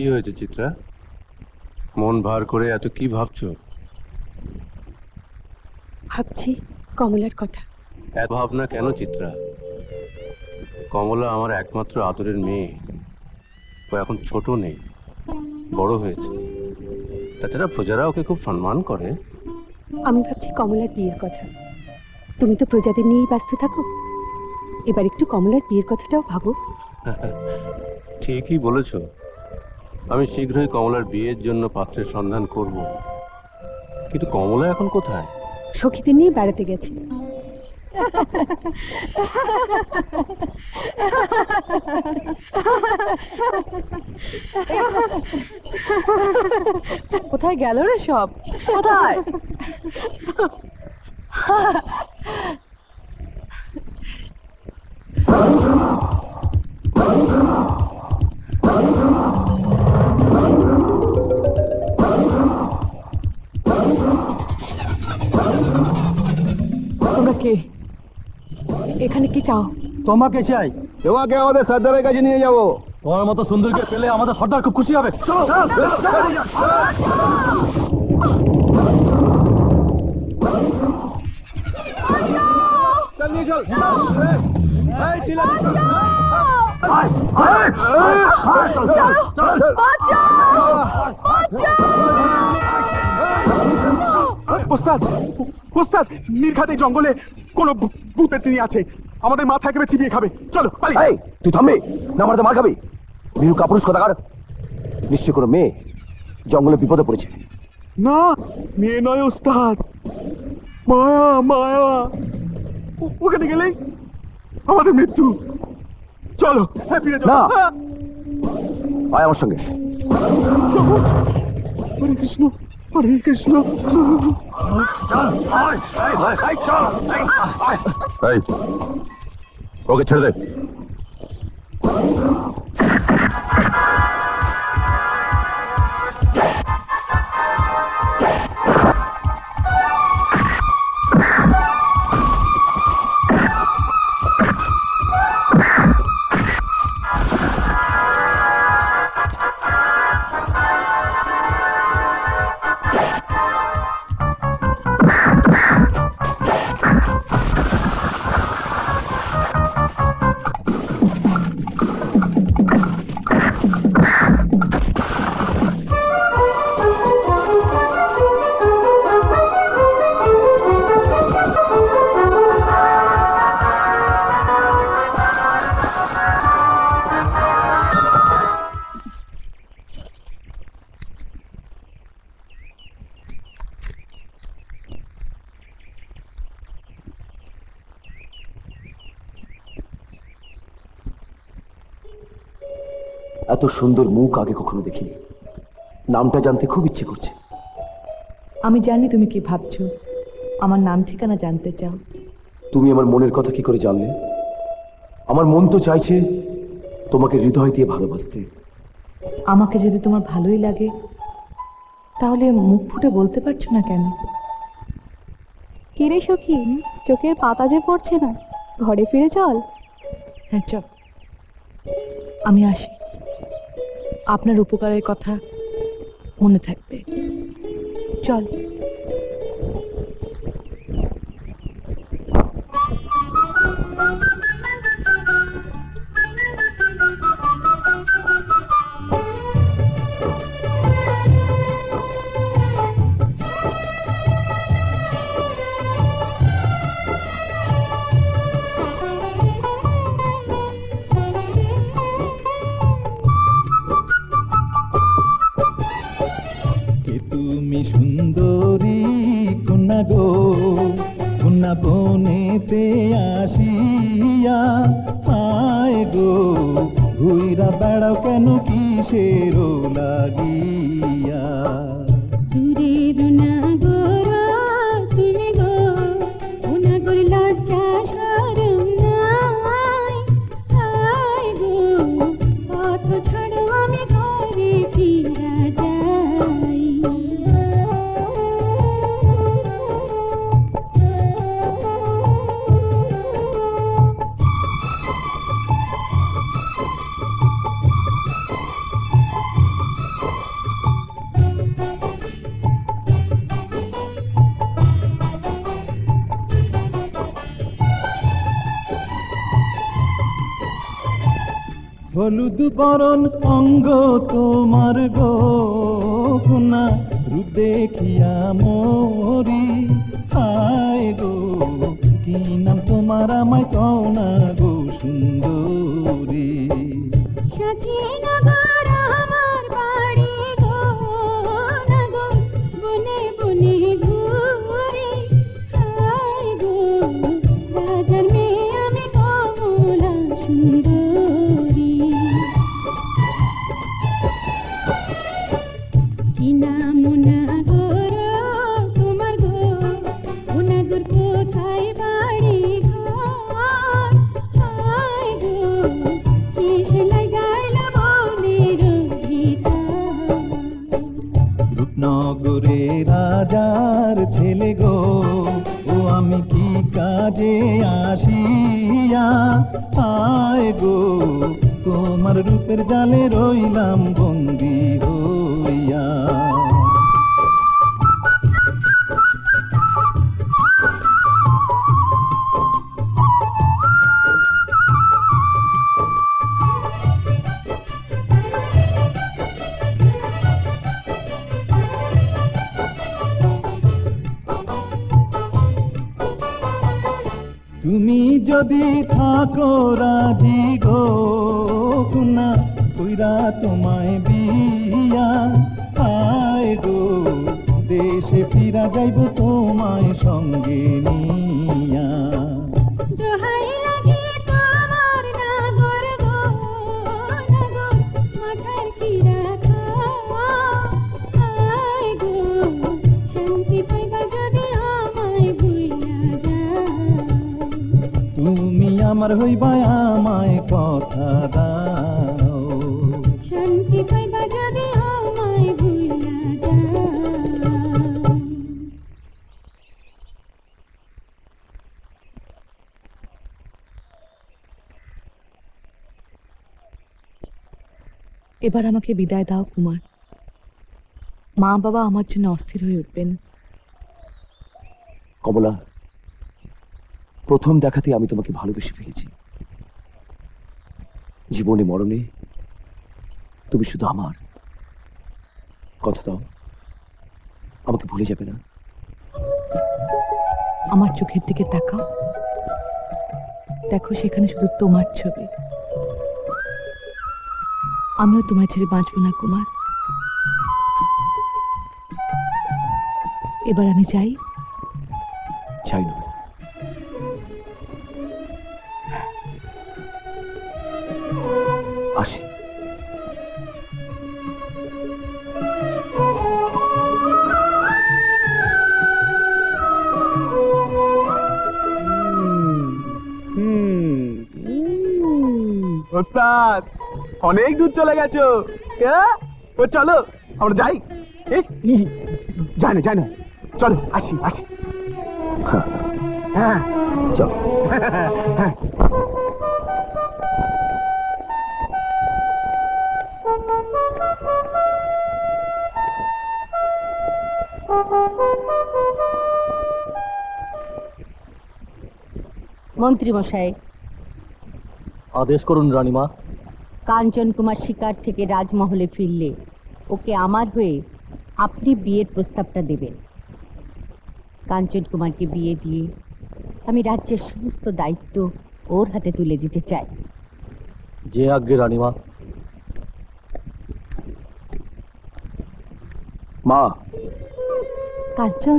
কি হয়েছে চিত্রা? মন ভার করে এত কি ভাবছো? ভাবছি কমলার কথা। এত ভাবনা কেন চিত্রা? কমলা আমার একমাত্র আদরের মেয়ে। ও এখন ছোট নেই, বড় হয়েছে। তাছাড়া প্রজারা ওকে খুব সম্মান করে। আমি ভাবছি কমলার বিয়ের কথা। তুমি তো প্রজাদের নিয়েই ব্যস্ত থাকো, এবার একটু কমলার বিয়ের কথাটাও ভাবো। ঠিকই বলেছ। আমি শীঘ্রই কমলার বিয়ের জন্য পাত্রের সন্ধান করব। কিন্তু কমলা এখন কোথায়? সখীদের নিয়ে বেড়াতে গেছে। কোথায় গেল রে সব? কোথায়? তোমরা কে? এখানে কি চাও? তোমাকে চাই। তোমাকে আমাদের সর্দারের কাছে নিয়ে যাবো। তোমার মতো সুন্দরকে পেলে আমাদের সর্দার খুব খুশি হবে। চলো ওস্তাদ, নির্ঘাতে জঙ্গলে কোন ভূতের তিনি আছে, আমাদের মাথা একেবারে চিবিয়ে খাবে। চলো পালি। তুই থামবি না, আমার তো মার খাবি। বিরু কাপুরুষ কথাকার। নিশ্চয় কোনো মেয়ে জঙ্গলে বিপদে পড়েছে। না, মেয়ে নয় ওস্তাদ, মায়া মায়া। ওখানে গেলেই আমাদের মৃত্যু। চলো ফিরে যাও। আয় আমার সঙ্গে। হরে কৃষ্ণ হরে কৃষ্ণ। ওকে ছেড়ে দে। এত সুন্দর মুখ আগে কখনো দেখিনি। নামটা জানতে খুব ইচ্ছে করছে। আমি জানি তুমি কি ভাবছো, আমার নাম ঠিকানা জানতে চাও। তুমি আমার মনের কথা কি করে জানলে? আমার মন তো চাইছে তোমাকে হৃদয় দিয়ে ভালোবাসতে। আমাকে যদি তোমার ভালোই লাগে তাহলে মুখ ফুটে বলতে পারছো না কেন? কিরে সখী, চোখের পাতা যে পড়ছে না, ঘরে ফিরে চল। হ্যাঁ চল, আমি আসি। আপনার উপকারের কথা মনে থাকবে। চল। বনেতে আসিয়া আয় গো, ঘুইরা বেড়াও কেন কিসের লাগিয়া? দূরের নাগরা তুমি গো, ও নাগর লজ্জা শরম নাই। আয় গো, পথ ছাড়ো আমি ঘরে ফিরা যাই। হলুদ বরণ অঙ্গ তোমার গো কন্যা, রূপ দেখিয়া মরি। হায় গো, কি নাম তোমার আমায় কও না গো সুন্দরী। সাচিনগর আমার বাড়ি গো, নগর বনে বনে ঘুরি। হায় গো, রাজার মেয়ে আমি কমলা সুন্দরী। কি নাম নাগর তোমার গো, ও নাগর কোথায় বাড়ি ঘর? হায় গো, কি সেলাই গাইলা বনের ভিতর। রূপনগরে রাজার ছেলে গো, ও আমি কি কাজে আসিয়া। আয় গো, তোমার রূপের জালে রইলাম বন্দি হইয়া। তুমি যদি থাকো রাজি গো কন্যা, কইরা তোমায় বিয়া। আয় গো, দেশে ফিরা যাইব তোমায় সঙ্গে নিয়া। দোহাই লাগে তোমার নাগর গো, নগর মাথার কি রাখা। হায় গো, শান্তি পাইবা যদি আমায় ভুইলা যাও। তুমি আমার হইবা আমায় কথা দাও। শান্তি পাইবা যদি আমায় ভুইলা যাও। এবার আমাকে বিদায় দাও কুমার। মা বাবা আমার জন্য অস্থির হয়ে উঠবেন। কমলা, প্রথম দেখাতে আমি তোমাকে ভালোবেসে ফেলেছি। জীবনে মরণে তুমি শুধু আমার। কথা দাও, আমাকে ভুলে যাবে না। আমার চোখের দিকে তাকাও, দেখো সেখানে শুধু তোমার ছবি। আমিও তোমায় ছেড়ে বাঁচবো না কুমার। এবার আমি যাই। চাই না, আসি। ওস্তাদ, অনেক দূর চলে গেছো। ও চলো আমরা যাই। যাই না, চলো আসি আসি। হ্যাঁ চলো। হ্যাঁ। মন্ত্রী মশাই, আদেশ করুন রানীমা। কাঞ্চন কুমার শিকার থেকে রাজমহলে ফিরলে ওকে আমার হয়ে আপনি বিয়ের প্রস্তাবটা দেবেন। কাঞ্চন কুমারকে বিয়ে দিয়ে আমি রাজ্যের সমস্ত দায়িত্ব ওর হাতে তুলে দিতে চাই। যে আজ্ঞে রানীমা। মা, কাঞ্চন,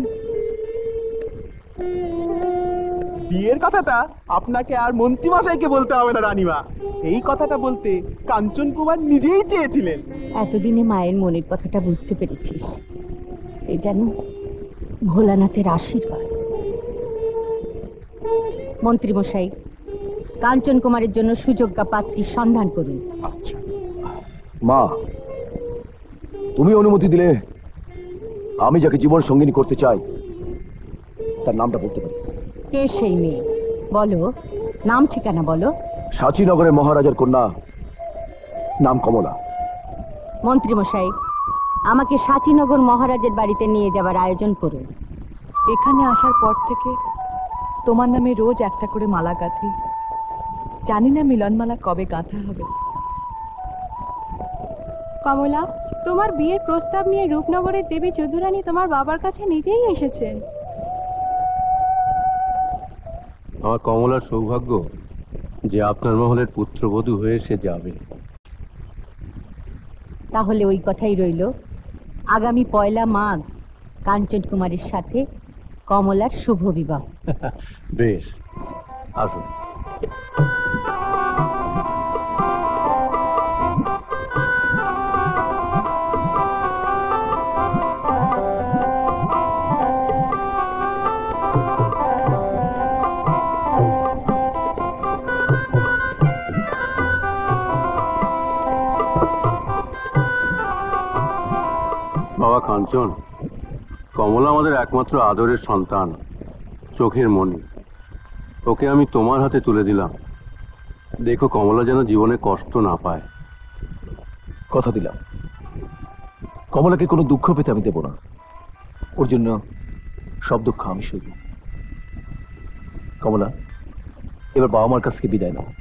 বিয়ের কথাটা আপনাকে আর মন্ত্রী মশাইকে বলতে হবে না রানীমা। এই কথাটা বলতে কাঞ্চন কুমার নিজেই চেয়েছিলেন। এতদিনে মায়ের মনের কথাটা বুঝতে পেরেছিস। এ যেন ভোলানাথের আশীর্বাদ। মন্ত্রী মশাই, কাঞ্চন কুমারের জন্য সুযোগ্যা পাত্রীর সন্ধান করুন। আচ্ছা মা, তুমি অনুমতি দিলে আমি যাকে জীবন সঙ্গিনী করতে চাই তার নামটা বলতে পারি। কে সেই মেয়ে? বলো, নাম ঠিকানা বলো। সাচিনগরের মহারাজার কন্যা, নাম কমলা। মন্ত্রী মশাই, আমাকে সাচিনগর মহারাজের বাড়িতে নিয়ে যাবার আয়োজন করুন। এখানে আসার পর থেকে তোমার নামে রোজ একটা করে মালা গাঁথি। জানি না মিলনমালা কবে গাঁথা হবে। কমলা, তোমার বিয়ের প্রস্তাব নিয়ে রূপনগরের দেবী চৌধুরানী তোমার বাবার কাছে নিজেই এসেছেন। আমার কমলার সৌভাগ্য যে আপনার মহলের পুত্রবধূ হয়ে সে যাবে। তাহলে ওই কথাই রইল, আগামী 1 মাঘ কাঞ্চন কুমারের সাথে কমলার শুভ বিবাহ। বেশ, আসুন। বাবা কাঞ্চন, কমলা আমাদের একমাত্র আদরের সন্তান, চোখের মণি। ওকে আমি তোমার হাতে তুলে দিলাম। দেখো কমলা যেন জীবনে কষ্ট না পায়। কথা দিলাম, কমলাকে কোনো দুঃখ পেতে আমি দেব না। ওর জন্য সব দুঃখ আমি সইব। কমলা, এবার বাবা মার কাছ থেকে বিদায় নাও।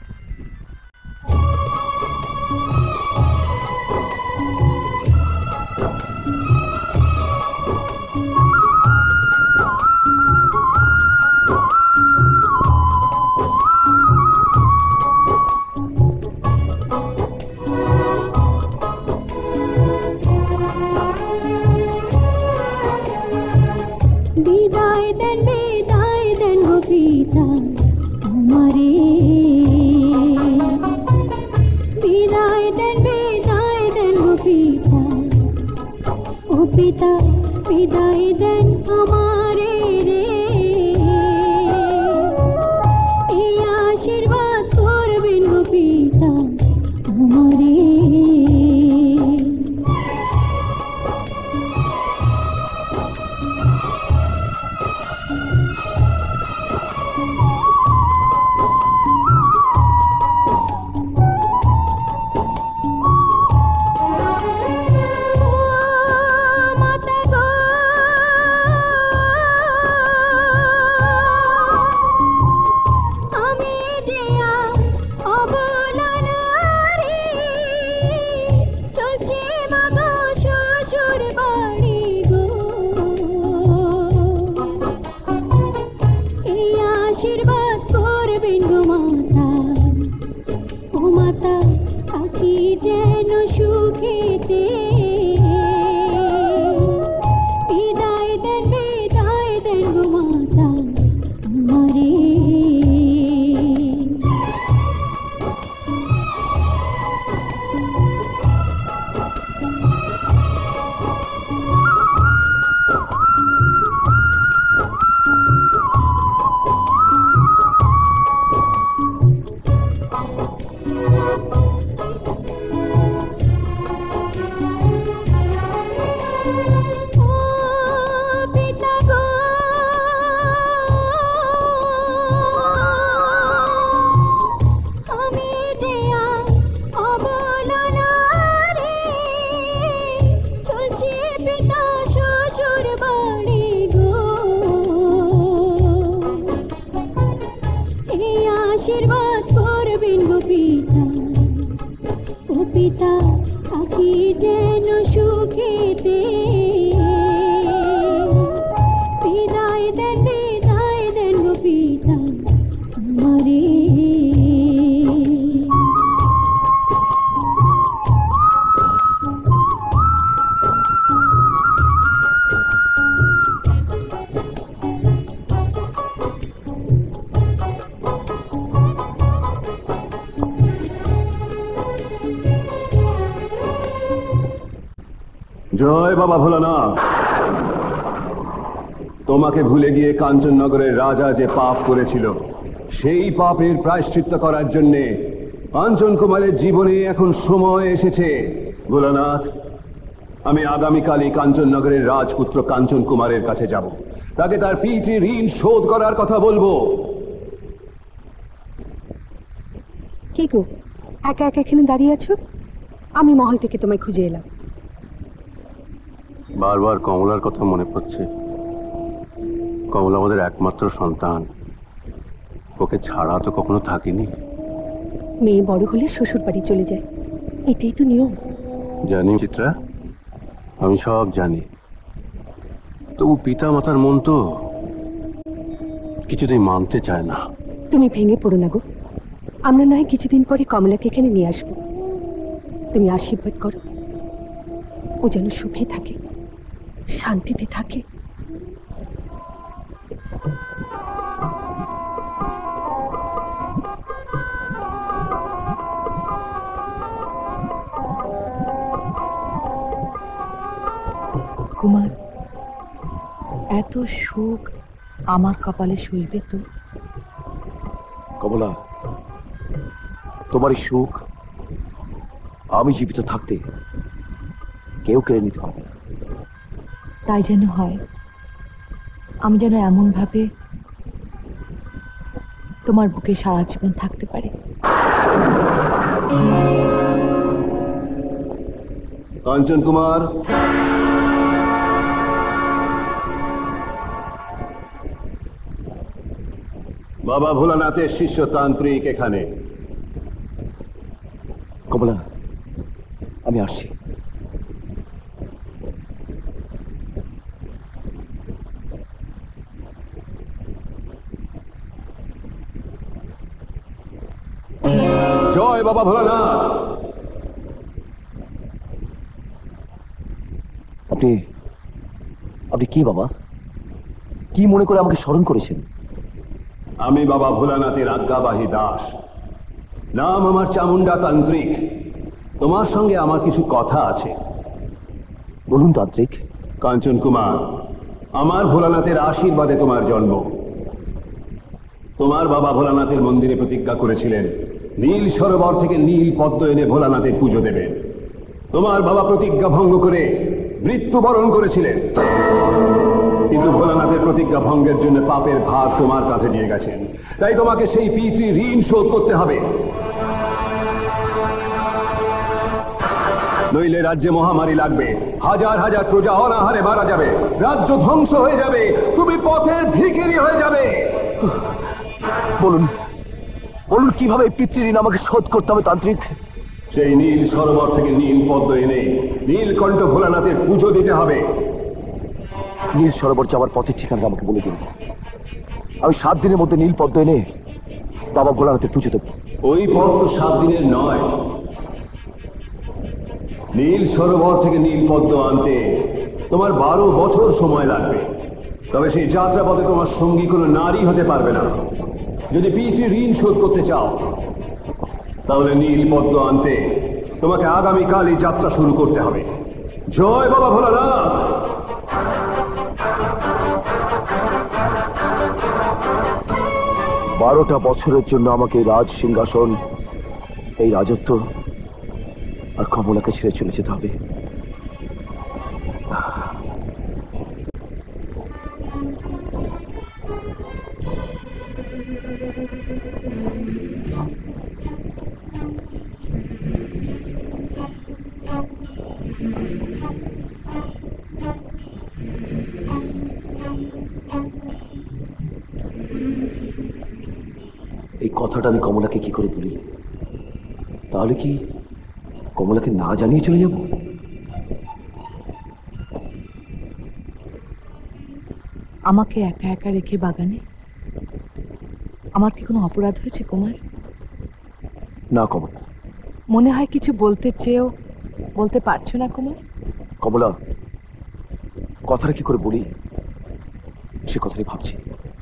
বিদায় দেন গো পিতা আমারে, বিদায় দেন গো পিতা, ও পিতা বিদায় দেন আমারে রে, এই আশীর্বাদ করবেন গো পিতা আমারে। জয় বাবা ভোলানাথ। তোমাকে ভুলে গিয়ে কাঞ্চননগরের রাজা যে পাপ করেছিল, সেই পাপের প্রায়শ্চিত্ত করার জন্য কাঞ্চন কুমারের জীবনে এখন সময় এসেছে। ভোলানাথ, আমি আগামীকালই কাঞ্চননগরের রাজপুত্র কাঞ্চন কুমারের কাছে যাব, তাকে তার পিতৃ ঋণ শোধ করার কথা বলবো। কি গো, একা একা এখানে দাঁড়িয়ে আছো? আমি মহল থেকে তোমায় খুঁজে এলাম। বারবার কমলার কথা মনে পড়ছে। কমলা আমাদের একমাত্র সন্তান, ওকে ছাড়া তো কখনো থাকিনি। মেয়ে বড় হলে শ্বশুর বাড়ি চলে যায়, এটাই তো নিয়ম। জানি চিত্রা, আমি সব জানি। তবু পিতা মাতার মন তো কিছুতেই মানতে চায় না। তুমি ভেঙে পড়ো না গো, আমরা নয় কিছুদিন পরে কমলাকে এখানে নিয়ে আসবো। তুমি আশীর্বাদ করো, ও যেন সুখে থাকে, শান্তিতে থাকে। কুমার, এত সুখ আমার কপালে সইবে তো? কমলা, তোমারই সুখ আমি জীবিত থাকতে কেউ কেড়ে নিতে পারবে না। তাই যেন হয়, আমি যেন এমন ভাবে তোমার বুকে সারা জীবন থাকতে পারি। কাঞ্চন কুমার, বাবা ভোলানাথের শিষ্য তান্ত্রিক এখানে। কমলা, আমি আসছি। জয় বাবা ভোলানাথ। আপনি আপনি কি বাবা, কি মনে করে আমাকে স্মরণ করেছেন? আমি বাবা ভোলানাথের আজ্ঞাবাহী দাস, নাম আমার চামুন্ডা তান্ত্রিক। তোমার সঙ্গে আমার কিছু কথা আছে। বলুন তান্ত্রিক। কাঞ্চন কুমার, আমার ভোলানাথের আশীর্বাদে তোমার জন্ম। তোমার বাবা ভোলানাথের মন্দিরে প্রতিজ্ঞা করেছিলেন নীল সরোবর থেকে নীল পদ্ম এনে ভোলানাথের পুজো দেবেন। তোমার বাবা প্রতিজ্ঞা ভঙ্গ করে মৃত্যুবরণ করেছিলেন, কিন্তু ভোলানাথের প্রতিজ্ঞা ভঙ্গের জন্য পাপের ভার তোমার কাঁধে দিয়ে গেছেন। তাই তোমাকে সেই পিতৃ ঋণ শোধ করতে হবে, নইলে রাজ্যে মহামারী লাগবে, হাজার হাজার প্রজা অনাহারে মারা যাবে, রাজ্য ধ্বংস হয়ে যাবে, তুমি পথের ভিখিরি হয়ে যাবে। বলুন বলুন, কিভাবে এই পিতৃঋণ আমাকে শোধ করতে হবে তান্ত্রিক? সেই নীল সরোবর থেকে নীল পদ্ম এনে নীলকণ্ঠ ভোলানাথের পুজো দিতে হবে। নীল সরোবর যাওয়ার পথের ঠিকানা আমাকে বলে দিন। আমি 7 দিনের মধ্যে নীল পদ্ম এনে বাবা ভোলানাথের পুজো দেব। ওই পথ তো 7 দিনের নয়। নীল সরোবর থেকে নীল পদ্ম আনতে তোমার 12 বছর সময় লাগবে। তবে সেই যাত্রাপথে তোমার সঙ্গী কোনো নারী হতে পারবে না। যদি পিতৃ ঋণ শোধ করতে চাও, তাহলে নীল পদ্ম আনতে তোমাকে আগামীকালই যাত্রা শুরু করতে হবে। জয় বাবা ভোলানাথ। 12টা বছরের জন্য আমাকে এই রাজ সিংহাসন, এই রাজত্ব আর কমলাকে ছেড়ে চলে যেতে হবে। এই কথাটা আমি কমলাকে কি করে বলি? তাহলে কি কমলাকে না জানিয়ে চলে যাব? আমাকে একা একা রেখে বাগানে আমার কি কোনো অপরাধ হয়েছে কুমার? না কমলা। মনে হয় কিছু বলতে চেয়েও বলতে পারছো না কুমার। কমলা, কথাটা কি করে বলি সে কথাটাই ভাবছি।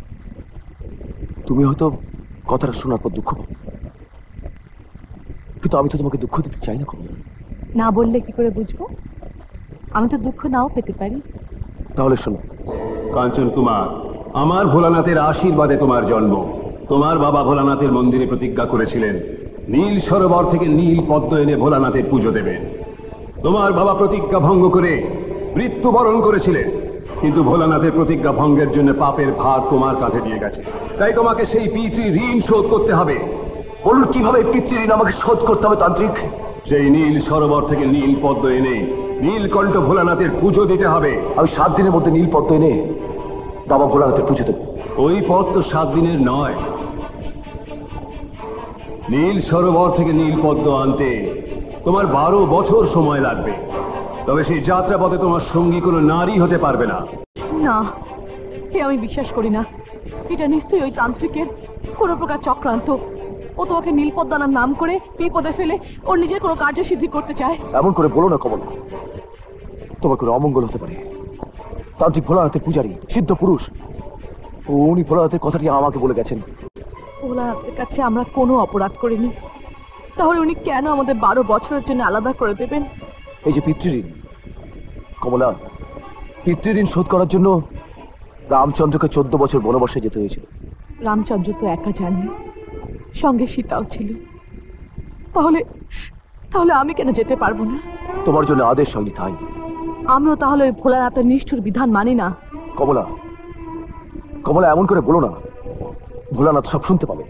তুমি হয়তো কথাটা শোনার পর দুঃখ পাবে, কিন্তু আমি তো তোমাকে দুঃখ দিতে চাই না কমলা। না বললে কি করে বুঝবো? আমি তো দুঃখ নাও পেতে পারি। তাহলে শোনো। কাঞ্চন কুমার, আমার ভোলানাথের আশীর্বাদে তোমার জন্ম। তোমার বাবা ভোলানাথের মন্দিরে প্রতিজ্ঞা করেছিলেন নীল সরোবর থেকে নীল পদ্ম এনে ভোলানাথের পুজো দেবেন। তোমার বাবা প্রতিজ্ঞা ভঙ্গ করে মৃত্যুবরণ করেছিলেন, কিন্তু ভোলানাথের প্রতিজ্ঞা ভঙ্গের জন্য পাপের ভার তোমার কাঁধে দিয়ে গেছে। তাই তোমাকে সেই পিতৃ ঋণ শোধ করতে হবে। বলুন, কিভাবে এই পিতৃ ঋণ আমাকে শোধ করতে হবে তান্ত্রিক? সেই নীল সরোবর থেকে নীল পদ্ম এনে নীলকণ্ঠ ভোলানাথের পুজো দিতে হবে। আমি 7 দিনের মধ্যে নীল পদ্ম এনে বাবা ভোলানাথের পুজো দেব। ওই পথ তো 7 দিনের নয়। নীল সরোবর থেকে নীল পদ্ম আনতে তোমার 12 বছর সময় লাগবে, তবে সেই যাত্রাপথে তোমার সঙ্গী কোনো নারী হতে পারবে না। না, এ আমি বিশ্বাস করি না। এটা নিশ্চয়ই ওই তান্ত্রিকের কোনো প্রকার চক্রান্ত। ও তোমাকে নীলপদ্মানার নাম করে বিপদে ফেলে ওর নিজের কোনো কার্যসিদ্ধি করতে চায়। এমন করে বলো না কমলা, তোমার কোনো অমঙ্গল হতে পারে। তান্ত্রিক ভোলানাথের পূজারী, সিদ্ধ পুরুষ, উনি ভোলানাথের কথাটি আমাকে বলে গেছেন। ভোলানাথের কাছে আমরা কোনো অপরাধ করিনি, তাহলে উনি কেন আমাদের 12 বছরের জন্য আলাদা করে দেবেন? এই যে পিতৃঋণ কমলা, পিতৃঋণ শোধ করার জন্য রামচন্দ্রকে 14 বছর বনবাসে যেতে হয়েছিল। রামচন্দ্র তো একা যাননি, সঙ্গে সীতাও ছিল। তাহলে তাহলে আমি কেন যেতে পারবো না? তোমার জন্য আদেশ হয়নি তাই। আমিও তাহলে ওই ভোলানাথের নিষ্ঠুর বিধান মানি না। কমলা, কমলা এমন করে বলো না, ভোলানাথ সব শুনতে পাবে।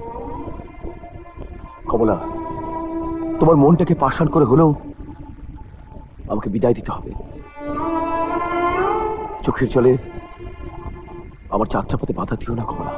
কমলা, তোমার মনটাকে পাষাণ করে হলেও আমাকে বিদায় দিতে হবে। চোখের জলে আমার যাত্রাপথে বাধা দিও না কমলা।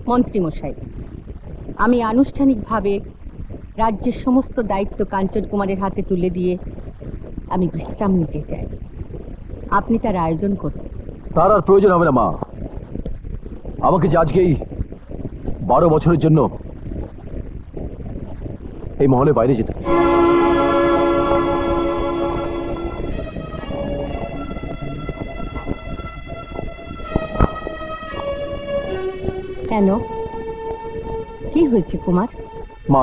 মন্ত্রীমশাই, আমি আনুষ্ঠানিকভাবে রাজ্যের সমস্ত দায়িত্ব কাঞ্চন কুমারের হাতে তুলে দিয়ে আমি বিশ্রাম নিতে চাই। আপনি তার আয়োজন করুন। তার আর প্রয়োজন হবে না মা। আমাকে যে আজকেই 12 বছরের জন্য এই মহলে বাইরে যেতে হবে। কেন, কি হয়েছে কুমার? মা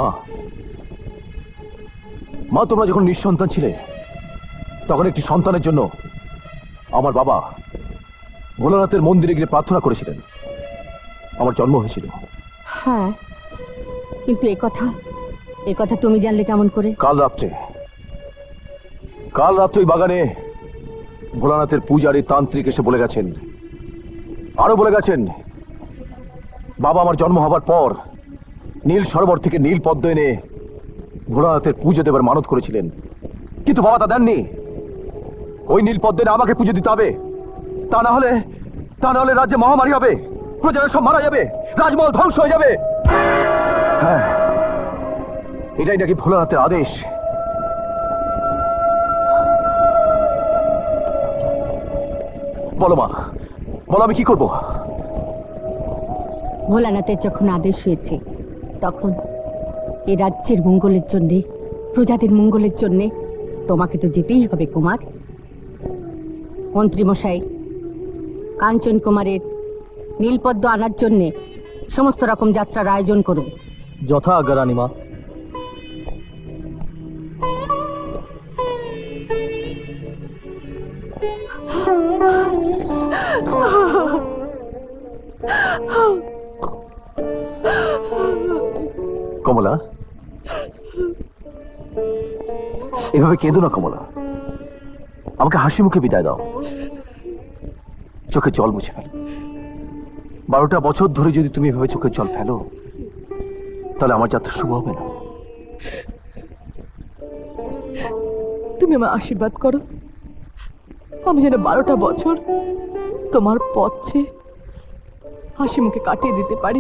মা তোমরা যখন নিঃসন্তান ছিলে তখন একটি সন্তানের জন্য আমার বাবা ভোলানাথের মন্দিরে গিয়ে প্রার্থনা করেছিলেন। আমার জন্ম হয়েছিল। হ্যাঁ, কিন্তু এ কথা তুমি জানলে কেমন করে? কাল রাত্রে ওই বাগানে ভোলানাথের পূজারী তান্ত্রিক এসে বলে গেছেন, আরো বলে গেছেন বাবা আমার জন্ম হবার পর নীল সরোবর থেকে নীল পদ্ম এনে ভোলানাথের পুজো দেবার মানত করেছিলেন, কিন্তু বাবা তা দেননি। ওই নীল পদ্ম এনে আমাকে পুজো দিতে হবে, তা না হলে রাজ্যে মহামারী হবে, প্রজারা সব মারা যাবে, রাজমহল ধ্বংস হয়ে যাবে। হ্যাঁ, এটাই নাকি ভোলানাথের আদেশ। বলো মা, বলো আমি কি করব? ভোলানাথের যখন আদেশ হয়েছে তখন এ রাজ্যের মঙ্গলের জন্যে, প্রজাদের মঙ্গলের জন্যে তোমাকে তো যেতেই হবে কুমার। মন্ত্রীমশাই, কাঞ্চন কুমারের নীলপদ্ম আনার জন্যে সমস্ত রকম যাত্রার আয়োজন করুন। যথা আজ্ঞা রানীমা। কমলা, এভাবে কেঁদো না কমলা, আমাকে হাসি মুখে বিদায় দাও। চোখে জল মুছে ফেলো। 12টা বছর ধরে যদি তুমি এভাবে চোখে জল ফেলো তাহলে আমার যাত্রা শুভ হবে না। তুমি আমার আশীর্বাদ করো, আমি যেন 12টা বছর তোমার পথ চেয়ে হাসি মুখে কাটিয়ে দিতে পারি।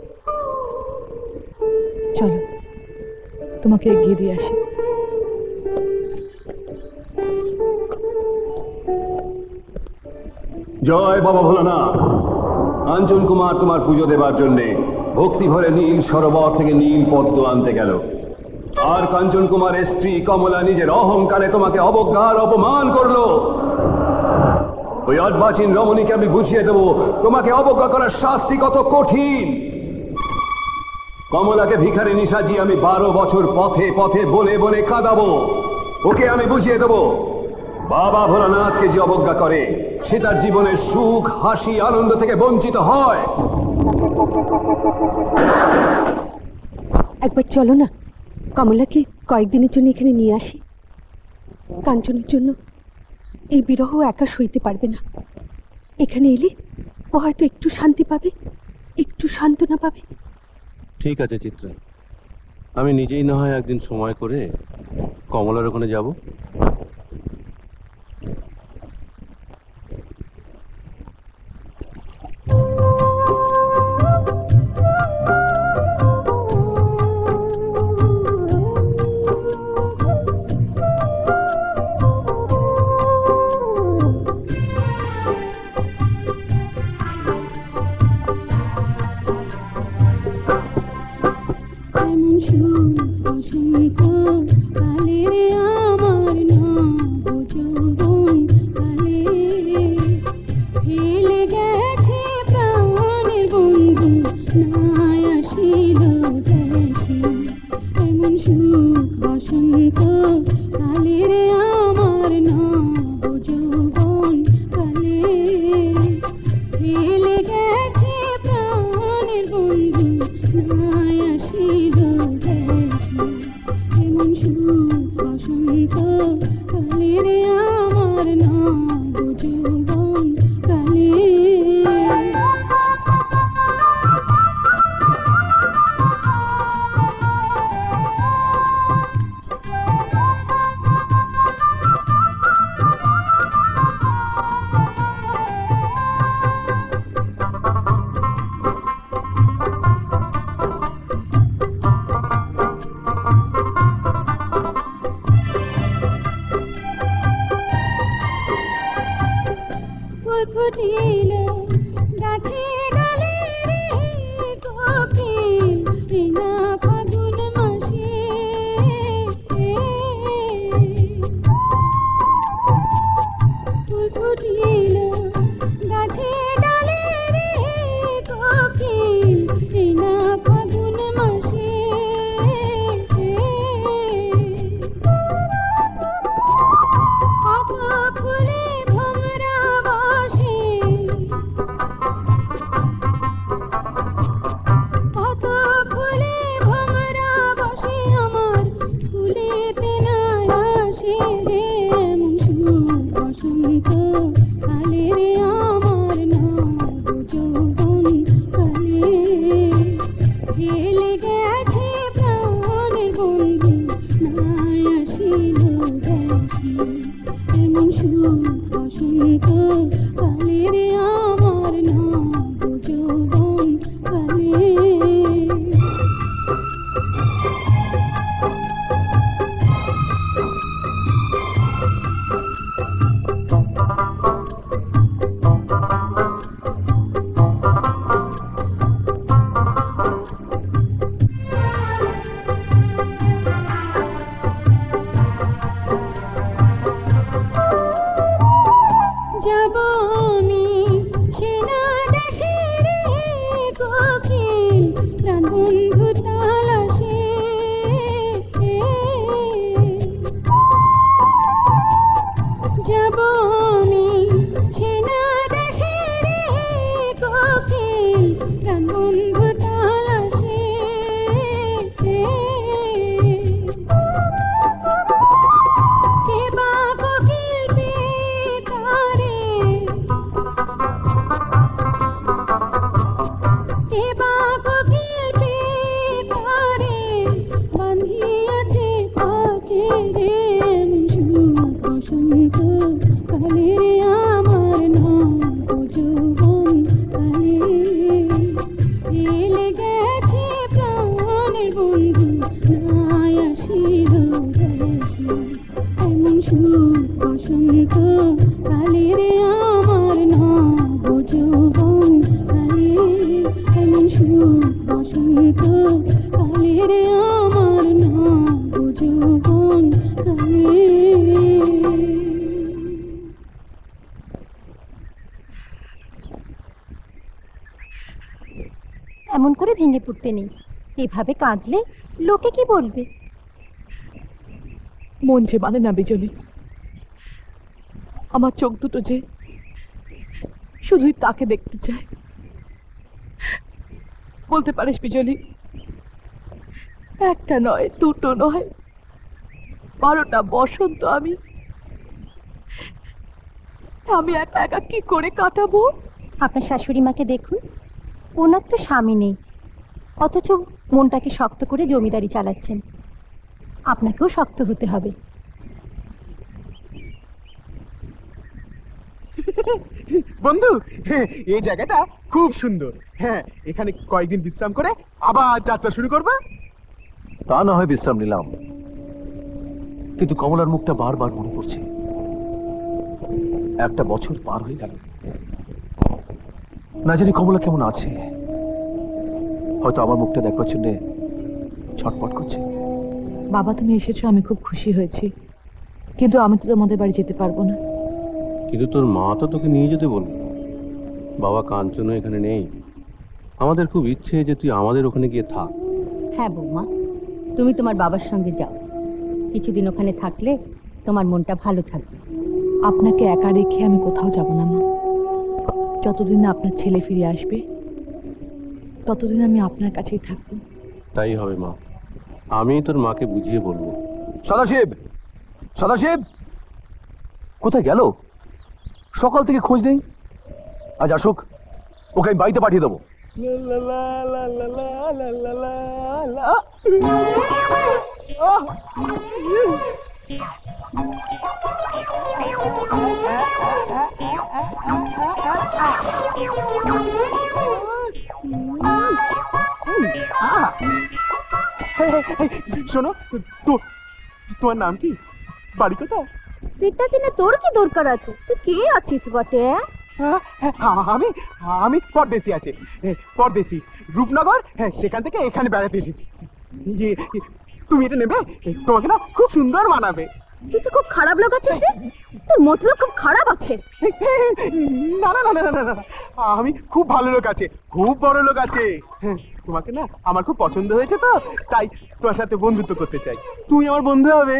চলো, তোমাকে এগিয়ে দিয়ে আসি। জয় বাবা ভোলানাথ। কাঞ্চন কুমার তোমার পুজো দেবার জন্য ভক্তি ভরে নীল সরোবর থেকে নীল পদ্ম আনতে গেল, আর কাঞ্চন কুমারের স্ত্রী কমলা নিজের অহংকারে তোমাকে অবজ্ঞার অপমান করলো। ওই অর্বাচীন রমণীকে আমি বুঝিয়ে দেব তোমাকে অবজ্ঞা করার শাস্তি কত কঠিন। কমলাকে ভিখারিনী সাজিয়ে আমি 12 বছর পথে পথে বলে বলে কাঁদাবো। ওকে আমি বুঝিয়ে দেব বাবা ভোলানাথকে যে অবজ্ঞা করে সে তার জীবনের সুখ, হাসি, আনন্দ থেকে বঞ্চিত হয়। একবার চলো না, কমলাকে কয়েকদিনের জন্য এখানে নিয়ে আসি। কাঞ্চনের জন্য এই বিরহ একা সইতে পারবে না। এখানে এলে ও হয়তো একটু শান্তি পাবে, একটু সান্ত্বনা পাবে। ঠিক আছে চিত্রা, আমি নিজেই না হয় একদিন সময় করে কমলার ওখানে যাব। বন্ধু নাই আসিল দেশে এমন ফুটিল গাছে ডালে রে কোকিল না ফাগুন মাসে ফুল ফুটিল গাছে ডালে রে কোকিল না ফাগুন মাসে কত ফুলে ভোমরা বসে কত ফুলে ভোমরা বসে আমার ফুলেতে না আসে রে বসন্ত কালে রে আমার নব যৌবন কালে ফেলে গেছে প্রাণের বন্ধু নাই আসিল দেশে এমন সুখ বসন্ত কালে রে আমার নব যৌবন কালে যাব আমি সেনা দেশে রে কোকিল প্রাণ বন্ধু তালাশে যাব আমি সেনা দেশে রে কোকিল প্রাণ বন্ধু তালাশে কে বা কোকিল বেতারে কে বা কোকিল বেতারে বাঁধিয়াছে পাকে রে বসন্ত কালে রে আমার নব যৌবন কালে ফেলে গেছে প্রাণের বন্ধু নাই আসিল দেশে এমন সুখ বসন্ত কালে রে আমার নব যৌবন কালে এমন সুখ বসন্ত কালে রে আমার নব যৌবন কালে এমন করে ভেঙে পড়তে নেই, এভাবে কাঁদলে লোকে কি বলবে? মন যে মানে না বিজলি, আমার চোখ দুটো যে শুধুই তাকে দেখতে চায়। বলতে পারিস বিজলি, একটা নয় দুটো নয় 12টা বসন্ত আমি একা একা কি করে কাটাবো? আপনার শাশুড়ি মাকে দেখুন, ওনার তো স্বামী নেই, অথচ মনটাকে শক্ত করে জমিদারি চালাচ্ছেন। আপনাকেও শক্ত হতে হবে। বন্ধু, এই জায়গাটা খুব সুন্দর। হ্যাঁ, এখানে কয়েকদিন বিশ্রাম করে আবার যাত্রা শুরু করবে। তা না হয় বিশ্রাম নিলাম, কিন্তু কমলার মুখটা বারবার মনে পড়ছে। একটা বছর পার হয়ে গেল, না জানি কমলা কেমন আছে। হয়তো আমার মুখটা দেখবার জন্য ছটফট করছে। বাবা, তুমি এসেছো, আমি খুব খুশি হয়েছি, কিন্তু আমি তো তোমাদের বাড়ি যেতে পারবো না। কিন্তু তোর মা তো তোকে নিয়ে যেতে বলল। বাবা কাঞ্চনও এখানে নেই। আমাদের খুব ইচ্ছে যে তুই আমাদের ওখানে গিয়ে থাক। হ্যাঁ বৌমা, তুমি তোমার বাবার সঙ্গে যাও। কিছুদিন ওখানে থাকলে তোমার মনটা ভালো থাকবে। আপনাকে একা রেখে আমি কোথাও যাব না মা। যতদিন না আপনার ছেলে ফিরে আসবে ততদিন আমি আপনার কাছেই থাকবো। তাই হবে মা, আমি তোর মাকে বুঝিয়ে বলবো। সদাশিব, সদাশিব কোথায় গেল? সকাল থেকে খোঁজ নেই। আজ আসুক, ওকে আমি বাড়িতে পাঠিয়ে দেবো। শোনো, তোমার নাম কি, বাড়ি কোথায়? সেটা জেনে তোর কি দরকার আছে? তুই কে আছিস বটে? আমি আমি পরদেশি আছে, পরদেশি রূপনগর, হ্যাঁ সেখান থেকে এখানে বেড়াতে এসেছি। তুমি এটা নেবে, তোমাকে না খুব সুন্দর মানাবে। তুই তো খুব খারাপ লোক আছিস রে, তোর মতলব খুব খারাপ আছে। না না না না না না, আমি খুব ভালো লোক আছে, খুব বড় লোক আছে। তোমাকে না আমার খুব পছন্দ হয়েছে, তো তাই তোমার সাথে বন্ধুত্ব করতে চাই, তুমি আমার বন্ধু হবে।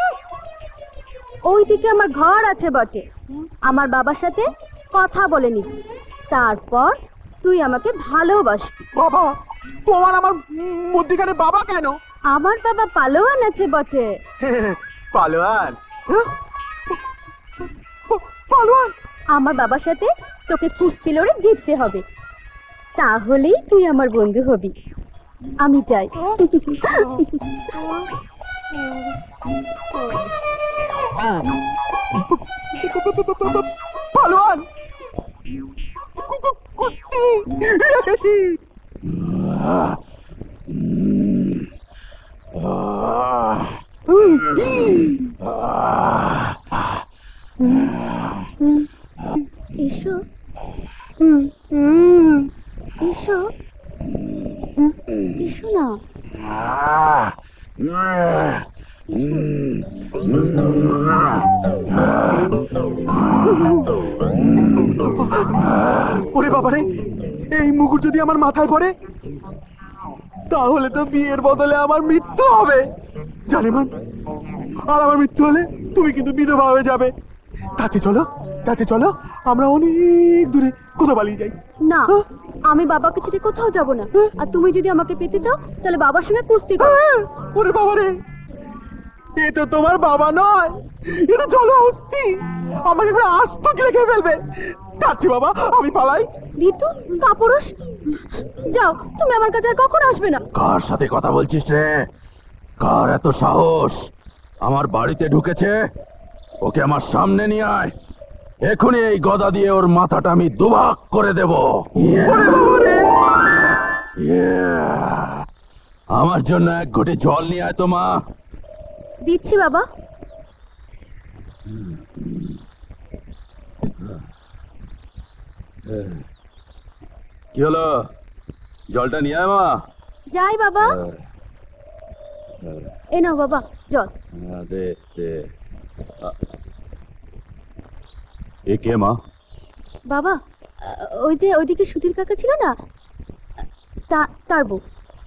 ওইদিকে আমার ঘর আছে বটে, আমার বাবার সাথে কথা বলে নি, তারপর তুই আমাকে ভালোবাসবি। বাবা, তোমার আমার মধ্যখানে বাবা কেন? আমার বাবা পালোয়ান আছে বটে। পালোয়ান? পালোয়ান? আমার বাবার সাথে তোকে কুস্তি লড়ে জিততে হবে, তাহলেই তুই আমার বন্ধু হবি। আমি চাই। পালোয়ান কুস্তি। এসো এসো এসো না। ওরে বাবারে, এই মুকুট যদি আমার মাথায় পড়ে তাহলে তো বিয়ের বদলে আমার মৃত্যু হবে। জানেমান, আর আমার মৃত্যু হলে তুমি কিন্তু বিধবা হয়ে যাবে। তাতে চলো আমরা অনেক দূরে কোথাও পালিয়ে যাই। না, আমি বাবাকে ছেড়ে কোথাও যাব না, আর তুমি যদি আমাকে পেতে চাও তাহলে বাবার সঙ্গে কুস্তি করো। ওরে বাবারে, এ তো তোমার বাবা নয়, এ তো জল অস্থি, আমাকে একবার আস্ত লেগে ফেলবে। যাচ্ছি বাবা, আমি পালাই। ভিতু কাপুরুষ, যাও, তুমি আমার কাছে আর কখনো আসবে না। কার সাথে কথা বলছিস রে? কার এত সাহস আমার বাড়িতে ঢুকেছে? ওকে আমার সামনে নিয়ে আয়, এখনই এই গদা দিয়ে ওর মাথাটা আমি দুভাগ করে দেব। আমার জন্য এক ঘটি জল নিয়ে আয় তো মা। দিচ্ছি বাবা। কি হলো, জলটা নিয়ে আয় মা। যাই বাবা। এ নাও বাবা জল। এ কে মা? বাবা, ওই যে ওইদিকে সুধীর কাকা ছিল না, তার বউ।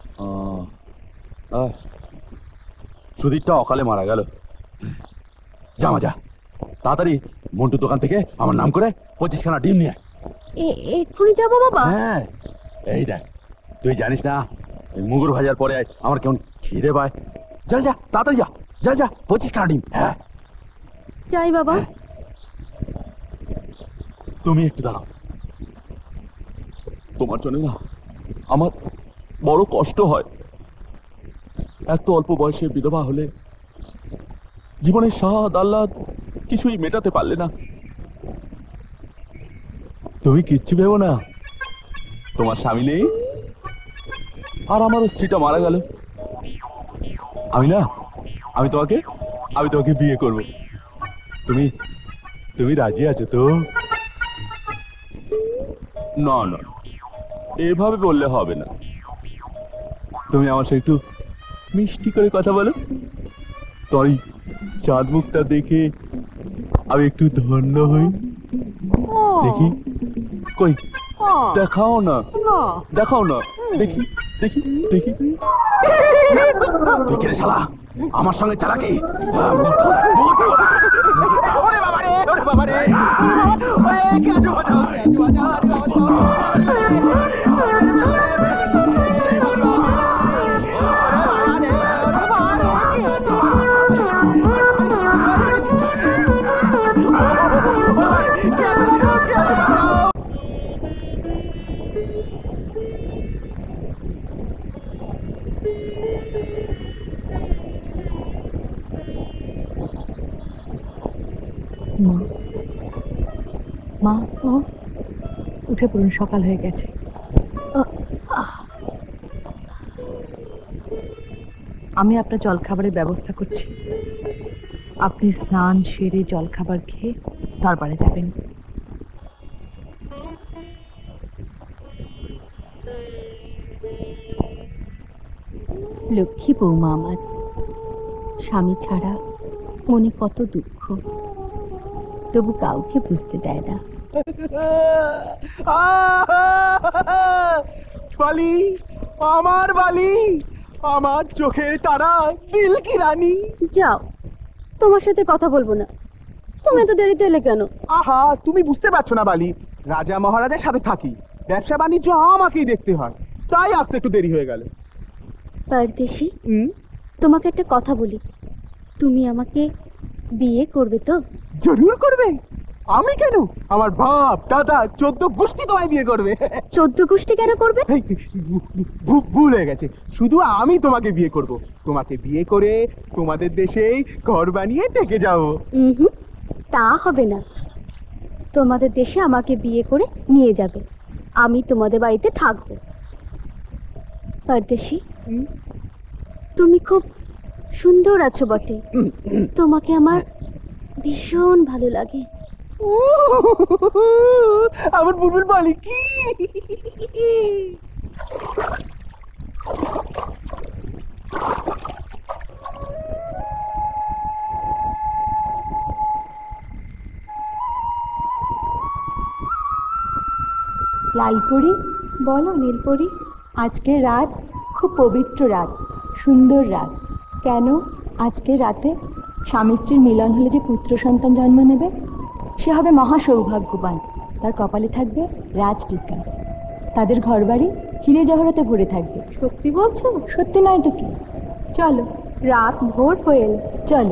সুধীরটা অকালে মারা গেল। যা মা যা, তাড়াতাড়ি মন্টুর দোকান থেকে আমার নাম করে 25খানা ডিম নিয়ে আয়। এক্ষুনি যাবো বাবা? হ্যাঁ, এই দেখ, তুই জানিস না মুগুর ভাজার পরে আমার কেমন খিদে পায়। যা যা তাড়াতাড়ি যা, যা যা 25খানা ডিম। হ্যাঁ যাই বাবা। তুমি একটু দাঁড়াও, তোমার জন্য না আমার বড় কষ্ট হয়। এত অল্প বয়সে বিধবা হলে জীবনের স্বাদ আহ্লাদ কিছুই মেটাতে পারলে না। তুমি কিচ্ছু ভেবো না, তোমার স্বামী নেই আর আমারও স্ত্রীটা মারা গেল। আমি তোমাকে বিয়ে করব। তুমি রাজি আছো তো? না না, এভাবে বললে হবে না। তুমি আমার সাথে একটু মিষ্টি করে কথা বলো, তাই চাঁদ মুখটা দেখে আমি একটু ধন্য হই। দেখি কই, দেখাও না, দেখাও না, দেখি দেখি দেখি। তুই কে রে শালা, আমার সঙ্গে চালাকি? ওরে বাবারে, ওরে বাবারে, ওরে কেঁচো বাঁচাও, কেঁচো বাঁচাও, আরে মা, উঠে পড়ুন, সকাল হয়ে গেছে। আমি আপনার জলখাবারের ব্যবস্থা করছি, আপনি স্নান সেরে জলখাবার খেয়ে তারপরে যাবেন। লক্ষ্মী বৌমা আমার, স্বামী ছাড়া মনে কত দুঃখ, তবু কাউকে বুঝতে দেয় না। বালি, আমার বালি, আমার চোখের তারা, দিল কি রানী। যাও, তোমার সাথে কথা বলবো না। তুমি এত দেরিতে এলে কেন? আহা, তুমি বুঝতে পারছো না বালি, রাজা মহারাজের সাথে থাকি, ব্যবসা বাণিজ্য আমাকেই দেখতে হয়, তাই আসতে একটু দেরি হয়ে গেল। পারদেশি, তোমাকে একটা কথা বলি, তুমি আমাকে বিয়ে করবে তো? জরুর করবে। আমি কেন, আমার বাপ দাদা 14 গোষ্ঠী তোমায় বিয়ে করবে। 14 গোষ্ঠী কেন করবে? ভুল হয়ে গেছে, শুধু আমি তোমাকে বিয়ে করব। তোমাকে বিয়ে করে তোমাদের দেশেই ঘর বানিয়ে থেকে যাবো। তা হবে না, তোমাদের দেশে আমাকে বিয়ে করে নিয়ে যাবে, আমি তোমাদের বাড়িতে থাকবো। পারদেশি, তুমি খুব সুন্দর আছো বটে, তোমাকে আমার ভীষণ ভালো লাগে। আমার বুলবুল বলি কি, লালপরি, বলো নীলপরি। আজকের রাত খুব পবিত্র রাত, সুন্দর রাত। কেন? আজকের রাতে স্বামী স্ত্রীর মিলন হলে যে পুত্র সন্তান জন্ম নেবে, সে হবে মহা সৌভাগ্যবান। তার কপালে থাকবে রাজটিকা, তাদের ঘরবাড়ি হিরে জহরতে ভরে থাকবে। সত্যি বলছো? সত্যি নয় তো কি। চলো, রাত ভোর হয়ে এলো, চলো।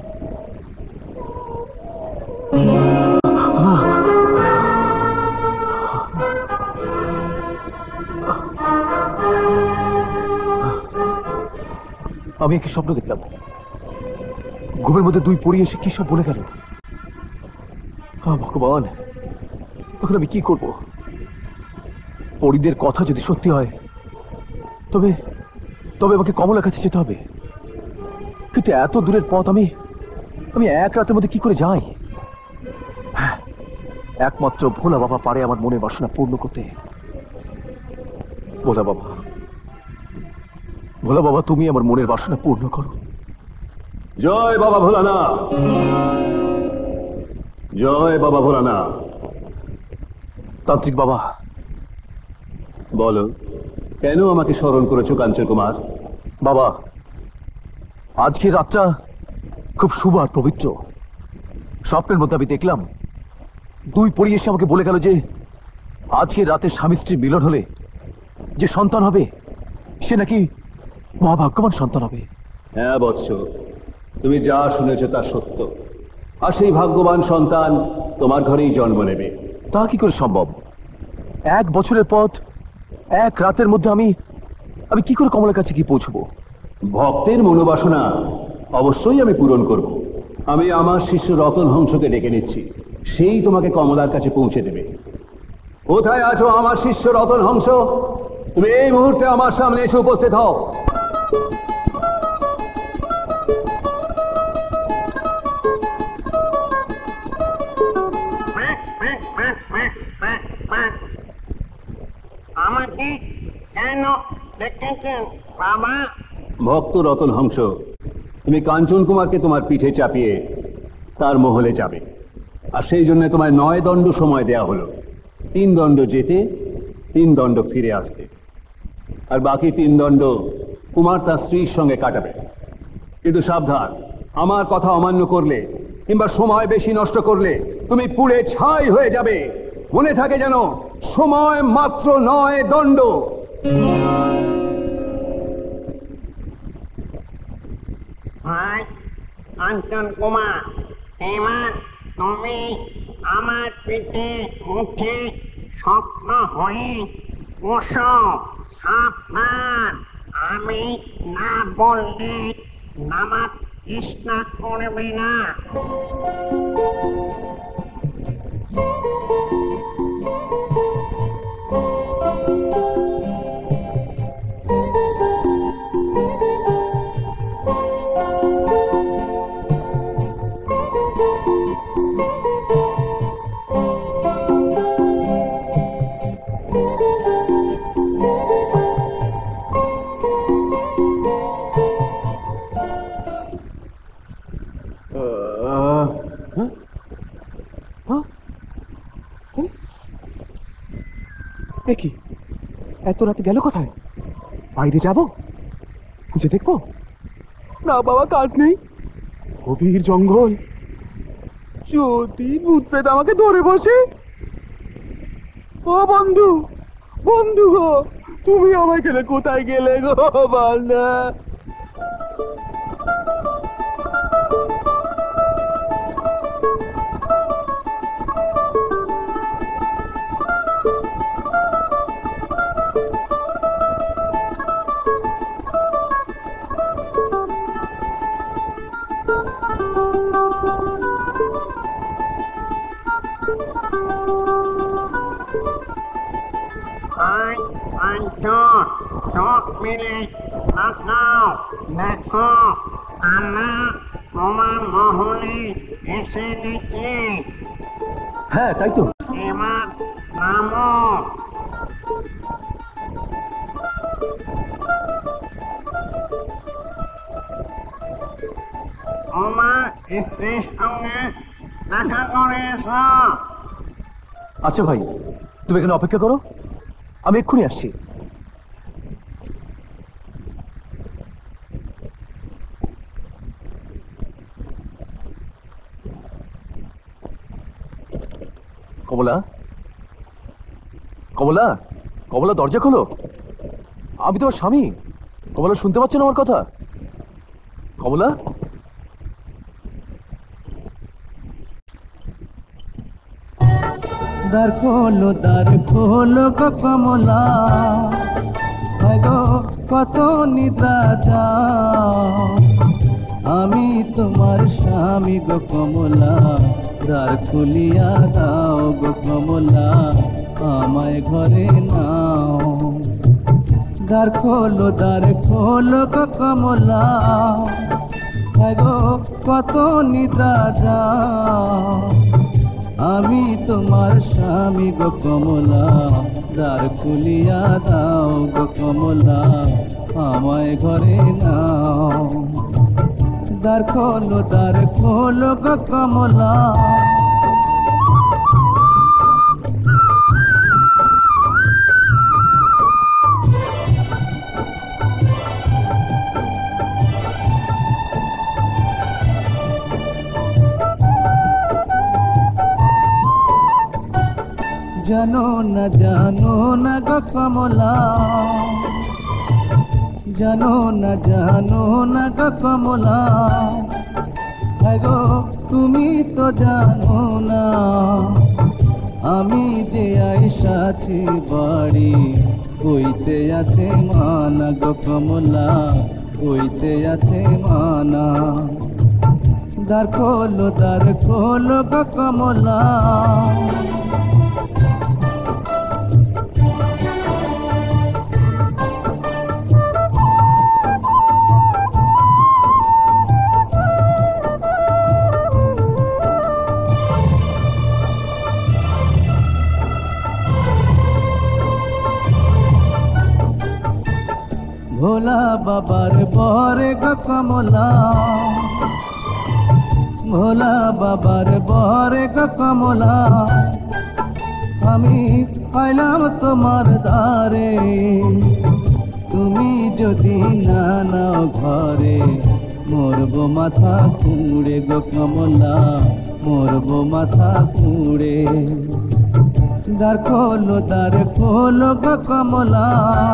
আমি একটি স্বপ্ন দেখলাম, ঘুমের মধ্যে দুই পরী এসে কি সব বলে গেল। ভগবান, এখন আমি কি করব? পরীদের কথা যদি সত্যি হয়, তবে তবে আমাকে কমলার কাছে যেতে হবে। কিন্তু এত দূরের পথ আমি এক রাতের মধ্যে কি করে যাই? একমাত্র ভোলা বাবা পারে আমার মনের বাসনা পূর্ণ করতে। ভোলা বাবা, ভোলা বাবা, তুমি আমার মনের বাসনা পূর্ণ করো। জয় বাবা ভোলানাথ, জয় বাবা ভোলানাথ। তান্ত্রিক বাবা, বলো, কেন আমাকে স্মরণ করেছো কাঞ্চন কুমার? বাবা, আজকের রাতটা খুব শুভ আর পবিত্র। স্বপ্নের মধ্যে আমি দেখলাম দুই পরী এসে আমাকে বলে গেল যে আজকের রাতে স্বামী স্ত্রীর মিলন হলে যে সন্তান হবে, সে নাকি মহাভাগ্যবান সন্তান হবে। হ্যাঁ বৎস, তুমি যা শুনেছো তা সত্য। আর সেই ভাগ্যবান সন্তান তোমার ঘরেই জন্ম নেবে। তা কি করে সম্ভব? 1 বছরের পথ 1 রাতের মধ্যে আমি কি করে কমলার কাছে কি পৌঁছবো? ভক্তের মনোবাসনা অবশ্যই আমি পূরণ করব। আমি আমার শিষ্য রতন হংসকে ডেকে নিচ্ছি, সেই তোমাকে কমলার কাছে পৌঁছে দেবে। কোথায় আছো আমার শিষ্য রতন হংস? তুমি এই মুহূর্তে আমার সামনে এসে উপস্থিত হও। আমাকে কেন ডেকেছেন বাবা? ভক্ত রতন হংস, তুমি কাঞ্চন কুমারকে তোমার পিঠে চাপিয়ে তার মহলে যাবে, আর সেই জন্য তোমায় 9 দণ্ড সময় দেয়া হলো। 3 দণ্ড যেতে, 3 দণ্ড ফিরে আসতে, আর বাকি 3 দণ্ড কুমার তার স্ত্রীর সঙ্গে কাটাবে। কিন্তু সাবধান, আমার কথা অমান্য করলে কিংবা সময় বেশি নষ্ট করলে তুমি পুড়ে ছাই হয়ে যাবে। মনে থাকে যেন, সময় মাত্র 9 দণ্ড। ভাই কাঞ্চন কুমার, এবার তুমি আমার পিঠে উঠে স্বপ্ন হয়ে বসো। সাবধান, আমি না বললে নামাজ চেষ্টা করবে না। এ কি এত রাতে গেল কোথায়? বাইরে যাব, খুঁজে দেখবো? না বাবা, কাজ নেই, গভীর জঙ্গল, যদি ভূত প্রেত আমাকে ধরে বসে। ও বন্ধু, বন্ধু গো, তুমি আমায় গেলে কোথায় গেলে গো বান্দা? চোখ মেলে তাকাও, দেখো আমরা তোমার মহলে এসে গেছি। হ্যাঁ তাই তো। এবার নামো। তোমার স্ত্রীর সঙ্গে দেখা করে এসো। আচ্ছা ভাই, তুমি এখানে অপেক্ষা করো, আমি এক্ষুনি আসছি। কমলা, কমলা, কমলা, দরজা খোলো, আমি তোমার স্বামী। কমলা, শুনতে পাচ্ছ না আমার কথা? কমলা, দ্বার খোলো গো কমলা, গো কত নিদ্রা যাও, আমি তোমার স্বামী গো কমলা, দ্বার খুলিয়া দাও গো কমলা, আমায় ঘরে নাও। দ্বার খোলো গো কমলা, গো কত নিদ্রা যাও, আমি তোমার স্বামী গো কমলা, দ্বার খুলিয়া দাও গো কমলা, আমায় ঘরে নাও। দ্বার খোলো গো কমলা। জানো না গো কমলা, জানো না গো কমলা, গো তুমি তো জানো না, আমি যে আইসাছি বাড়ি, কইতে আছে মানা গো কমলা, কইতে আছে মানা। দ্বার খোলো গো কমলা। ভোলা বাবার বরে গো কমলা, ভোলা বাবার বরে গো কমলা, আমি পাইলাম তোমার দ্বারে, তুমি যদি না নাও ঘরে, মরবো মাথা কুঁড়ে গো কমলা, মরবো মাথা কুঁড়ে। দ্বার খোলো গো কমলা,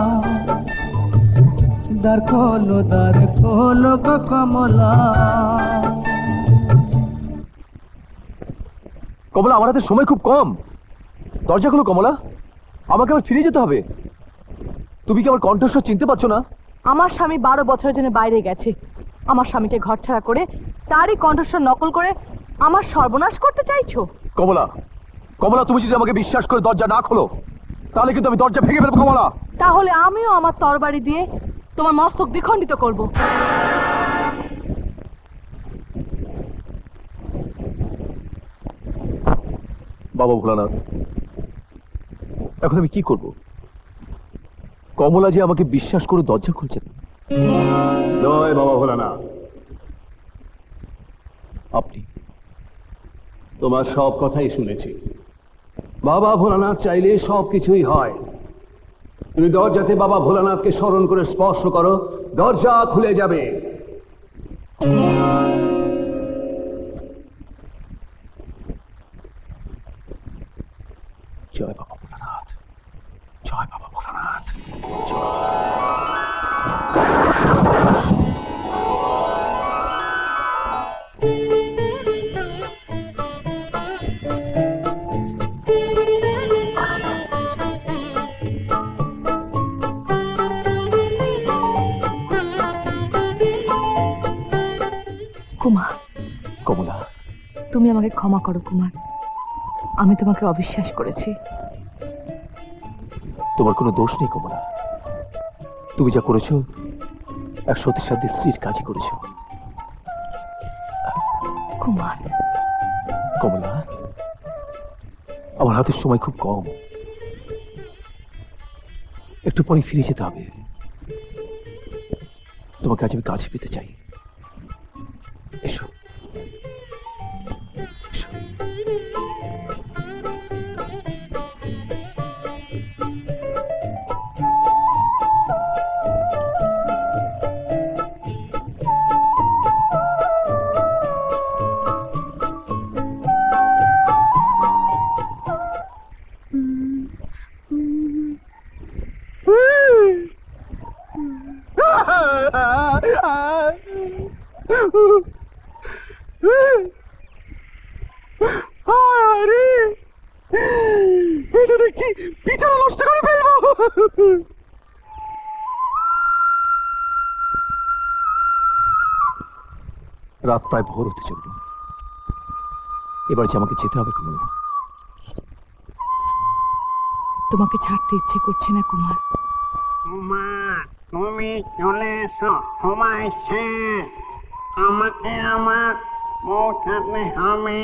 দ্বার খোলো গো কমলা। কমলা, আমার হাতে সময় খুব কম, দরজা খোলো কমলা, আমাকে আবার ফিরে যেতে হবে। তুমি কি আমার কণ্ঠস্বর চিনতে পারছো না? আমার স্বামী 12 বছরের জন্য বাইরে গেছে, আমার স্বামীকে ঘরছাড়া করে তারই কণ্ঠস্বর নকল করে আমার সর্বনাশ করতে চাইছো? কমলা, কমলা, তুমি যদি আমাকে বিশ্বাস করে দরজা না খোলো, তাহলে কিন্তু আমি দরজা ভেঙে ফেলবো কমলা। তাহলে আমিও আমার তরবারি দিয়ে তোমার মস্তক দ্বিখণ্ডিত করব। বাবা ভোলানাথ, এখন আমি কি করব? কমলা যে আমাকে বিশ্বাস করে দরজা খুলছে না। জয় বাবা ভোলানাথ। আপনি? তোমার সব কথাই শুনেছি, বাবা ভোলানাথ চাইলে সবকিছুই হয়। তুমি দরজাতে বাবা ভোলানাথকে স্মরণ করে স্পর্শ করো, দরজা খুলে যাবে। জয় বাবা ভোলানাথ, জয় বাবা ভোলানাথ। কুমার, কমলা, তুমি আমাকে ক্ষমা করো কুমার, আমি তোমাকে অবিশ্বাস করেছি। তোমার কোনো দোষ নেই কমলা। তুমি যা করেছো এক সতীসাধ্যী স্ত্রীর কাজই করেছো। কুমার, কমলা, আমার হাতের সময় খুব কম, একটু পরে ফিরে যেতে হবে। তোমাকে আজ আমি কাছে পেতে চাই। এসো, এসো। আরে এটা দেখছি বিছানা নষ্ট করে ফেলবো। রাত প্রায় ভোর হতে চলল, এবার যে আমাকে যেতে হবে কমলা। তোমাকে ছাড়তে ইচ্ছে করছে না কুমার। কুমার, তুমি চলে এসো, সময় শেষ। আমাকে আমার পৌঁছাতে হবে।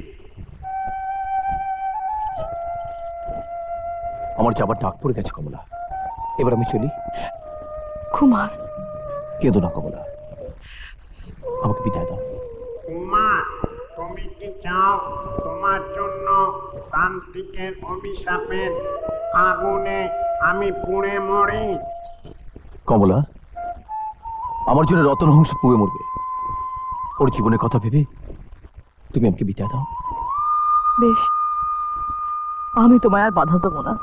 আমার যাবার ডাক পড়ে গেছে কমলা, এবার আমি চলি। কুমার, কেঁদো না কমলা, আমাকে বিদায় দাও। কুমার, তুমি কি চাও তোমার জন্য তান্ত্রিকের অভিশাপের আগুনে আমি পুড়ে মরি? কমলা, আমার জন্য রতনহংস পুড়ে মরবে, ওর জীবনের কথা ভেবে তুমি আমাকে বিদায় দাও। বেশ, আমি তোমায় আর বাধা দেবো না।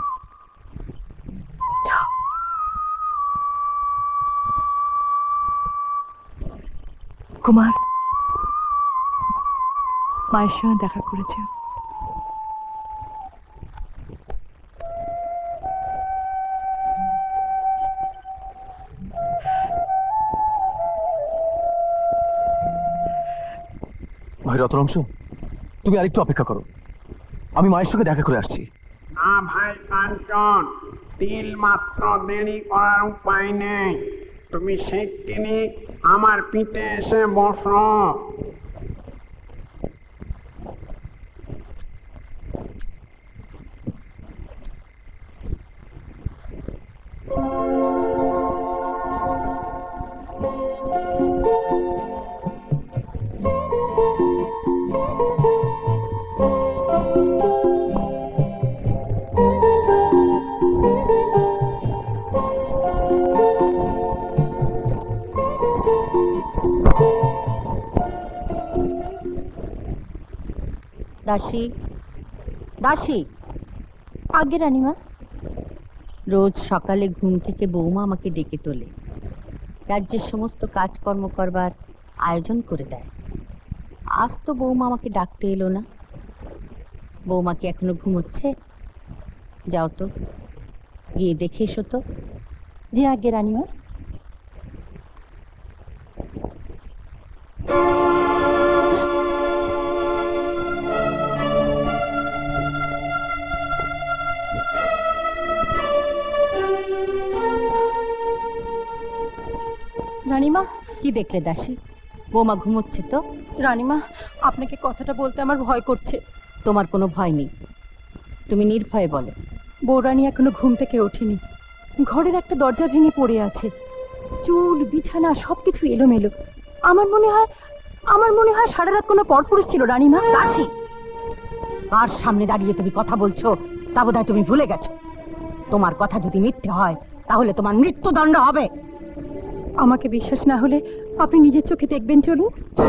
যাও। কুমার, মায়ের সঙ্গে দেখা করেছে। ভাই রতনহংস, তুমি আরেকটু অপেক্ষা করো, আমি মায়ের সঙ্গে দেখা করে আসছি। না ভাই কাঞ্চন, তিল মাত্র দেরি করার উপায় নেই। তুমি সেদিনই আমার পিঠে এসে বসো। দাসী, দাসী। আগে রানীমা। রোজ সকালে ঘুম থেকে বৌমা আমাকে ডেকে তোলে, রাজ্যের সমস্ত কাজকর্ম করবার আয়োজন করে দেয়। আজ তো বৌমা আমাকে ডাকতে এলো না। বৌমা কি এখনো ঘুমোচ্ছে? যাও তো, গিয়ে দেখে এসো তো। জি আগে রানীমা। রানীমা, কি দেখলে দাসী? বৌমা ঘুমোচ্ছে তো। রানীমা, আপনাকে কথাটা বলতে আমার ভয় করছে। তোমার কোনো ভয় নেই, তুমি নির্ভয়ে বলো। বৌরানী এখনো ঘুম থেকে ওঠেনি। ঘরের একটা দরজা ভেঙে পড়ে আছে, চুল বিছানা সবকিছু এলোমেলো। আমার মনে হয় সারা রাত কোনো পরপুরুষ ছিল। রানীমা, দাসী, কার সামনে দাঁড়িয়ে তুমি কথা বলছো তা বোধহয় তুমি ভুলে গেছো। তোমার কথা যদি মিথ্যে হয় তাহলে তোমার মৃত্যুদণ্ড হবে। আমাকে বিশ্বাস না হলে আপনি নিজের চোখে দেখবেন, চলুন।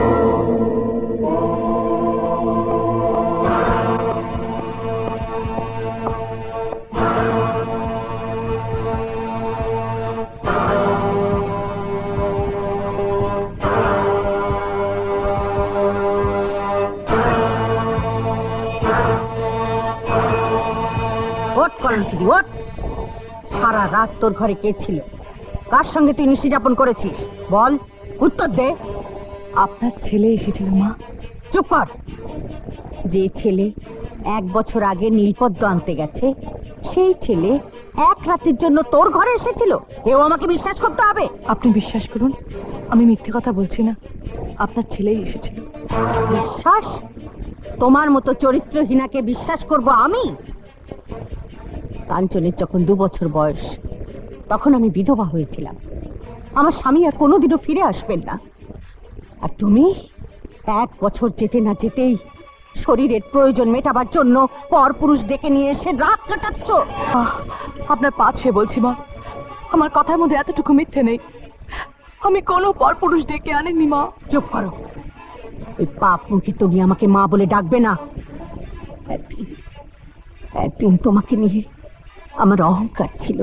ওঠ কলঙ্কিনী, ওঠ। সারা রাত তোর ঘরে কে ছিল? কার সঙ্গে তুই নিশি যাপন করেছিস? বল, উত্তর দে। আপনার ছেলে এসেছিল মা। চুপ কর। যে ছেলে 1 বছর আগে নীলপদ্ম আনতে গেছে, সেই ছেলে 1 রাতের জন্য তোর ঘরে এসেছিল? এও আমাকে বিশ্বাস করতে হবে। আপনি বিশ্বাস করুন, আমি মিথ্যে কথা বলছি না, আপনার ছেলেই এসেছিল। বিশ্বাস? তোমার মতো চরিত্রহীনাকে বিশ্বাস করব আমি? কাঞ্চনের যখন 2 বছর বয়স, তখন আমি বিধবা হয়েছিলাম। আমার স্বামী আর কোনোদিনও ফিরে আসবেন না। আর তুমি 1 বছর যেতে না যেতেই শরীরের প্রয়োজন মেটাবার জন্য পরপুরুষ ডেকে নিয়ে এসে রাত কাটাচ্ছ। আপনার পা ছুঁয়ে বলছি মা, আমার কথার মধ্যে এতটুকু মিথ্যে নেই। আমি কোনো পরপুরুষ ডেকে আনিনি মা। চুপ করো। ওই পাপ মুখে তুমি আমাকে মা বলে ডাকবে না। একদিন তোমাকে নিয়ে আমার অহংকার ছিল।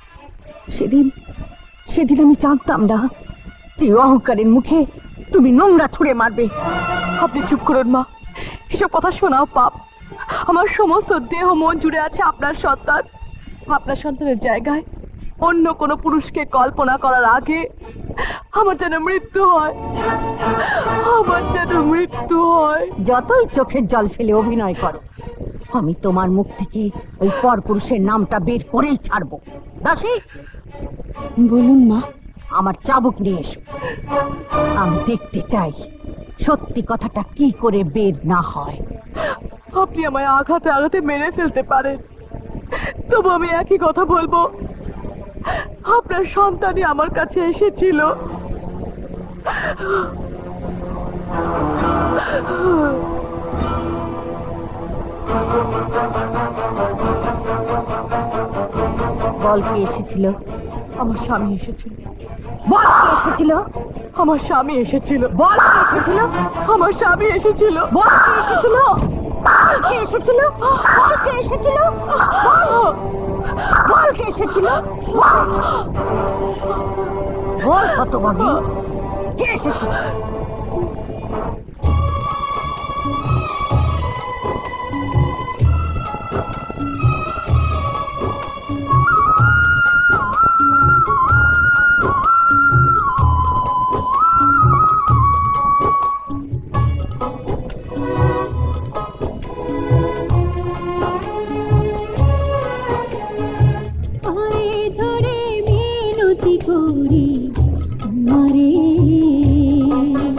সেদিন আমি জানতাম না যে অহংকারের মুখে তুমি নোংরা ছুঁড়ে মারবে। আপনি চুপ করুন মা, এসব কথা শোনাও পাপ। আমার সমস্ত দেহ মন জুড়ে আছে আপনার সন্তান। আপনার সন্তানের জায়গায় অন্য কোনো পুরুষকে কল্পনা করার আগে আমার যেন মৃত্যু হয়, আমার যেন মৃত্যু হয়। যতই চোখের জল ফেলে অভিনয় করো, আমি তোমার মুখ থেকে ওই পরপুরুষের নামটা বের করেই ছাড়বো। দাসী, বলুন মা। আমার চাবুক নিয়ে এসো। আমি দেখতে চাই সত্যি কথাটা কি করে বের না হয়। আপনি আমায় আঘাতে আঘাতে মেরে ফেলতে পারেন, তবু আমি একই কথা বলবো, আপনার সন্তানই আমার কাছে এসেছিল। বল, কে এসেছিল? আমার স্বামী এসেছিল। বল, কে এসেছিল? আমার স্বামী এসেছিল। বল, কে এসেছিল? আমার স্বামী এসেছিল। বল, কে এসেছিল? বল, কে এসেছিল? বল, কে এসেছিল? বল, কে এসেছিল? বল, হতভাগী, কে এসেছিল? করি আমারে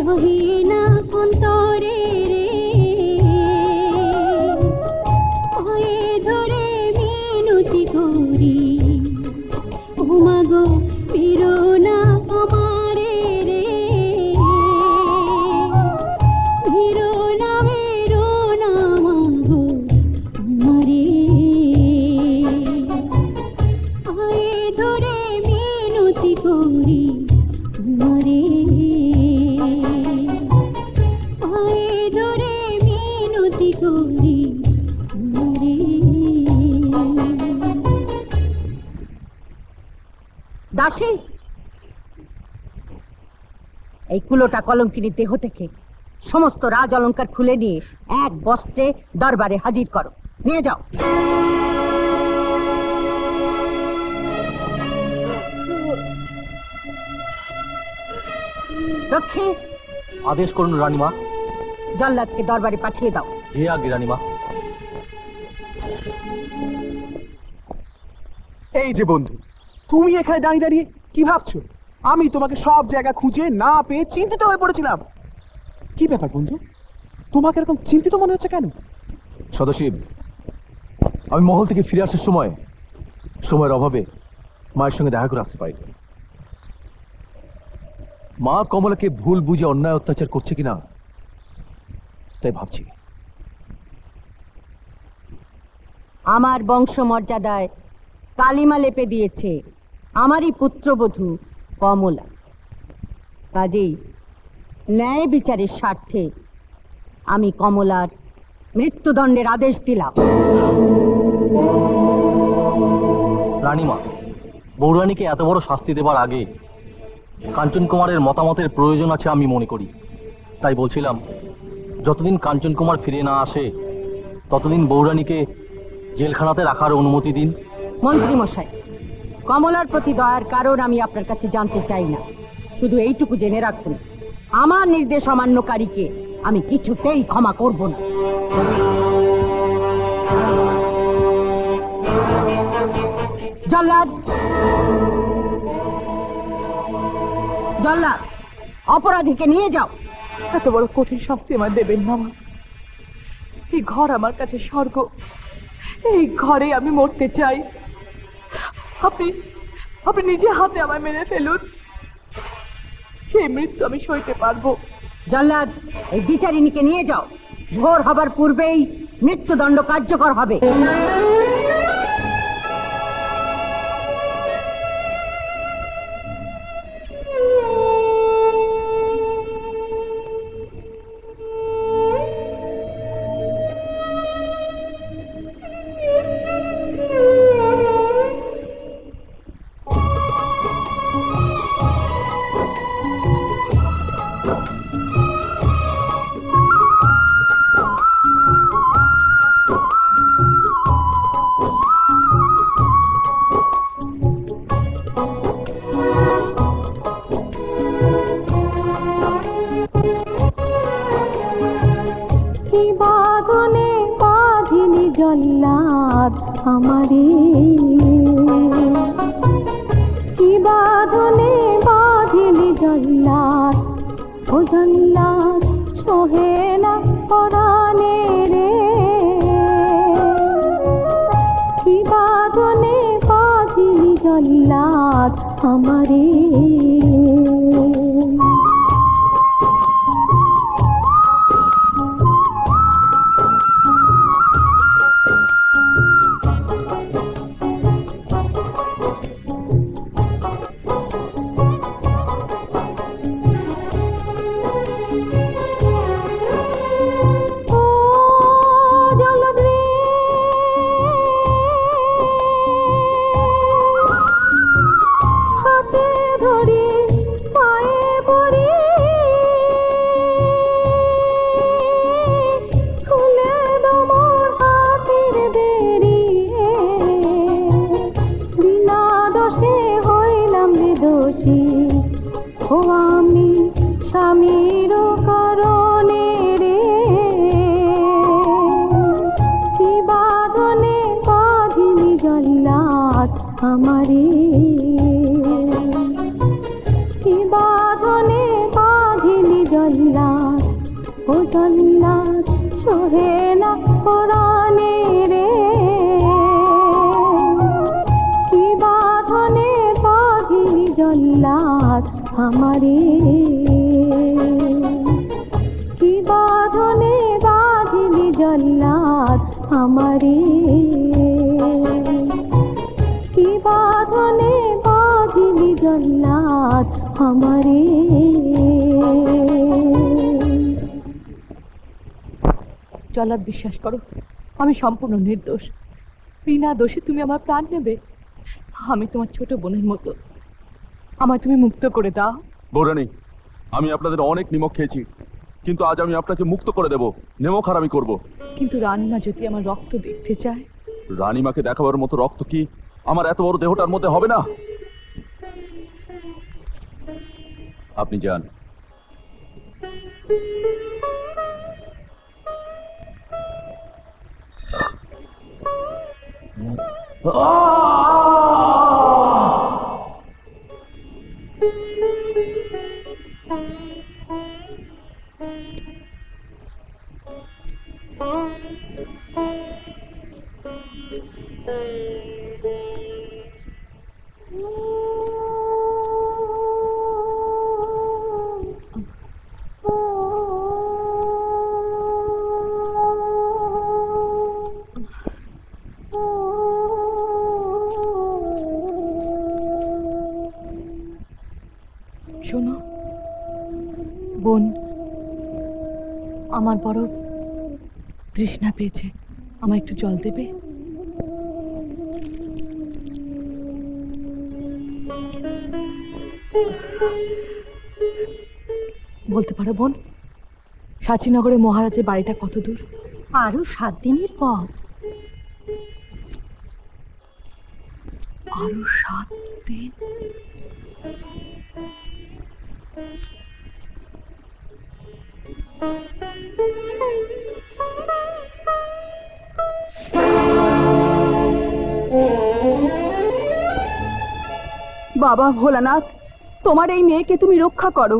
রহিনা অন্তরে রে পায়ে ধরে মিনতি করি ও মাগো ফিরো না আমারে রে ফিরো না মাগো আমারে পায়ে ধরে মিনতি করি আমারে পায়ে ধরে মিনতি করি আমারে। দাসী, এই কুলোটা কলঙ্কিনীর দেহ থেকে সমস্ত রাজ অলংকার খুলে নিয়ে এক বস্ত্রে দরবারে হাজির করো, নিয়ে যাও। রক্ষী, আদেশ করুন রানীমা। জল্লাদকে দরবারে পাঠিয়ে দাও। জি আজ্ঞে রানীমা। এই যে বন্ধু, তুমি এখানে দাঁড়িয়ে দাঁড়িয়ে কি ভাবছো? আমি তোমাকে সব জায়গা খুঁজে না পেয়ে চিন্তিত হয়ে পড়েছিলাম। কি ব্যাপার বন্ধু, তোমাকে এরকম চিন্তিত মনে হচ্ছে কেন? সদাশিব, আমি মহল থেকে ফিরে আসার সময় সময়ের অভাবে মায়ের সঙ্গে দেখা করে আসতে পারি। মা কমলাকে ভুল বুঝে অন্যায় অত্যাচার করছে কিনা তাই ভাবছি। আমার বংশ মর্যাদায় কালিমা লেপে দিয়েছে আমারই পুত্রবধূ কমলা। কাজেই ন্যায় বিচারের স্বার্থে আমি কমলার মৃত্যুদণ্ডের আদেশ দিলাম। রানীমা, বৌরানীকে এত বড় শাস্তি দেবার আগে কাঞ্চন কুমারের মতামতের প্রয়োজন আছে আমি মনে করি। তাই বলছিলাম, যতদিন কাঞ্চন কুমার ফিরে না আসে ততদিন বৌরানীকে জেলখানাতে রাখার অনুমতি দিন। মন্ত্রী মশাই, কমলার প্রতি দয়ার কারণ আমি আপনার কাছে জানতে চাই না। শুধু এইটুকু জেনে রাখুন, আমার নির্দেশ অমান্যকারীকে আমি কিছুতেই ক্ষমা করব না। জল্লাদ, জল্লাদ, অপরাধীকে নিয়ে যাও। এত বড় কঠিন শাস্তি আমার দেবেন না মা। এই ঘর আমার কাছে স্বর্গ, এই ঘরে আমি মরতে চাই। আপনি আপনি নিজে হাতে আমায় মেরে ফেলুন, সেই মৃত্যু আমি সইতে পারবো। জল্লাদ, এই বিচারিণীকে নিয়ে যাও। ভোর হবার পূর্বেই মৃত্যুদণ্ড কার্যকর হবে। জল্লাদ আমারে, কি বাঁধনে বাঁধিলি জল্লাদ, ও জল্লাদ সোহে না পরাণে রে, কি বাঁধনে বাঁধিলি জল্লাদ আমারে। আমারে কি বাঁধনে বাঁধিলি জল জল্লাদ সহে না পরাণে রে কি বাঁধনে বাঁধিলি জল্লাদ আমারে কি বাঁধনে বাঁধিলি জল্লাদ আমারে কি বাঁধনে বাঁধিলি জল্লাদ আমারে। জল্লাদ, বিশ্বাস করো, আমি সম্পূর্ণ নির্দোষ। বিনা দোষে তুমি আমার প্রাণ নেবে? আমি তোমার ছোট বোনের মতো, আমার তুমি মুক্ত করে দাও। বৌরানী, আমি আপনাদের অনেক নিমক খেয়েছি, কিন্তু আজ আমি আপনাকে মুক্ত করে দেব, নিমক হারামি করব। কিন্তু রানীমা যদি আমার রক্ত দেখতে চায়? রানীমাকে দেখাবার মতো রক্ত কি আমার এত বড় দেহটার মধ্যে হবে না? আপনি যান। শোনো বোন, আমার বড় তৃষ্ণা পেয়েছে, আমায় একটু জল দেবে? বলতে পারো বোন, সাচিনগরে মহারাজের বাড়িটা কত দূর? আরো 7 দিনের পথ। আরো 7 দিন? বাবা ভোলানাথ, তোমার এই মেয়েকে তুমি রক্ষা করো।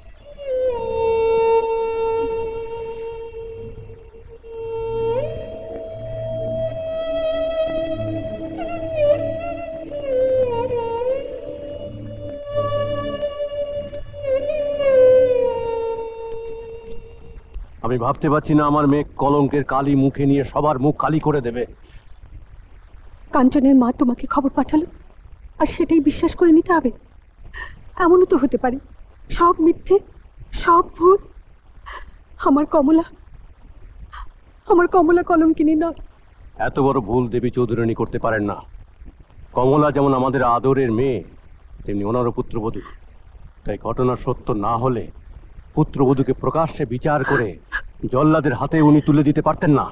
আমি ভাবতে পারছি না আমার মেয়ে কলঙ্কের কালি মুখে নিয়ে সবার মুখ কালি করে দেবে। কাঞ্চনের মা তোমাকে খবর পাঠালো, আর সেটাই বিশ্বাস করে নিতে হবে? এমনও তো হতে পারে সব মিথ্যে, সব ভুল। আমার কমলা কলঙ্কিনী নয়। এত বড় ভুল দেবী চৌধুরানী করতে পারেন না। কমলা যেমন আমাদের আদরের মেয়ে, তেমনি ওনারও পুত্রবধূ। তাই ঘটনা সত্য না হলে পুত্রবধূকে প্রকাশ্যে বিচার করে জল্লাদের হাতে উনি তুলে দিতে পারতেন না।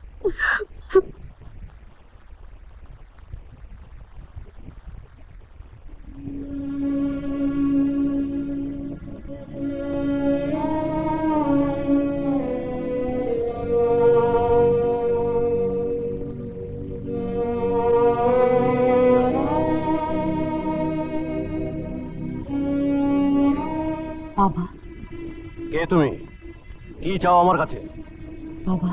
বাবা। কে তুমি? কি চাও আমার কাছে? বাবা,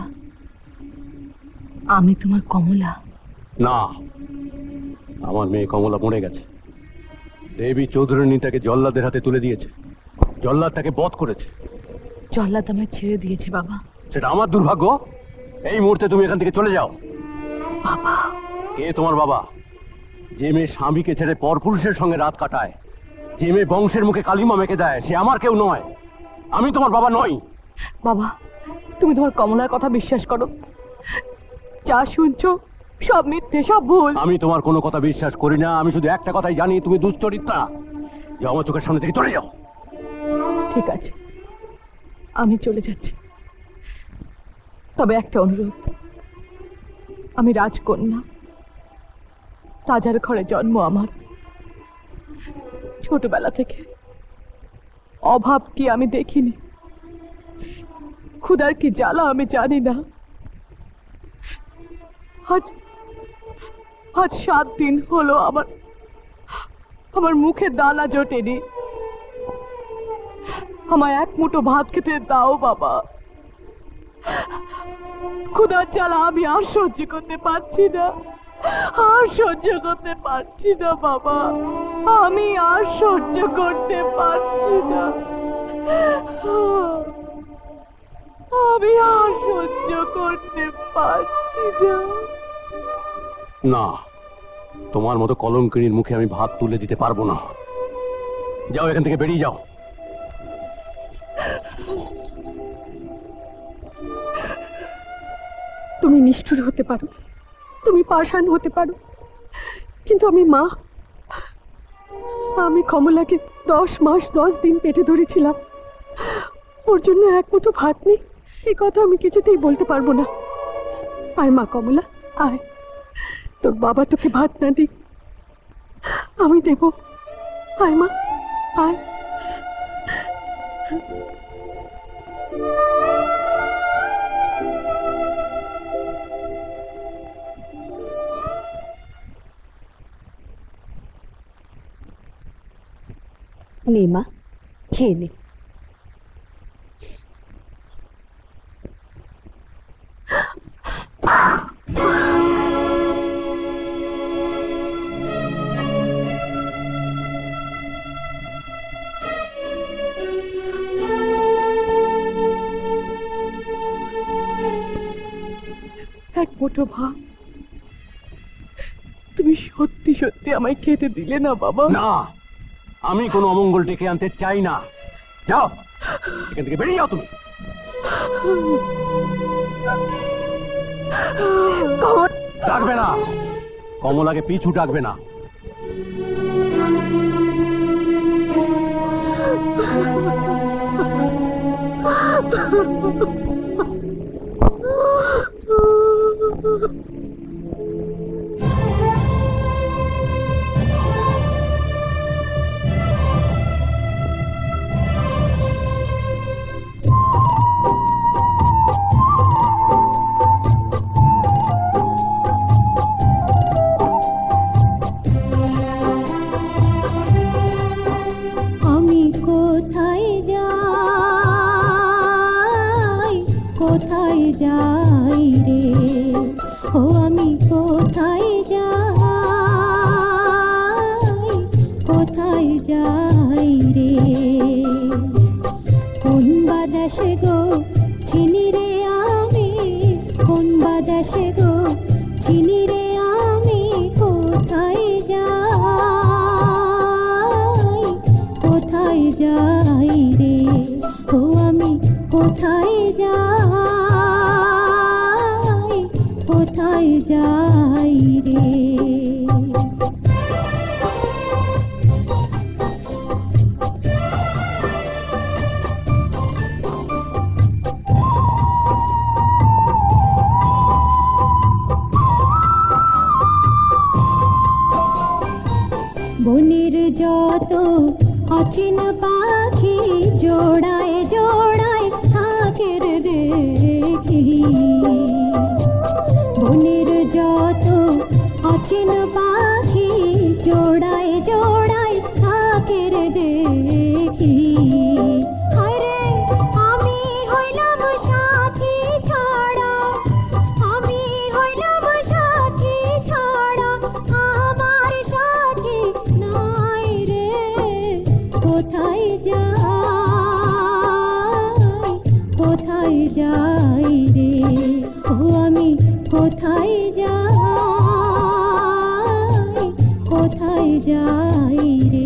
আমি তোমার কমলা। না, আমার মেয়ে কমলা মরে গেছে। দেবী চৌধুরানী তাকে জল্লাদের হাতে তুলে দিয়েছে। জল্লাদ তাকে বধ করেছে। জল্লাদ আমায় ছেড়ে দিয়েছে বাবা। সেটা আমার দুর্ভাগ্য। এই মুহূর্তে তুমি এখান থেকে চলে যাও। বাবা। কে তোমার বাবা? যে মেয়ে স্বামীকে ছেড়ে পরপুরুষের সঙ্গে রাত কাটায়, যে মেয়ে বংশের মুখে কালিমা মেখে দেয়, সে আমার কেউ নয়। আমি তোমার বাবা নই। বাবা, তুমি তোমার কমলার কথা বিশ্বাস করো। যা শুনছো সব মিথ্যে, সব ভুল। আমি তোমার কোনো কথা বিশ্বাস করি না। আমি শুধু একটা কথাই জানি, তুমি দুশ্চরিত্রা। যে আমার চোখের সামনে থেকে চলে যাও। ঠিক আছে, আমি চলে যাচ্ছি। তবে একটা অনুরোধ, আমি রাজকন্যা, রাজার ঘরে জন্ম আমার। ছোটবেলা থেকে অভাব কি আমি দেখিনি, ক্ষুধার কি জ্বালা আমি জানি না। আজ 7 দিন হলো আমার মুখে দানা জোটেনি। আমায় এক মুঠো ভাত খেতে দাও বাবা। ক্ষুধার জ্বালা আমি আর সহ্য করতে পারছি না, আর সহ্য করতে পারছি না বাবা, আমি আর সহ্য করতে পারছি না, আমি আর সহ্য করতে পারছি না। না, তোমার মতো কলঙ্কিনীর মুখে আমি ভাত তুলে দিতে পারবো না। যাও, এখান থেকে বেরিয়ে যাও। তুমি নিষ্ঠুর হতে পারো, তুমি পাষাণ হতে পারো, কিন্তু আমি মা। আমি কমলাকে 10 মাস 10 দিন পেটে ধরেছিলাম। ওর জন্য এক মুঠো ভাত নেই, এই কথা আমি কিছুতেই বলতে পারবো না। আয় মা কমলা, আয়, তোর বাবা তোকে ভাত না দিক, আমি দেব। আয় মা, আয়। নে মা, খেয়ে নে। এক মুঠো ভাত তুমি সত্যি সত্যি আমায় খেতে দিলে না বাবা? না, আমি কোনো অমঙ্গল ডেকে আনতে চাই না। যাও, এখান থেকে বেরিয়ে যাও তুমি। ডাকবে না, কমলাকে পিছু ডাকবে না। কোথায় যাই রে, ও আমি কোথায় যাই, কোথায় যাই রে, কোন বাদেশে গো চিনি রে আমি, কোন বাদেশে গো চিনি রে আমি, কোথায় যাই, কোথায় যাই রে, ও আমি কোথায় যাই, কোথায় যাই রে। বনের যত অচিন পাখি জোড়ায় জোড়ায় থাকে রে দেখি, বনের যত অচিন পাখি জোড়ায় জোড়ায় থাকে রে দেখি, হায় রে আমি হইলাম সাথী ছাড়া, আমি হইলাম সাথী ছাড়া, আমার সাথী নাই রে, কোথায় যাই, কোথায় যাই রে, ও আমি কোথায় যাই, কোথায় যাই রে।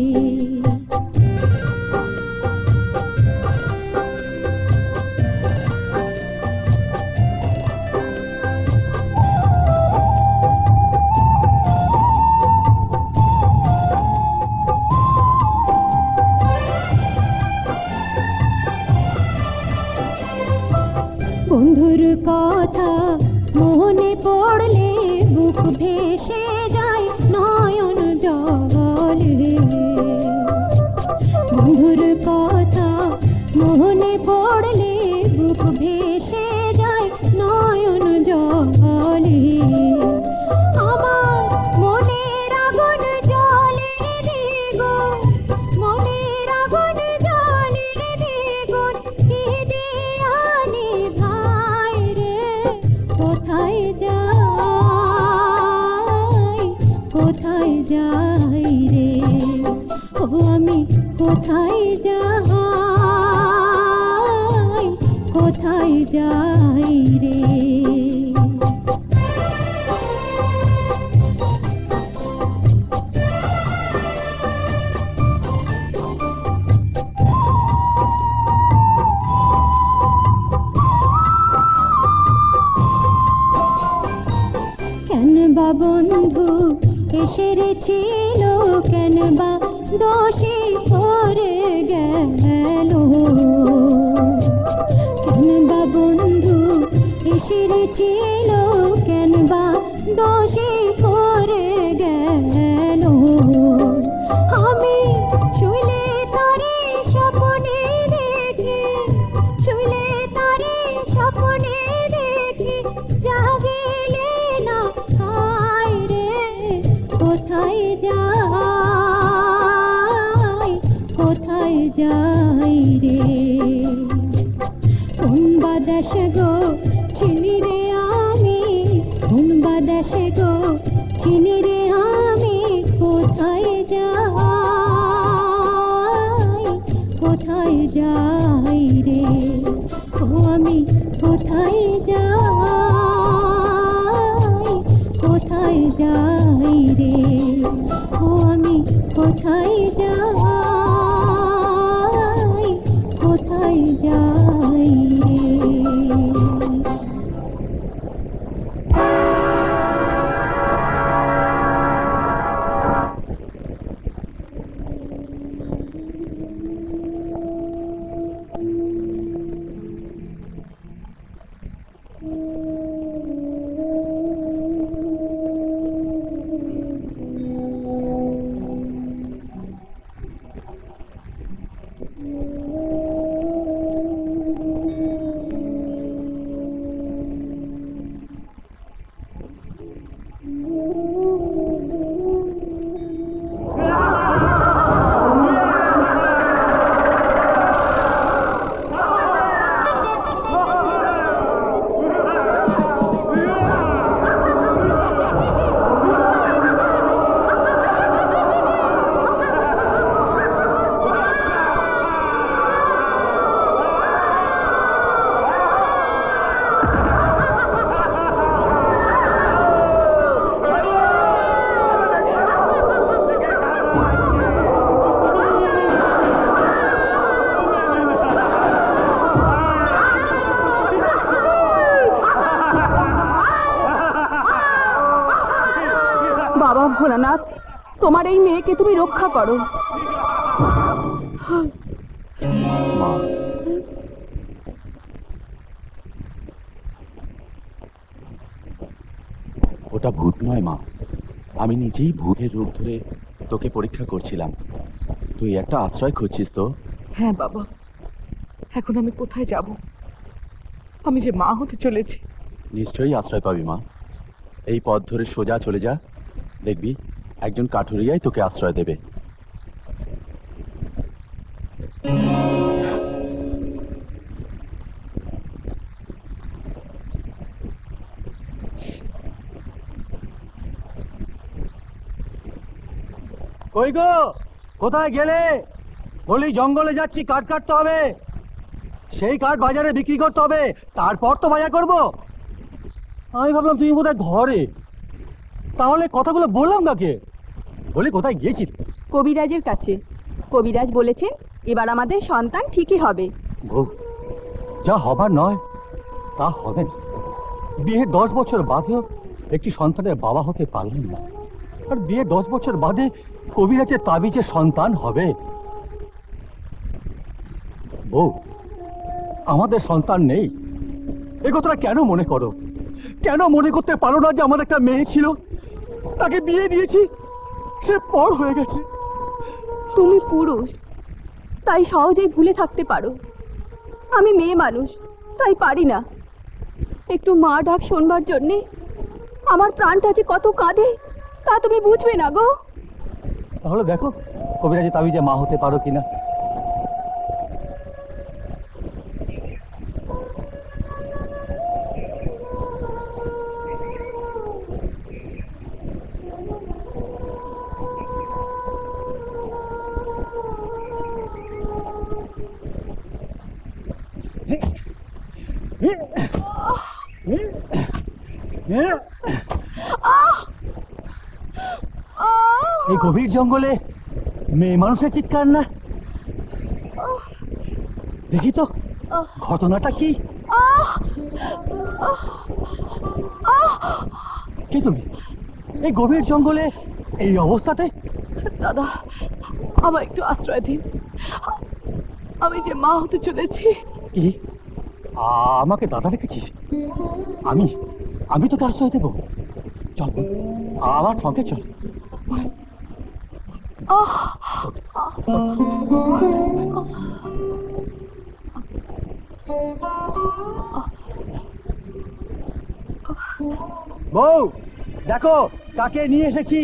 বন্ধুর কথা মনে পড়লে বুক ভেসে যায় নয়ন জলে, কোথায় যাই রে ও আমি কোথায় যাই কোথায় যাই রে কেন বা বন্ধু এসে ছিল কেন বা দোষী করে গেল কেন বা বন্ধু এসে ছিল কেন বা দোষী করে গেল আমি শুইলে তারে স্বপ্নে দেখি শুইলে তারে স্বপ্নে দেখি জাগিলে না হায় রে কোথায় যাই রে কোন বাদেশ গো চিনি রে আমি কোন বাদেশ গো চিনি রে আমি কোথায় যাই রে ও আমি কোথায় যাই রে ও আমি কোথায় যাই রে বাবা ভোলানাথ তোমার এই মেয়েকে তুমি রক্ষা করো মা ওটা ভূত নয় মা আমি নিজেই ভূতের রূপ ধরে তোকে পরীক্ষা করছিলাম তুই একটা আশ্রয় খুঁজছিস তো হ্যাঁ বাবা এখন আমি কোথায় যাব আমি যে মা হতে চলেছি নিশ্চয়ই আশ্রয় পাবি মা এই পথ ধরে সোজা চলে যা দেখবি একজন কাঠুরিয়াই তোকে আশ্রয় দেবে কই গো কোথায় গেলে বলি জঙ্গলে যাচ্ছি কাঠ কাটতে হবে সেই কাঠ বাজারে বিক্রি করতে হবে তারপর তো বাজার করব আমি ভাবলাম তুমি বোধহয় ঘরে তাহলে কথাগুলো বললাম কাকে বলি কোথায় গিয়েছিল কবিরাজের কাছে কবিরাজ বলেছে এবার আমাদের সন্তান ঠিকই হবে বউ যা হবার নয় তা হবে না বিয়ের 10 বছর বাদেও একটি সন্তানের বাবা হতে পারলাম না আর বিয়ের 10 বছর বাদে কবিরাজের তাবিজে সন্তান হবে বউ আমাদের সন্তান নেই এ কথাটা কেন মনে করো কেন মনে করতে পারো না যে আমার একটা মেয়ে ছিল তাকে বিয়ে দিয়েছি সে পর হয়ে গেছে তুমি পুরুষ তাই সহজেই ভুলে থাকতে পারো আমি মেয়ে মানুষ তাই পারি না একটু মা ডাক শুনবার জন্যে আমার প্রাণটা যে কত কাঁদে তা তুমি বুঝবে না গো তাহলে দেখো কবিরাজের তাবিজে মা হতে পারো কিনা এই গভীর জঙ্গলে মেয়ে মানুষের চিৎকার না, দেখি তো ঘটনাটা কি। কে তুমি এই গভীর জঙ্গলে এই অবস্থাতে? দাদা, আমার একটু আশ্রয় দিন, আমি যে মা হতে চলেছি। কি আমাকে দাদা রেখেছিস? আমি আমি তোকে আশ্রয় দেবো, চল আমার সঙ্গে চল। বউ দেখো কাকে নিয়ে এসেছি।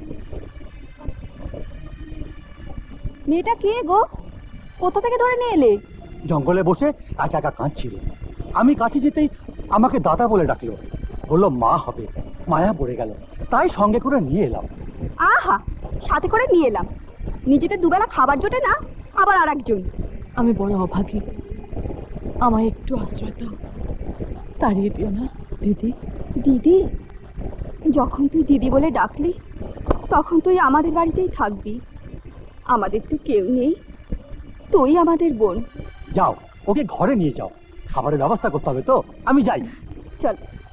মেয়েটা কে গো? কোথা থেকে ধরে নিয়ে এলে? জঙ্গলে বসে একা একা কাঁদছিল, আমি কাছে যেতেই আমাকে দাদা বলে ডাকলো, বললো মা হবে, মায়া পড়ে গেল, তাই সঙ্গে করে নিয়ে এলাম। আহা, সাথে করে নিয়ে এলাম, নিজেদের দুবেলা খাবার জোটে না, আবার আর একজন। আমি বড় অভাগী, আমায় একটু আশ্রয় দাও, তাড়িয়ে দিও না। দিদি, দিদি, যখন তুই দিদি বলে ডাকলি তখন তুই আমাদের বাড়িতেই থাকবি, আমাদের তো কেউ নেই, তুই আমাদের বোন। যাও ওকে ঘরে নিয়ে যাও, খাবারের ব্যবস্থা করতে হবে তো, আমি যাই। চল।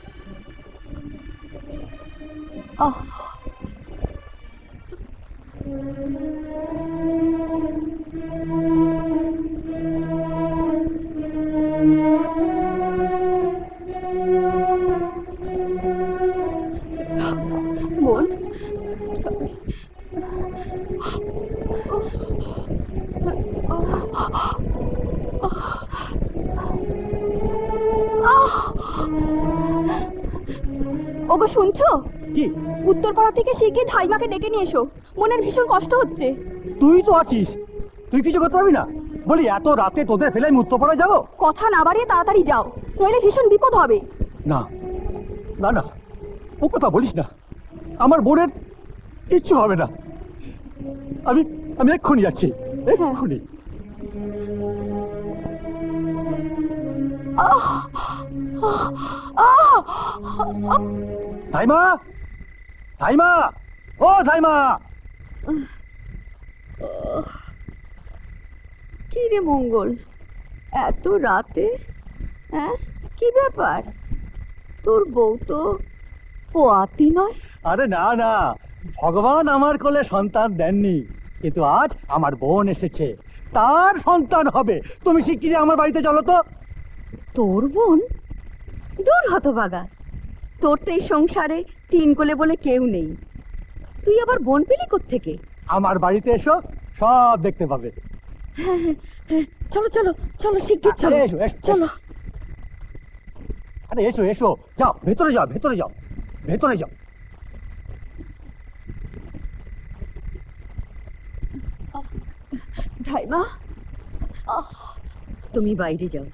বোন, ওগো শুনছো? কি? উত্তরপাড়া থেকে শিগগির ধাইমাকে ডেকে নিয়ে এসো, মনের ভীষণ কষ্ট হচ্ছে। তুই তো আছিস, তুই কিছু করতে পারবি না? বলি এত রাতে তোদের ফেলে আমি উত্তরপাড়ায় যাবো? কথা না বাড়িয়ে তাড়াতাড়ি যাও, নইলে ভীষণ বিপদ হবে। না না না, ও কথা বলিস না, আমার বোনের কিচ্ছু হবে না, আমি আমি এক্ষুনি যাচ্ছি, এক্ষুনি। ধাইমা, ধাইমা, ও ধাইমা। কি রে মঙ্গল, এত রাতে? হ্যাঁ, কি ব্যাপার? তোর বউ তো পোয়াতি নয়। আরে না না, ভগবান আমার কোলে সন্তান দেননি, কিন্তু আজ আমার বোন এসেছে, তার সন্তান হবে। তুমি শিগগিরই আমার বাড়িতে চলো তো। তোর বোন? দূর হতভাগা, তোর তো এই সংসারে তিন কোলে বলে কেউ নেই, তুই আবার বোন পেলি কোত্থেকে? আমার বাড়িতে এসো, সব দেখতে পাবে। হ্যাঁ হ্যাঁ হ্যাঁ, চলো চলো চলো, শিগগির চলো। এসো, এসো, চলো। আরে এসো এসো, যাও ভেতরে যাও, ভেতরে যাও, ভেতরে যাও। ধাইমা, তুমি বাইরে যাও।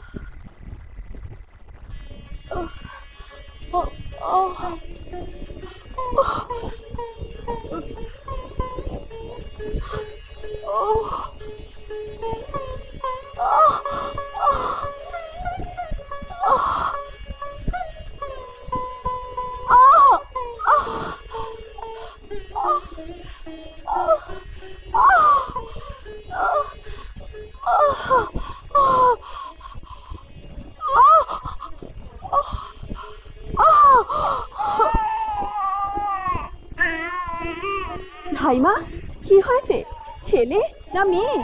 ধাইমা, কি হয়েছে? ছেলে না মেয়ে?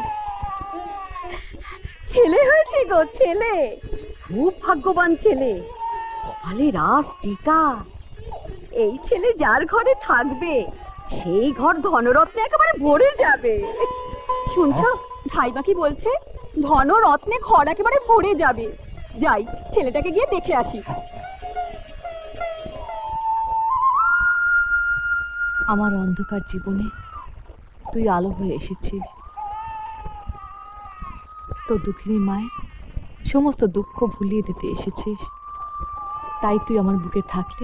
ছেলে হয়েছে গো, ছেলে। খুব ভাগ্যবান ছেলে, কপালে রাস টিকা। এই ছেলে যার ঘরে থাকবে সেই ঘর ধনরত্নে একেবারে ভরে যাবে। শুনছো ধাইমা কি বলছে? ধনরত্নে ঘর একেবারে ভরে যাবে। যাই, ছেলেটাকে গিয়ে দেখে আসি। আমার অন্ধকার জীবনে তুই আলো হয়ে এসেছিস, তোর দুঃখিনী মায়ের সমস্ত দুঃখ ভুলিয়ে দিতে এসেছিস, তাই তুই আমার বুকে থাকলে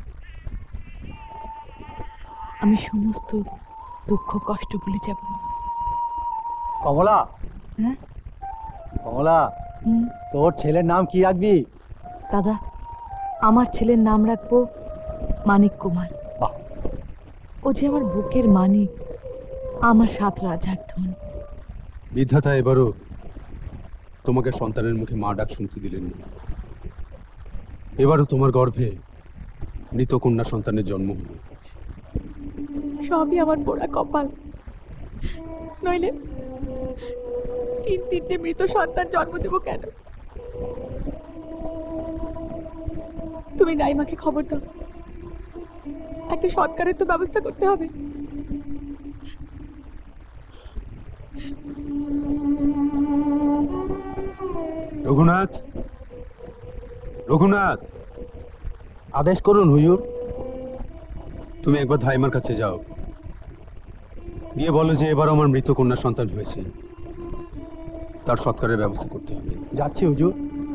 আমি সমস্ত দুঃখ কষ্ট ভুলে যাব। কমলা, হ্যাঁ কমলা, তোর ছেলের নাম কি রাখবি? দাদা, আমার ছেলের নাম রাখবো মানিক কুমার। বাহ। ও যে আমার বুকের মানিক, আমার 7 রাজার ধন। বিধাতা এবারও তোমাকে সন্তানের মুখে মা ডাক শুনতে দিলেন না। এবারও তোমার গর্ভে মৃত কন্যা সন্তানের জন্ম হলো। সবই আমার পোড়া কপাল, নইলে 3-3টে মৃত সন্তান জন্ম দেব কেন? তুমি নাইমাকে খবর দাও, একটা সৎকারের তো ব্যবস্থা করতে হবে। রঘুনাথ, রঘুনাথ, আদেশ করুন হুজুর। তুমি একবার ধাইমার কাছে যাও, গিয়ে বলো যে এবার আমার মৃত কন্যা সন্তান হয়েছে, তার সৎকারের ব্যবস্থা করতে হবে। যাচ্ছি হুজুর।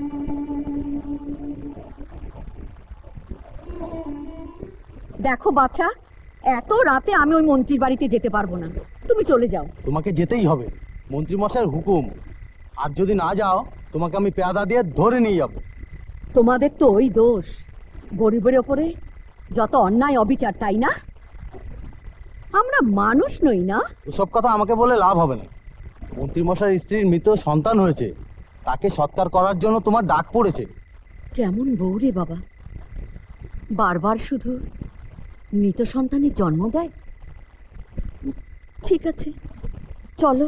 দেখো বাছা, এত রাতে আমি ওই মন্ত্রীর বাড়িতে যেতে পারবো না, তুমি চলে যাও। তোমাকে যেতেই হবে, মন্ত্রী মশাইয়ের হুকুম। আর যদি না যাও তোমাকে আমি পেয়াদা দিয়ে ধরে নিয়ে যাব। তোমাদের তো ওই দোষ, গরিবের ওপরে যত অন্যায় অবিচার, তাই না? আমরা মানুষ নই না? ওসব কথা আমাকে বলে লাভ হবে না। মন্ত্রী মশাইয়ের স্ত্রীর মৃত সন্তান হয়েছে, তাকে সৎকার করার জন্য তোমার ডাক পড়েছে। কেমন বউ রে বাবা, বারবার শুধু মৃত সন্তানের জন্ম দেয়। ঠিক আছে, চলো।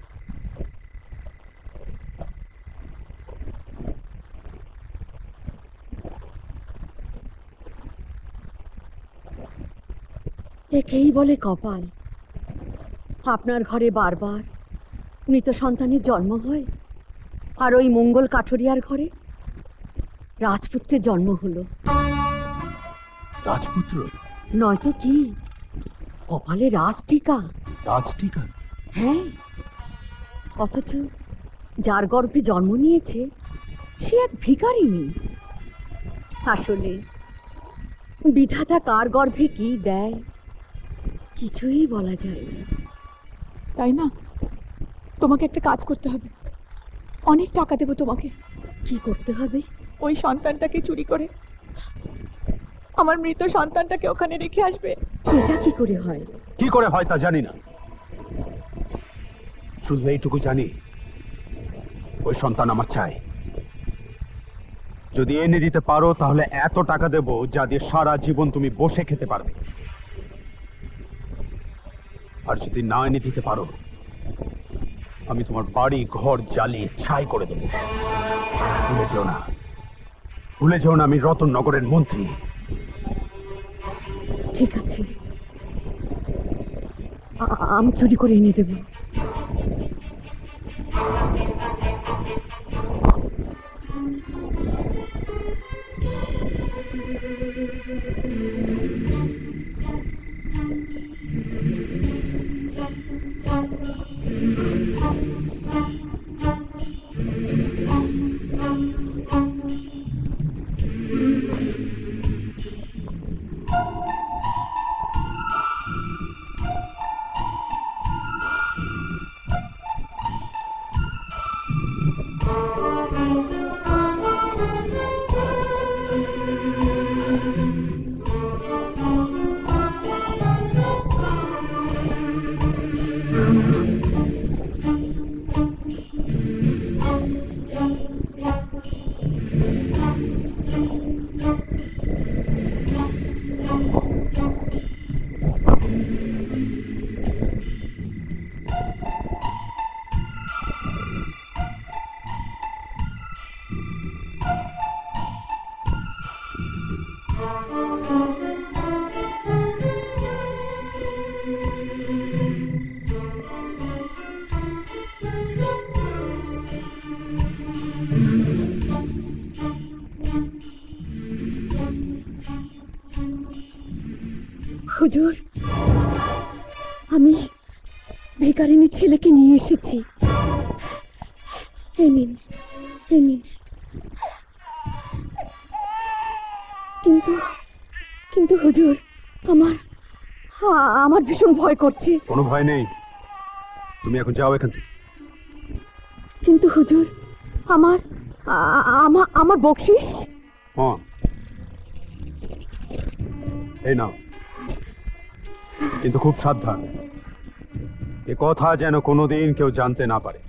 একেই বলে কপাল। আপনার ঘরে বারবার মৃত সন্তানের জন্ম হয়, আর ওই মঙ্গল কাঠুরিয়ার ঘরে রাজপুত্রের জন্ম হলো। রাজপুত্র নয়তো কি, কপালে রাজটিকা। রাজটিকা? হ্যাঁ, অথচ যার গর্ভে জন্ম নিয়েছে সে এক ভিখারিনী। আসলে বিধাতা কার গর্ভে কি দেয় কিছুই বলা যায় না। তাই না? তোমাকে একটা কাজ করতে হবে, অনেক টাকা দেবো তোমাকে। কি করতে হবে? ওই সন্তানটাকে চুরি করে আমার মৃত সন্তানটাকে ওখানে রেখে আসবে। এটা কি করে হয়? কি করে হয় তা জানি না, শুধু এইটুকু জানি ওই সন্তান আমার চাই। যদি এনে দিতে পারো তাহলে এত টাকা দেব যা দিয়ে সারা জীবন তুমি বসে খেতে পারবে। আর যদি না এনে দিতে পারো আমি তোমার বাড়ি ঘর জ্বালিয়ে ছাই করে দেব। ভুলে যেও না, ভুলে যেও না আমি রতননগরের মন্ত্রী। ঠিক আছে, আমি চুরি করে এনে দেব। হুজুর, আমি ভিখারিনীর ছেলেকে নিয়ে এসেছি। এই নিন, এই নিন। কিন্তু কিন্তু হুজুর, আমার ভীষণ ভয় করছে। কোনো ভয় নেই, তুমি এখন যাও এখান থেকে। কিন্তু হুজুর, আমার আমার বকশিস? হ্যাঁ, এই নাও। কিন্তু খুব সাবধান, এ কথা যেন কোনোদিন কেউ জানতে না পারে।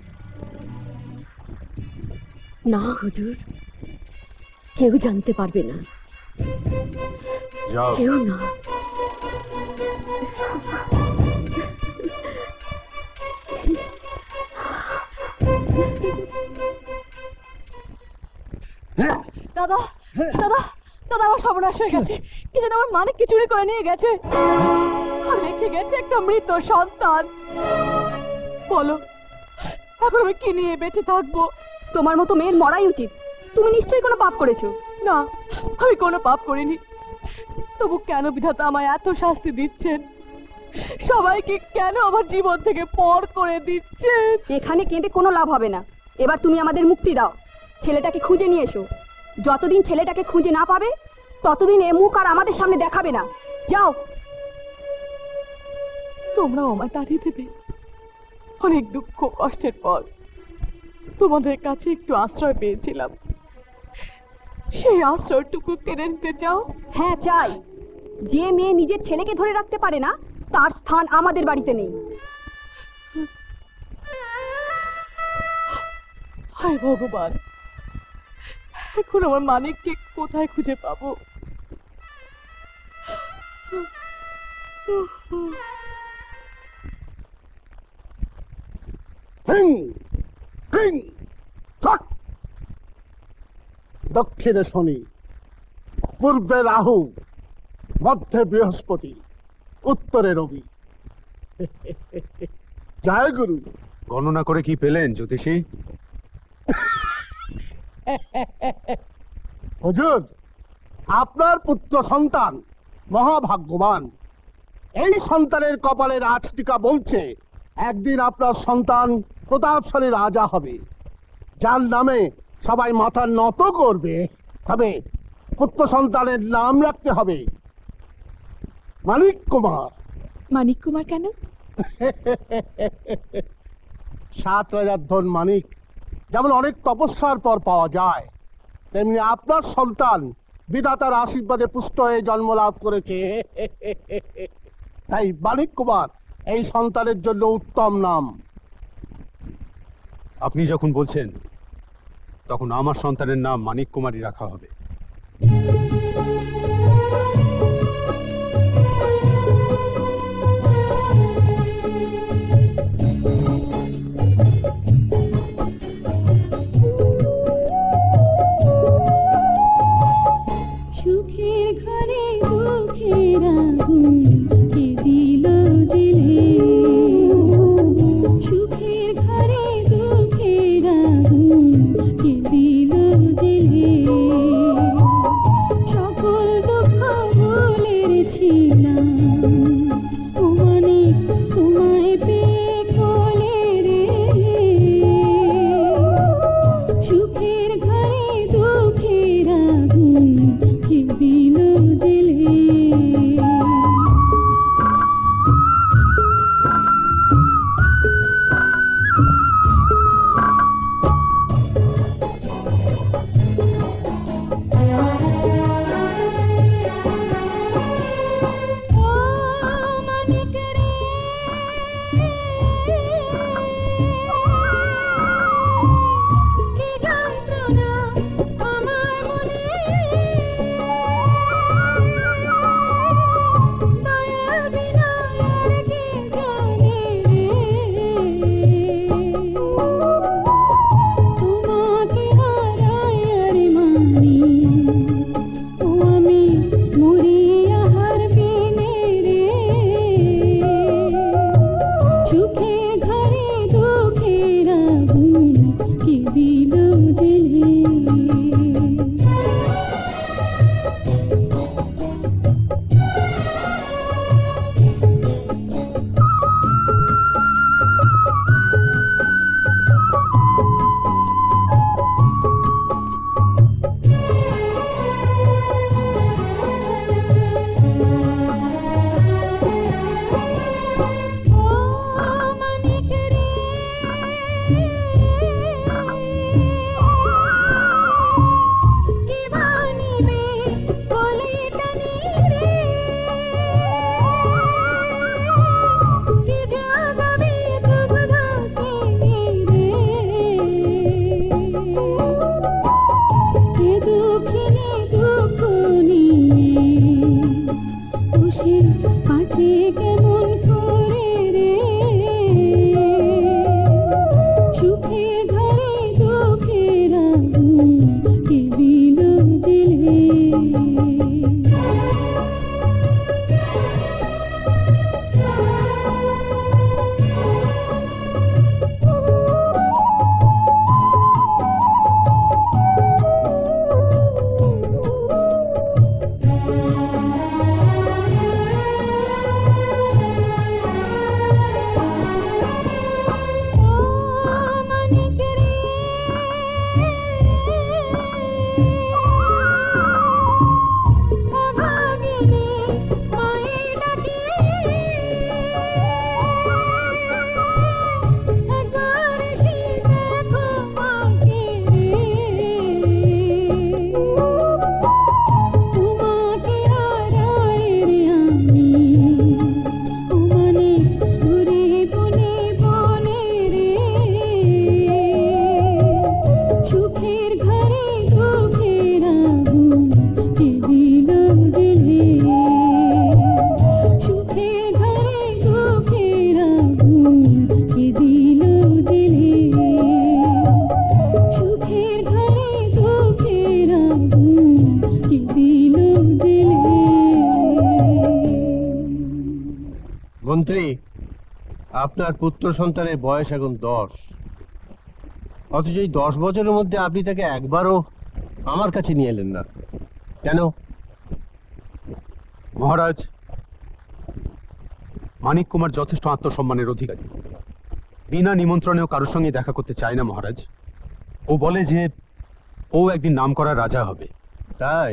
না হুজুর, কেউ জানতে পারবে না, যাও। কেউ না। দাদা দাদা দাদা, আমার সর্বনাশ হয়ে গেছে। কি যেন আমার মানিককে চুরি করে নিয়ে গেছে আর রেখে গেছে একটা মৃত সন্তান। বলো, এখন আমি কি নিয়ে বেঁচে থাকবো? তোমার মতো মেয়ের মরাই উচিত। তুমি নিশ্চয়ই কোনো পাপ করেছো। না, আমি কোনো পাপ করিনি। তবু কেন বিধাতা আমায় এত শাস্তি দিচ্ছেন? সবাইকে কেন আমার জীবন থেকে পর করে দিচ্ছেন? এখানে কেঁদে কোনো লাভ হবে না। এবার তুমি আমাদের মুক্তি দাও, ছেলেটাকে খুঁজে নিয়ে এসো। যতদিন ছেলেটাকে খুঁজে না পাবে ততদিন এ মুখ আর আমাদের সামনে দেখাবে না। যাও। তোমরা আমায় তাড়িয়ে দেবে? অনেক দুঃখ কষ্টের পর তোমাদের কাছে একটু আশ্রয় পেয়েছিলাম, সেই আশ্রয়টুকু কেড়ে নিতে চাও? হ্যাঁ চাই। যে মেয়ে নিজের ছেলেকে ধরে রাখতে পারে না তার স্থান আমাদের বাড়িতে নেই। হায় ভগবান, এখন আমার মানিককে কোথায় খুঁজে পাবো? দক্ষিণে শনি, পূর্বে রাহু, মধ্যে বৃহস্পতি, উত্তরে রবি। জয় গুরু। গণনা করে কি পেলেন জ্যোতিষী? হুজুর, আপনার পুত্র সন্তান মহাভাগ্যবান। এই সন্তানের কপালের আটটিকা বলছে একদিন আপনার সন্তান প্রতাপশালী রাজা হবে, যার নামে সবাই মাথা নত করবে। তবে পুত্র সন্তানের নাম রাখতে হবে মানিক কুমার। মানিক কুমার কেন? 7 রাজার ধন মানিক যেমন অনেক তপস্যার পর পাওয়া যায়, তেমনি আপনার সন্তান বিধাতার আশীর্বাদে পুষ্ট হয়ে জন্ম লাভ করেছে। তাই মানিক কুমার এই সন্তানের জন্য উত্তম নাম। আপনি যখন বলছেন তখন আমার সন্তানের নাম মানিক কুমারই রাখা হবে। সুখের ঘরে দুঃখের আগুন কে দিল জেলে, সুখের ঘরে দুঃখের আগুন কে দিল জেলে। আপনার পুত্র সন্তানের বয়স এখন 10, অথচ এই 10 বছরের মধ্যে আপনি তাকে একবারও আমার কাছে নিয়ে এলেন না কেন? মহারাজ, মানিক কুমার যথেষ্ট আত্মসম্মানের অধিকারী। বিনা নিমন্ত্রণেও কারোর সঙ্গে দেখা করতে চায় না মহারাজ। ও বলে যে ও একদিন নামকরা রাজা হবে। তাই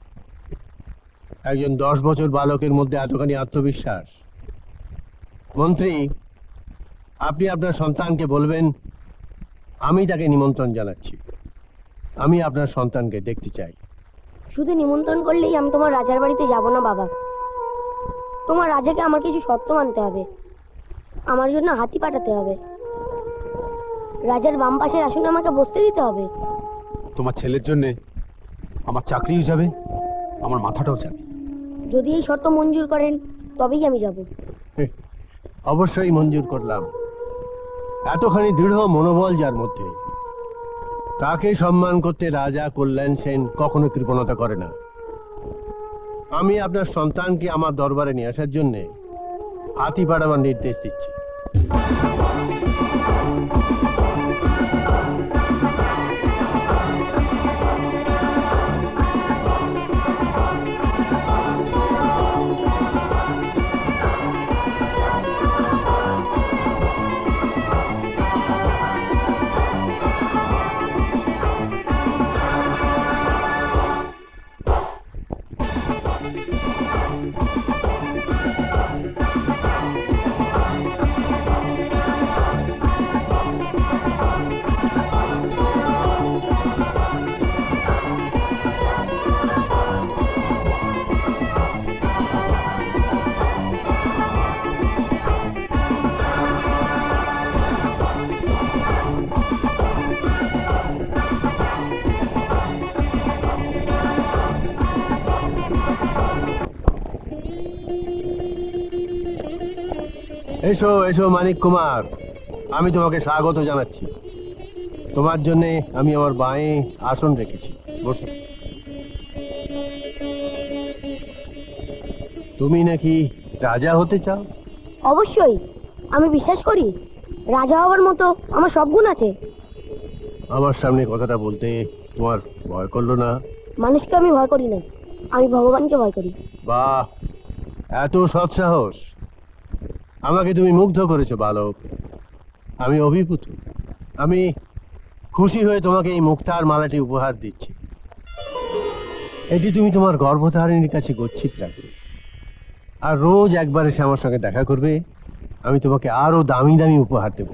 একজন 10 বছর বালকের মধ্যে এতখানি আত্মবিশ্বাস? মন্ত্রী, আপনি আপনার সন্তানকে বলবেন আমি তাকে নিমন্ত্রণ জানাচ্ছি, আমি আপনার সন্তানকে দেখতে চাই। শুধু নিমন্ত্রণ করলেই আমি তোমার রাজার বাড়িতে যাব না বাবা। তোমার রাজাকে আমার কিছু শর্ত মানতে হবে। আমার জন্য হাতি পাঠাতে হবে, রাজার বাম পাশের আসনে আমাকে বসতে দিতে হবে। তোমার ছেলের জন্য আমার চাকরিও যাবে, আমার মাথাটাও যাবে। যদি এই শর্ত মঞ্জুর করেন তবেই আমি যাব। অবশ্যই মঞ্জুর করলাম। এতখানি দৃঢ় মনোবল যার মধ্যে, তাকে সম্মান করতে রাজা কল্যাণ সেন কখনো কৃপণতা করে না। আমি আপনার সন্তানকে আমার দরবারে নিয়ে আসার জন্য হাতি পাঠাবার নির্দেশ দিচ্ছি। এসো এসো মানিক কুমার, আমি তোমাকে স্বাগত জানাচ্ছি। তোমার জন্য আমি আমার বাঁয়ে আসন রেখেছি, বসো। তুমি নাকি রাজা হতে চাও? অবশ্যই, আমি বিশ্বাস করি রাজা হওয়ার মতো আমার সব গুণ আছে। আমার সামনে কথাটা বলতে তোমার ভয় করলো না? মানুষকে আমি ভয় করি না, আমি ভগবানকে ভয় করি। বাহ, এত সৎসাহস! আমাকে তুমি মুগ্ধ করেছো বালক, আমি অভিভূত। আমি খুশি হয়ে তোমাকে এই মুক্তার মালাটি উপহার দিচ্ছি। এটি তুমি তোমার গর্ভধারিণীর কাছে গচ্ছিত রাখবে, আর রোজ একবার এসে আমার সঙ্গে দেখা করবে। আমি তোমাকে আরো দামি দামি উপহার দেব।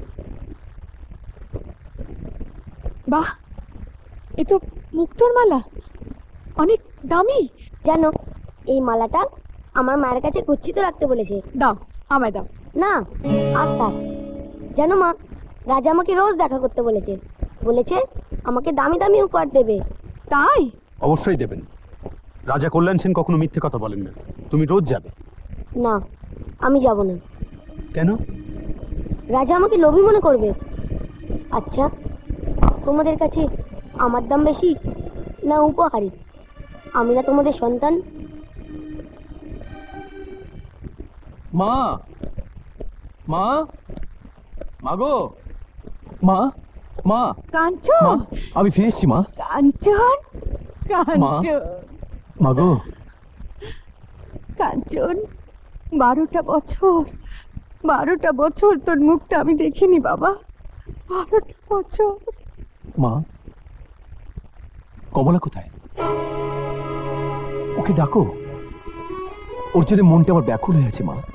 বাহ, এ তো মুক্তোর মালা, অনেক দামি। জানো, এই মালাটা আমার মায়ের কাছে গচ্ছিত রাখতে বলেছে। দাও, আমায় দাও। না, আজ থাক। জানো মা, রাজা আমাকে রোজ দেখা করতে বলেছে, বলেছে আমাকে দামি দামি উপহার দেবে। তাই? অবশ্যই দেবেন। রাজা কল্যাণ সেন কখনো মিথ্যে কথা বলেন না। তুমি রোজ যাবে। না, আমি যাব না। কেন? রাজা আমাকে লোভী মনে করবে। আচ্ছা, তোমাদের কাছে আমার দাম বেশি না উপহারী? আমি না তোমাদের সন্তান? মা, মা, মাগো, মা, মা, কাঞ্চন, মা, আমি ফিরে এসেছি মা। কাঞ্চন, কাঞ্চন, মাগো, কাঞ্চন, 12টা বছর, 12টা বছর তোর মুখটা আমি দেখিনি বাবা, 12টা বছর। মা, কমলা কোথায়? ওকে ডাকো, ওর জন্য মনটা আমার ব্যাকুল হয়ে আছে। মা,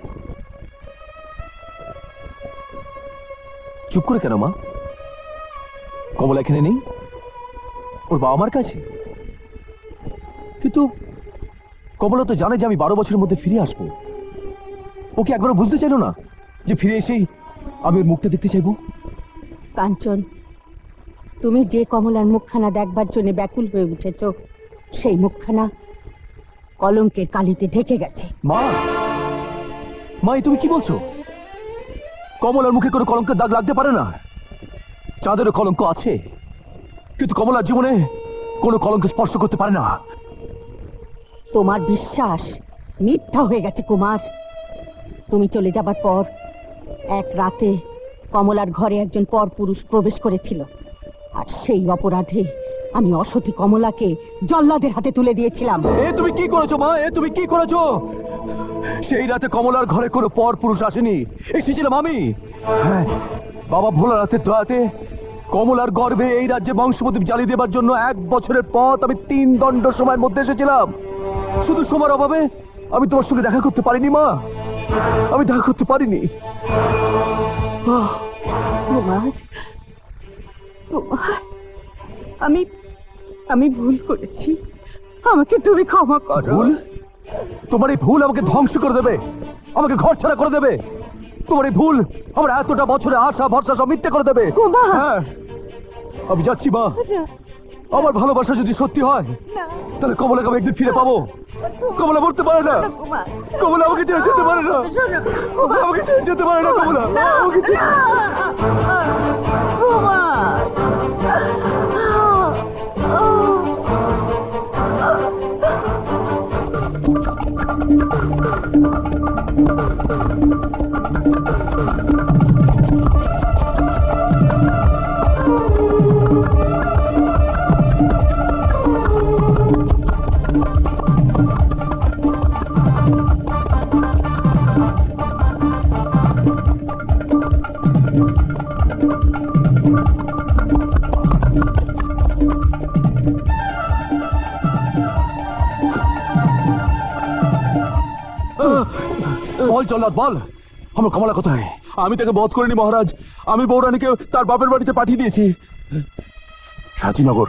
চুপ করে কেন মা? কমলা এখানে নেই? ওর বাবা মার কাছে? কিন্তু কমলা তো জানে যে আমি 12 বছরের মধ্যে ফিরে আসবো। ওকে একবারও বুঝতে চাইলো না যে ফিরে এসেই আমি ওর মুখটা দেখতে চাইবো? কাঞ্চন, তুমি যে কমলার মুখখানা দেখবার জন্য ব্যাকুল হয়ে উঠেছ, সেই মুখখানা কলঙ্কের কালিতে ঢেকে গেছে। মা, মা, তুমি কি বলছো? কমলার মুখে কোনো কলঙ্কের দাগ লাগতে পারে না। চাঁদেরও কলঙ্ক আছে, কিন্তু কমলার জীবনে কোনো কলঙ্ক স্পর্শ করতে পারে না। তোমার বিশ্বাস মিথ্যা হয়ে গেছে কুমার। তুমি চলে যাবার পর এক রাতে কমলার ঘরে একজন পরপুরুষ প্রবেশ করেছিল, আর সেই অপরাধে আমি অসতী কমলাকে জল্লাদের হাতে তুলে দিয়েছিলাম। এ তুমি কি করেছো মা? এ তুমি কি করেছো? সেই রাতে কমলার ঘরে কোনো পর পুরুষ আসেনি, এসেছিলাম আমি। হ্যাঁ, বাবা ভোলানাথের দয়াতে কমলার গর্ভে এই রাজ্যে বংশপ্রদীপ জ্বালিয়ে দেবার জন্য 1 বছরের পথ আমি 3 দণ্ড সময়ের মধ্যে এসেছিলাম। শুধু সময়ের অভাবে আমি তোমার সঙ্গে দেখা করতে পারিনি মা, আমি দেখা করতে পারিনি। কুমার, কুমার, আমি আমি ভুল করেছি, আমাকে তুমি ক্ষমা করো। ভুল? তোমার এই ভুল আমাকে ধ্বংস করে দেবে, আমাকে ঘর ছাড়া করে দেবে। তোমার এই ভুল আমার এতটা বছরে আশা ভরসা সব মিথ্যে করে দেবে। হ্যাঁ, আমি যাচ্ছি মা। আমার ভালোবাসা যদি সত্যি হয় তাহলে কমলাকে আমি একদিন ফিরে পাবো। কমলা মরতে পারে না, কমলা আমাকে ছেড়ে যেতে পারে না, আমাকে ছেড়ে যেতে পারে না কমলা, আমাকে ছেড়ে। বল জল্লাদ বল, আমার কমলা কোথায়? আমি তাকে বধ করিনি মহারাজ, আমি বৌরানীকে তার বাপের বাড়িতে পাঠিয়ে দিয়েছি। রাজিনগর।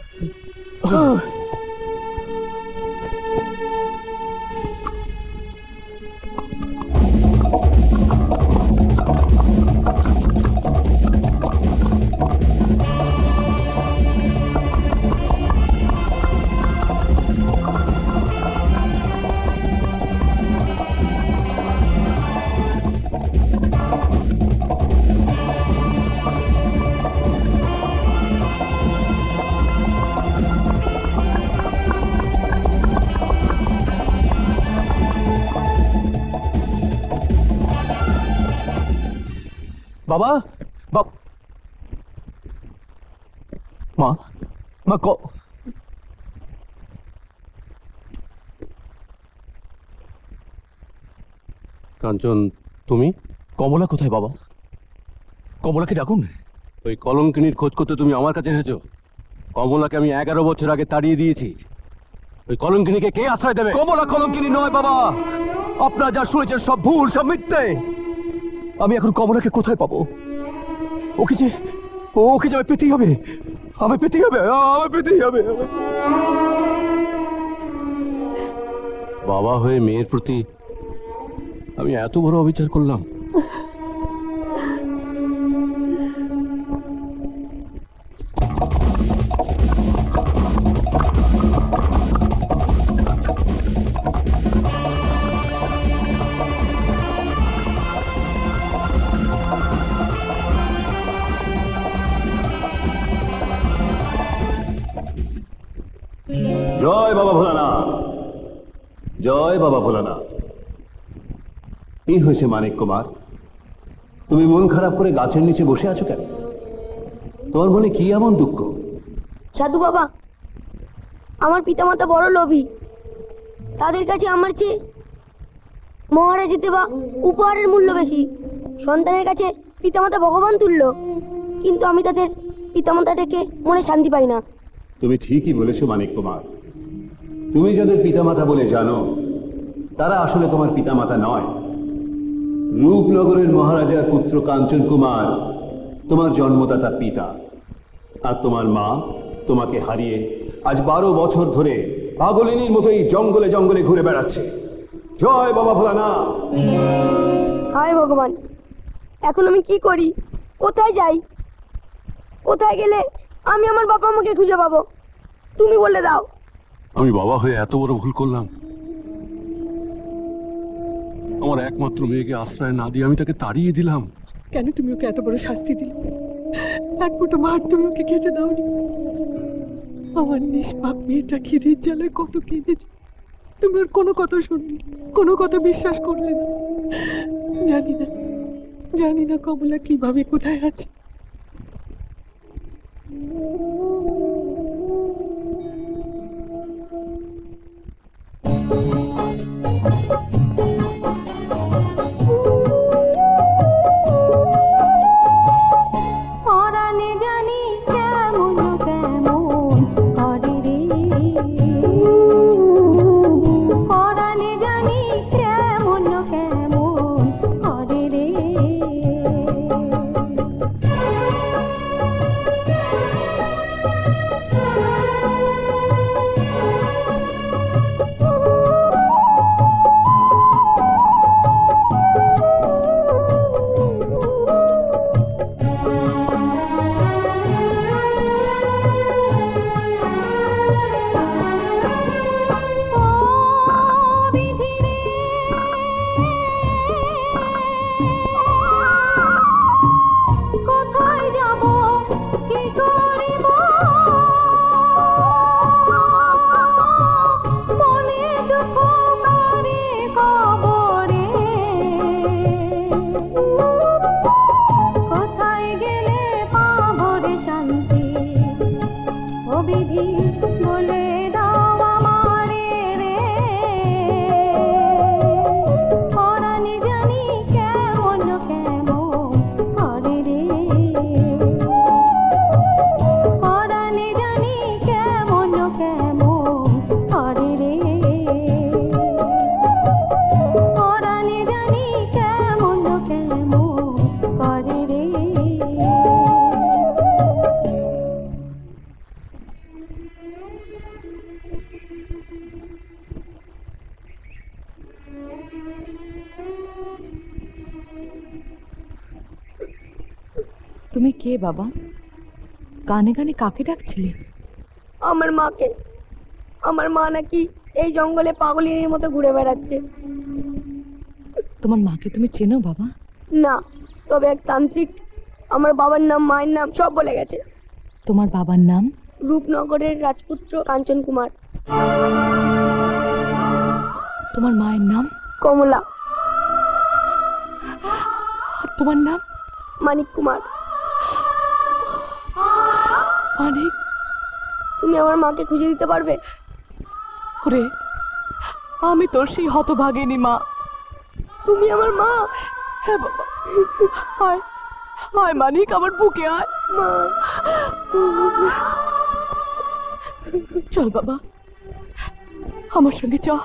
বাবা, মা, মা কাঞ্চন, তুমি? কমলা কোথায় বাবা? কমলাকে ডাকুন। ওই কলঙ্কিনীর খোঁজ করতে তুমি আমার কাছে এসেছো? কমলাকে আমি 11 বছর আগে তাড়িয়ে দিয়েছি। ওই কলঙ্কিনীকে কে আশ্রয় দেবে? কমলা কলঙ্কিনী নয় বাবা, আপনারা যা শুনেছেন সব ভুল, সব মিথ্যে। আমি এখন কমলাকে কোথায় পাবো? ওকে যে আমি পেতেই হবে, আমি পেতেই হবে, আমি পেতেই হবে। বাবা হয়ে মেয়ের প্রতি আমি এত বড় অবিচার করলাম? জয় বাবা ভোলানাথ, জয় বাবা ভোলানাথ। কি হয়েছে মানিক কুমার, তুমি মন খারাপ করে গাছের নিচে বসে আছো কেন? তোমার মনে কি এমন দুঃখ? সাধু বাবা, আমার পিতামাতা বড় লোভী, তাদের কাছে আমার চেয়ে মহারাজের দেওয়া উপহারের মূল্য বেশি। সন্তানের কাছে পিতামাতা ভগবান তুল্য, কিন্তু আমি তাদের পিতামাতাটাকে মনে শান্তি পাই না। তুমি ঠিকই বলেছো মানিক কুমার, তুমি যাদের পিতামাতা বলে জানো তারা আসলে তোমার পিতামাতা নয়। রূপনগরের মহারাজার পুত্র কাঞ্চন কুমার তোমার জন্মদাতা পিতা, আর তোমার মা তোমাকে হারিয়ে আজ 12 বছর ধরে পাগলিনীর মতো এই জঙ্গলে জঙ্গলে ঘুরে বেড়াচ্ছে। জয় বাবা ভোলানাথ। হায় ভগবান, এখন আমি কি করি? কোথায় যাই? কোথায় গেলে আমি আমার বাবা মাকে খুঁজে পাবো? তুমি বলে দাও। আমি বাবা হয়ে এত বড় ভুল করলাম? আমার একমাত্র মেয়েকে আশ্রয় না দিয়ে আমি তাকে তাড়িয়ে দিলাম। কেন তুমি ওকে এত বড় শাস্তি দিলে? এক ফুটো ভাত তুমি ওকে খেতে দাওনি। আমার নিষ্পাপ মেয়েটা খিদের জ্বালায় কত কেঁদেছে, তুমি ওর কোনো কথা শুনলে, কোনো কথা বিশ্বাস করলে না। জানি না জানি না কমলা কিভাবে কোথায় আছে। পরাণে জানি কেমন কেমন করে রে, পরাণে জানি কেমন কেমন করে রে। কোথায় যাব কি করিব মনে দুঃখ করে কবরে, কোথায় গেলে পাবো রে শান্তি, ও বিধি বলে দাও আমারে রে। পরাণে জানি কেমন কেমন করে রে, পরাণে জানি কেমন কেমন করে রে, পরাণে জানি কেমন কেমন করে রে। তুমি কে বাবা? কানে কানে কাকে ডাকছিলে? আমার মাকে। আমার মা নাকি এই জঙ্গলে পাগলিনীর মতো ঘুরে বেড়াচ্ছে। তোমার মাকে তুমি চেনো বাবা? না, তবে এক তান্ত্রিক আমার বাবার নাম মায়ের নাম সব বলে গেছে। তোমার বাবার নাম? রূপনগরের রাজপুত্র কাঞ্চন কুমার। তোমার মায়ের নাম? কমলা। আর তোমার নাম? মানিক কুমার। মানিক, তুমি আমার মাকে খুঁজে দিতে পারবে? ওরে, আমি তোর সেই হতভাগিনী মা। তুমি আমার মা? হ্যাঁ বাবা, আয় আয় মানিক, আমার বুকে আয়। মা, চল বাবা, আমার সঙ্গে চল।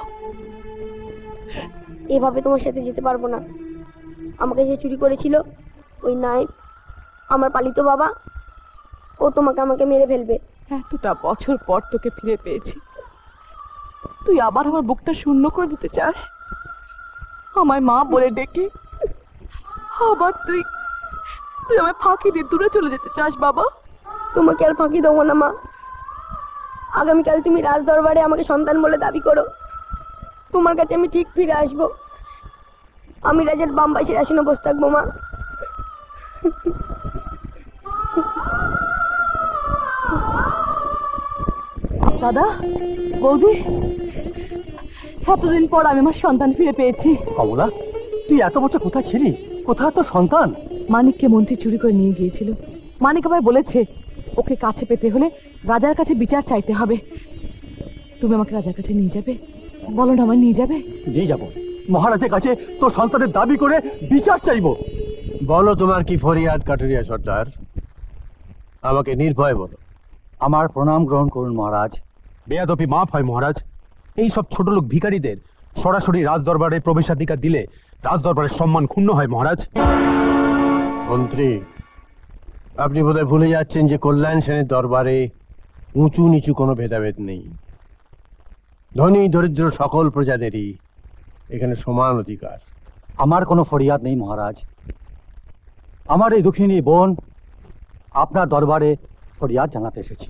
এভাবে তোমার সাথে যেতে পারবো না। আমাকে যে চুরি করেছিল ওই নায়েব, আমার পালিত বাবা, ও তোমাকে আমাকে মেরে ফেলবে। এতটা বছর পর তোকে ফিরে পেয়েছি, তুই আবার আমার বুকটা শূন্য করে দিতে চাস? আমায় মা বলে ডেকে আবার তুই তুই আমায় ফাঁকি দিয়ে দূরে চলে যেতে চাস বাবা? তোমাকে আর ফাঁকি দেবো না মা। আগামীকাল তুমি রাজ দরবারে আমাকে সন্তান বলে দাবি করো, তোমার কাছে আমি ঠিক ফিরে আসবো। আমি রাজার বামপাশের আসনে বসে থাকবো মা। দাদা, বৌদি, এতদিন পর আমি আমার সন্তান ফিরে পেয়েছি। কমলা, তুই এত বছর কোথায় ছিলি? কোথায় তোর সন্তান? মানিককে মন্ত্রী চুরি করে নিয়ে গিয়েছিল। মানিক আমায় বলেছে ওকে কাছে পেতে হলে রাজার কাছে বিচার চাইতে হবে। তুমি আমাকে রাজার কাছে নিয়ে যাবে? বলো না, আমায় নিয়ে যাবে? নিয়ে যাবো। মহারাজের কাছে তোর সন্তানের দাবি করে বিচার চাইবো। বলো তোমার কি ফরিয়াদ কাটুরিয়া সর্দার, আমাকে নির্ভয় বলো। আমার প্রণাম গ্রহণ করুন মহারাজ। বেয়াদপি মাফ হয় মহারাজ। এই সব ছোট লোক ভিখারিদের সরাসরি রাজদরবারে প্রবেশাধিকার দিলে রাজদরবারের সম্মান ক্ষুণ্ণ হয় মহারাজ। মন্ত্রী, আপনি বোধহয় ভুলে যাচ্ছেন যে কল্যাণ সেনের দরবারে উঁচু নিচু কোনো ভেদাভেদ নেই। ধনী দরিদ্র সকল প্রজাদেরই এখানে সমান অধিকার। আমার কোনো ফরিয়াদ নেই মহারাজ। আমার এই দুঃখিনী বোন আপনার দরবারে ফরিয়াদ জানাতে এসেছি।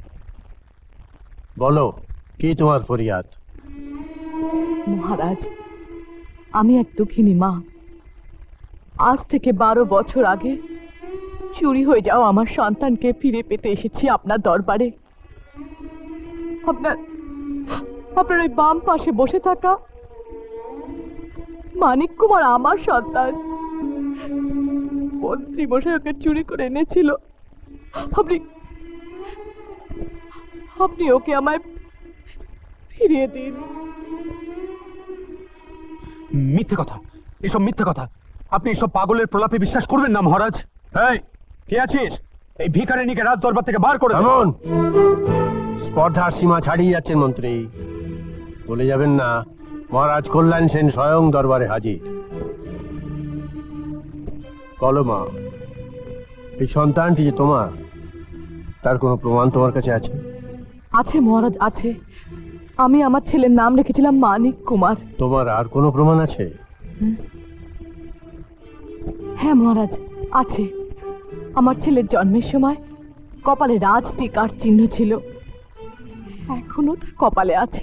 বলো, কি তোমার ফরিয়াদ? মহারাজ, আমি এক দুঃখিনী মা। আজ থেকে 12 বছর আগে চুরি হয়ে যাওয়া আমার সন্তানকে ফিরে পেতে এসেছি আপনার দরবারে। আপনার ওই বাম পাশে বসে থাকা মানিক কুমার আমার সন্তান। মন্ত্রী মশাই ওকে চুরি করে এনেছিল। আপনি আপনি ওকে আমায় ফিরিয়ে দিন। মিথ্যে কথা, এসব মিথ্যে কথা। আপনি এসব পাগলের প্রলাপে বিশ্বাস করবেন না মহারাজ। এই কে আছিস? এই ভিখারিনীকে রাজ দরবার থেকে বার করে দে। এমন স্পর্ধার সীমা ছাড়িয়ে যাচ্ছেন মন্ত্রী। বলে যাবেন না মহারাজ কল্যাণ সেন স্বয়ং দরবারে হাজির। বলো মা, এই সন্তানটি যে তোমার, তার কোনো প্রমাণ তোমার কাছে আছে? আছে মহারাজ, আছে। আমি আমার ছেলের নাম রেখেছিলাম মানিক কুমার। তোমার আর কোনো প্রমাণ আছে? হ্যাঁ মহারাজ, আছে। আমার ছেলের জন্মের সময় কপালে রাজ টিকার চিহ্ন ছিল, এখনো তা কপালে আছে।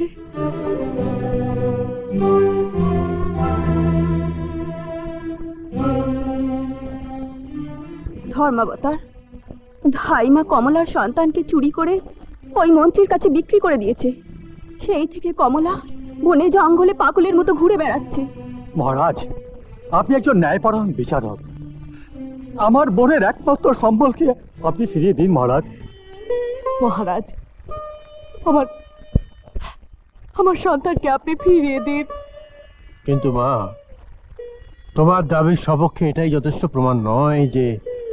ধর্মাবতার ধাইমা কমলার সন্তানকে চুরি করে ওই মন্ত্রীর কাছে বিক্রি করে দিয়েছে। সেই থেকে কমলা বনে জঙ্গলে পাগলের মতো ঘুরে বেড়াচ্ছে। মহারাজ, আপনি একজন ন্যায়পরায়ণ বিচারক। আমার বোনের একমাত্র সম্বলকে আপনি ফিরিয়ে দিন মহারাজ। মহারাজ, আমার সন্তানকে আপনি ফিরিয়ে দিন। কিন্তু মা, তোমার দাবির সপক্ষে এটাই যথেষ্ট প্রমাণ নয় যে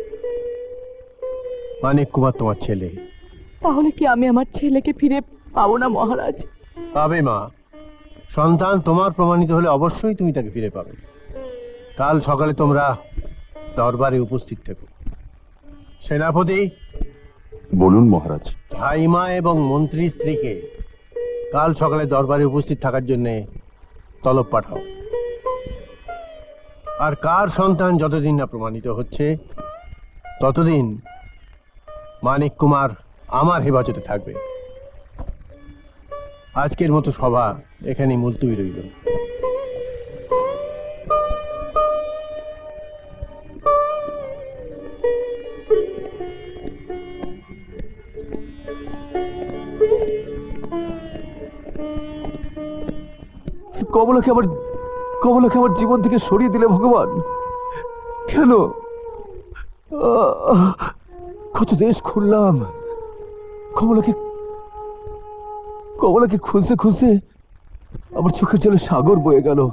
মানিক কুমার তোমার ছেলে। তাহলে কি আমি আমার ছেলেকে ফিরে পাবো না মহারাজ? পাবে মা। সন্তান তোমার প্রমাণিত হলে অবশ্যই তুমি তাকে ফিরে পাবে। কাল সকালে তোমরা দরবারে উপস্থিত থেকো। সেনাপতি, বলুন মহারাজ। ধাইমা এবং মন্ত্রী স্ত্রীকে কাল সকালে দরবারে উপস্থিত থাকার জন্য তলব পাঠাও। আর কার সন্তান যতদিন না প্রমাণিত হচ্ছে ততদিন মানিক কুমার আমার হেফাজতে থাকবে। আজকের মতো সভা এখানেই মুলতবি রইল। কমলাকে আমার জীবন থেকে সরিয়ে দিলে ভগবান, কেন? কত দেশ খুললাম, কমলাকে খুঁজতে খুঁজতে আমার চোখের জলে সাগর বয়ে গেল।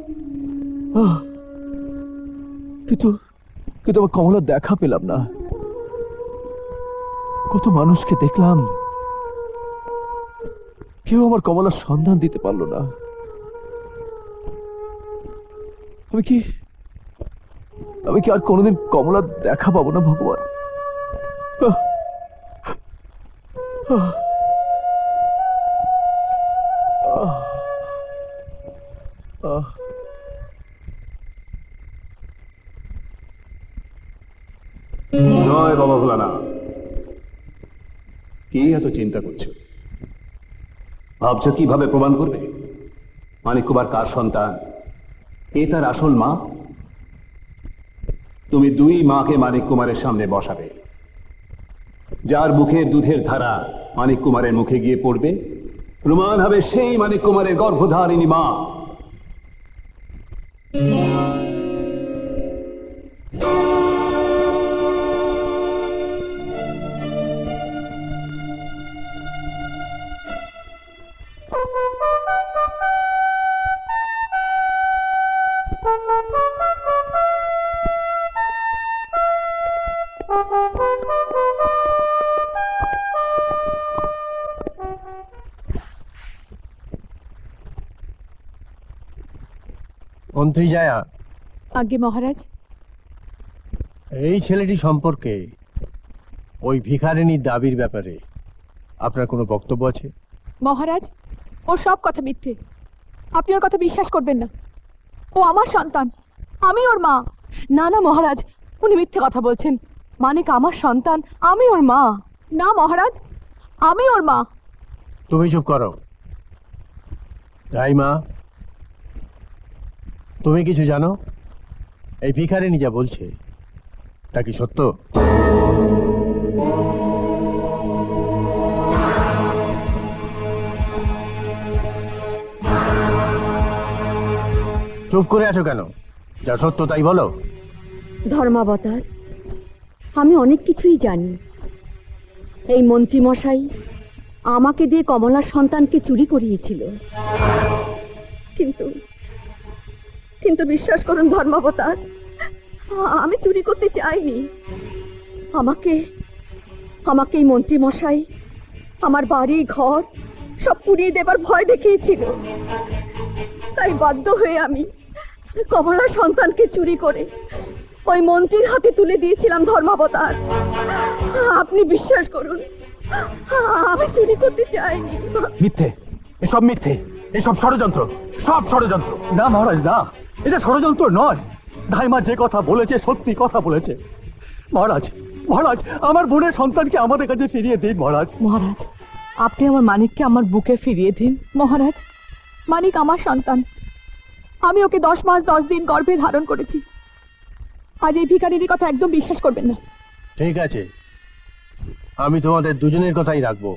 কিন্তু আমার কমলার দেখা পেলাম না। কত মানুষকে দেখলাম, কেউ আমার কমলার সন্ধান দিতে পারলো না। আমি কি আর কোনোদিন কমলার দেখা পাবো না ভগবান? জয় বাবা ভোলানাথ। কি এত চিন্তা করছো? ভাবছো কিভাবে প্রমাণ করবে মানিক কুমার কার সন্তান, এ তার আসল মা? তুমি দুই মাকে মানিক কুমারের সামনে বসাবে। যার মুখের দুধের ধারা মানিক কুমারের মুখে গিয়ে পড়বে, প্রমাণ হবে সেই মানিক কুমারের গর্ভধারিণী মা। মন্ত্রী জায়া। আজ্ঞে মহারাজ। এই ছেলেটি সম্পর্কে ওই ভিখারিনীর দাবির ব্যাপারে আপনার কোনো বক্তব্য আছে? মহারাজ, ও সব কথা মিথ্যে। আপনি ওর কথা বিশ্বাস করবেন না। ও আমার সন্তান, আমি ওর মা। না না মহারাজ, উনি মিথ্যে কথা বলছেন। মানিক আমার সন্তান, আমি ওর মা। না মহারাজ, আমি ওর মা। তুমি চুপ করো। ধাইমা, তুমি কিছু জানো? এই ভিখারিনী যা বলছে তা কি সত্য? চুপ করে আছো কেন? যা সত্য তাই বলো। ধর্মাবতার, আমি অনেক কিছুই জানি। এই মন্ত্রীমশাই আমাকে দিয়ে কমলার সন্তানকে চুরি করিয়েছিল, কিন্তু কিন্তু বিশ্বাস করুন ধর্মাবতার, আমি চুরি করতে চাইনি। আমাকে আমাকে এই মন্ত্রীমশাই আমার বাড়ি ঘর সব পুড়িয়ে দেবার ভয় দেখিয়েছিল, তাই বাধ্য হয়ে আমি কমলার সন্তানকে চুরি করে ওই মন্ত্রীর হাতে তুলে দিয়েছিলাম ধর্মাবতার। আপনি বিশ্বাস করুন, আমি চুরি করতে চাইনি। মিথ্যে, এসব মিথ্যে, এসব ষড়যন্ত্র, সব ষড়যন্ত্র। না মহারাজ না, এটা ষড়যন্ত্র নয়। ধাইমা যে কথা বলেছে সত্যি কথা বলেছে। মহারাজ মহারাজ, আমার বোনের সন্তানকে আমাদের কাছে ফিরিয়ে দিন মহারাজ। মহারাজ, আপনি আমার মানিককে আমার বুকে ফিরিয়ে দিন। মহারাজ, মানিক আমার সন্তান। আমি ওকে 10 মাস 10 দিন গর্ভে ধারণ করেছি। আজ এই ভিখারির কথা একদম বিশ্বাস করবেন না। ঠিক আছে, আমি তোমাদের দুজনের কথাই রাখবো।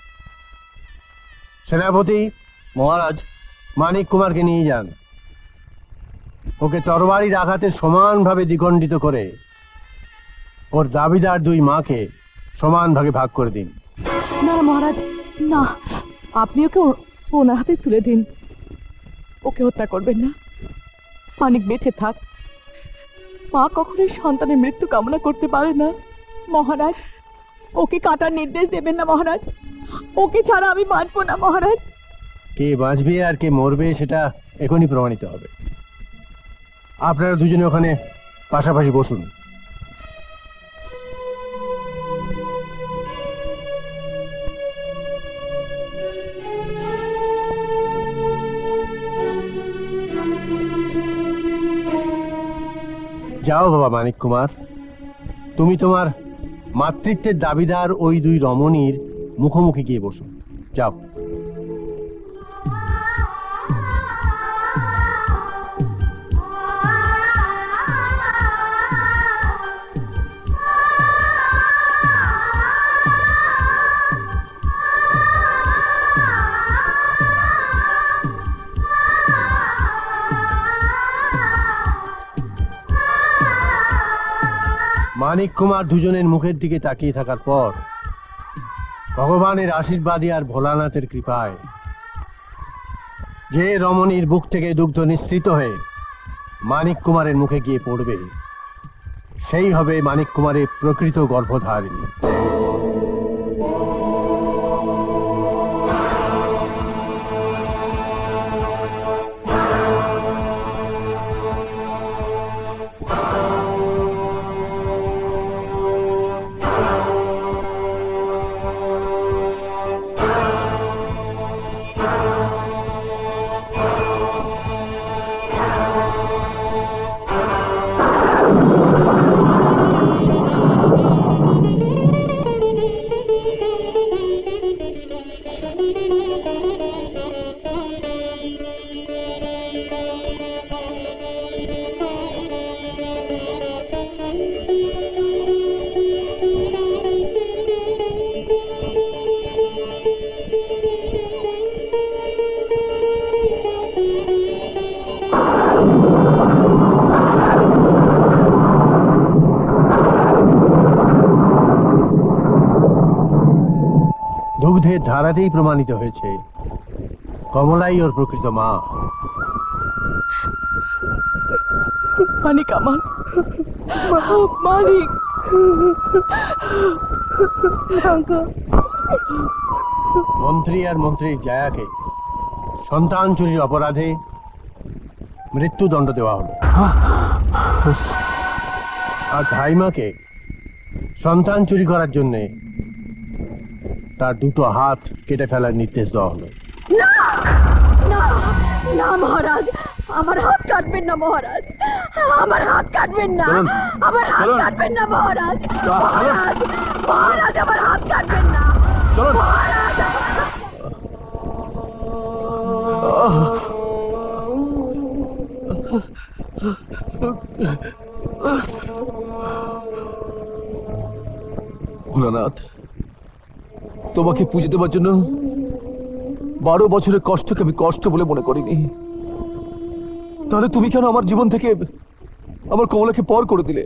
সেনাপতি মহারাজ, মানিক কুমারকে নিয়ে যান। ওকে তরবারির আঘাতে সমানভাবে দ্বিখণ্ডিত করে ওর দাবিদার 2 মাকে সমান ভাগে ভাগ করে দিন। না মহারাজ, না, আপনি ওকে ওনার হাতে তুলে দিন। ওকে হত্যা করবেন না। মানিক বেঁচে থাক। মা কখনোই সন্তানের মৃত্যু কামনা করতে পারে না। মহারাজ, ওকে কাটার নির্দেশ দেবেন না মহারাজ। ওকে ছাড়া আমি বাঁচবো না মহারাজ। কে বাঁচবে আর কে মরবে সেটা এখনই প্রমাণিত হবে। আপনারা দুজনে ওখানে পাশাপাশি বসুন। যাও বাবা মানিক কুমার, তুমি তোমার মাতৃত্বের দাবিদার ওই 2 রমণীর মুখোমুখি গিয়ে বসো। যাও। মানিক কুমার দুজনের মুখের দিকে তাকিয়ে থাকার পর ভগবানের আশীর্বাদী আর ভোলানাথের কৃপায় যে রমণীর বুক থেকে দুগ্ধ নিঃসৃত হয়ে মানিক কুমারের মুখে গিয়ে পড়বে, সেই হবে মানিক কুমারের প্রকৃত গর্ভধারিণী। দুগ্ধের ধারাতেই প্রমাণিত হয়েছে কমলাই ওর প্রকৃত মা। মানিক আমার, মানিক। মন্ত্রী আর মন্ত্রীর জায়াকে সন্তান চুরির অপরাধে মৃত্যুদণ্ড দেওয়া হলো, আর ধাইমাকে সন্তান চুরি করার জন্য তার 2টো হাত কেটে ফেলার নির্দেশ দেওয়া হলো। না না না মহারাজ, আমার হাত কাটবেন না মহারাজ, আমার হাত কাটবেন না, আমার হাত কাটবেন না মহারাজ, মহারাজ, মহারাজ, আমার হাত কাটবেন না মহারাজ। ভোলানাথ, তোমাকে পুজো দেওয়ার জন্য 12 বছরের কষ্টকে আমি কষ্ট বলে মনে করিনি। তাহলে তুমি কেন আমার জীবন থেকে আমার কমলাকে পর করে দিলে।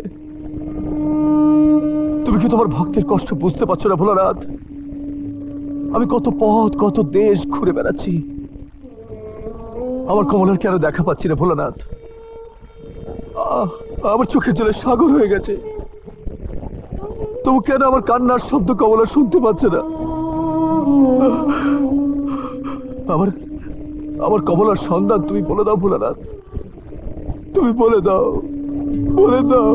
তুমি কি তোমার ভক্তের কষ্ট বুঝতে পারছো না ভোলানাথ? আমি কত পথ কত দেশ ঘুরে বেড়াচ্ছি, আমার কমলার কেন দেখা পাচ্ছি না ভোলানাথ? আমার চোখের জলে সাগর হয়ে গেছে, তবু কেন আমার কান্নার শব্দ কমলা শুনতে পাচ্ছে না? আমার আমার কমলার সন্ধান তুমি বলে দাও ভোলানাথ, তুমি বলে দাও, বলে দাও।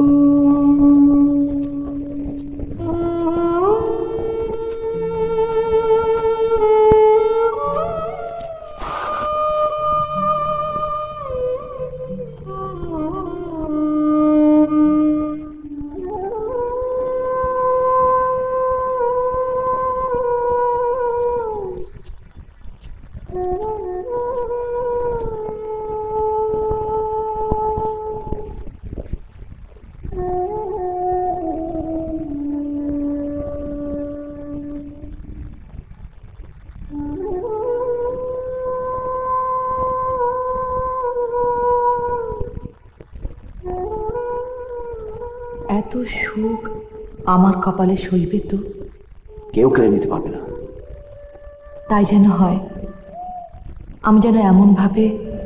এত সুখ আমার কপালে সইবে তো? কেউ কেড়ে নিতে পারবে না। তাই যেন হয়, আমি যেন এমন ভাবে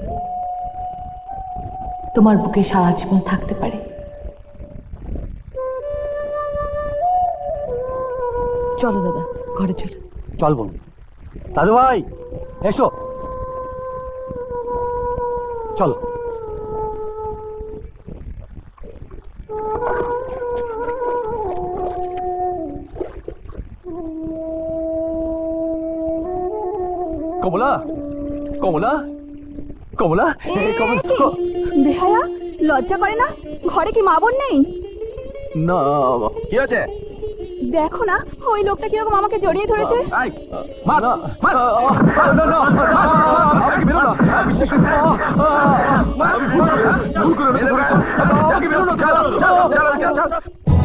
তোমার বুকে সারা জীবন থাকতে পারি। চলো দাদা, ঘরে চলো। চল বোন। দাদু ভাই এসো, চলো। কমলা, কমলা, কমলা, বেহায়া, লজ্জা করে না? ঘরে কি মা বোন নেই? না, কি আছে? দেখো না ওই লোকটা কিরকম আমাকে জড়িয়ে ধরেছে। মা না, মা না, আমাকে বেরো না, বিশ্বাস করো, আমি ভুল করে ধরেছি, আমাকে বেরো না, চলো চলো চলো চলো।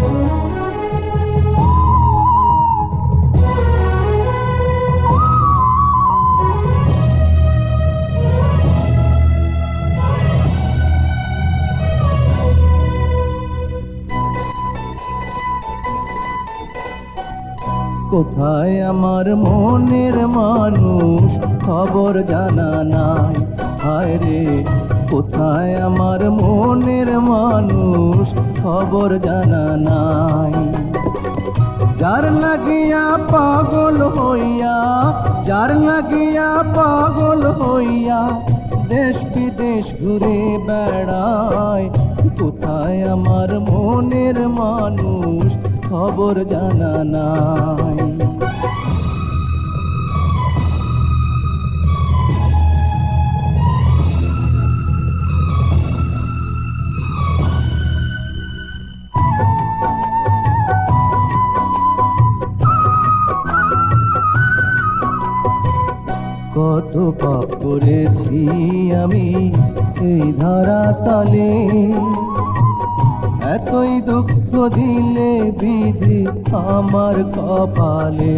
কোথায় আমার মনের মানুষ, খবর জানা নাই। হায় রে, কোথায় আমার মনের মানুষ, খবর জানা নাই। যার লাগিয়া পাগল হইয়া, যার লাগিয়া পাগল হইয়া দেশ বিদেশ ঘুরে বেড়ায়, কোথায় আমার মনের মানুষ, খবর জানা নাই। কত পাপ করেছি আমি এই ধরা তলে, এতই দুঃখ দিলে বিধি আমার কপালে।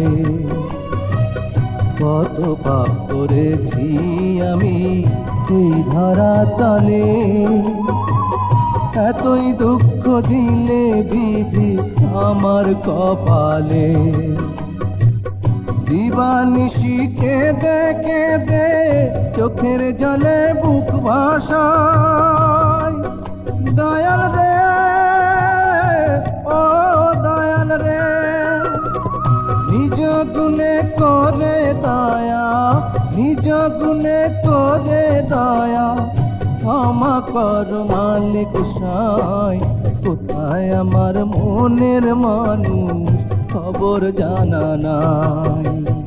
কত পাপ করেছি আমি এই ধরা তলে, এতই দুঃখ দিলে বিধি আমার কপালে। দিবানিশি কেঁদে কেঁদে চোখের জলে বুক ভাসায়, দয়াল রে, ও দয়াল রে, নিজ গুণে করে দয়া, নিজ গুণে করে দয়া, ক্ষমা কর মালিক সাই। কোথায় আমার মনের মানুষ, খবর জানা নাই।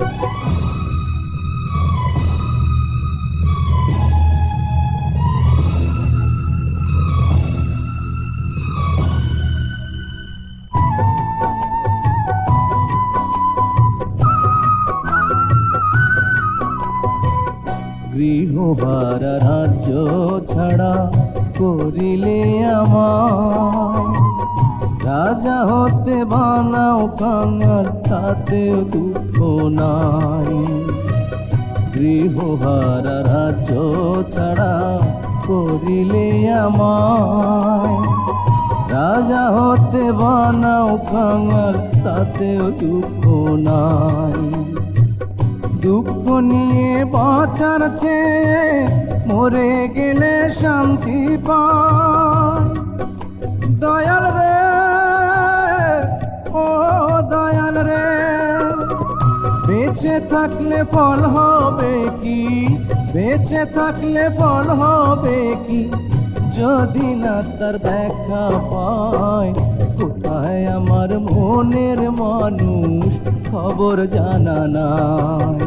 গৃহহারা রাজ্য ছাড়া করিলে আমার, রাজা হতে বানাও কাঙাল, তাতেও দুঃখ নাই। গৃহহারা রাজ্য ছাড়া করিলে আমায়। রাজা হতে বানাও কাঙাল, তাতেও দুঃখ নাই। দুঃখ নিয়ে বাঁচার চেয়ে মরে গেলে শান্তি পায়। দয়াল রে, ও দয়াল রে, বেঁচে থাকলে ফল হবে কি, বেঁচে থাকলে ফল হবে কি, যদি না তার দেখা পায়। কোথায় আমার মনের মানুষ, খবর জানা নাই।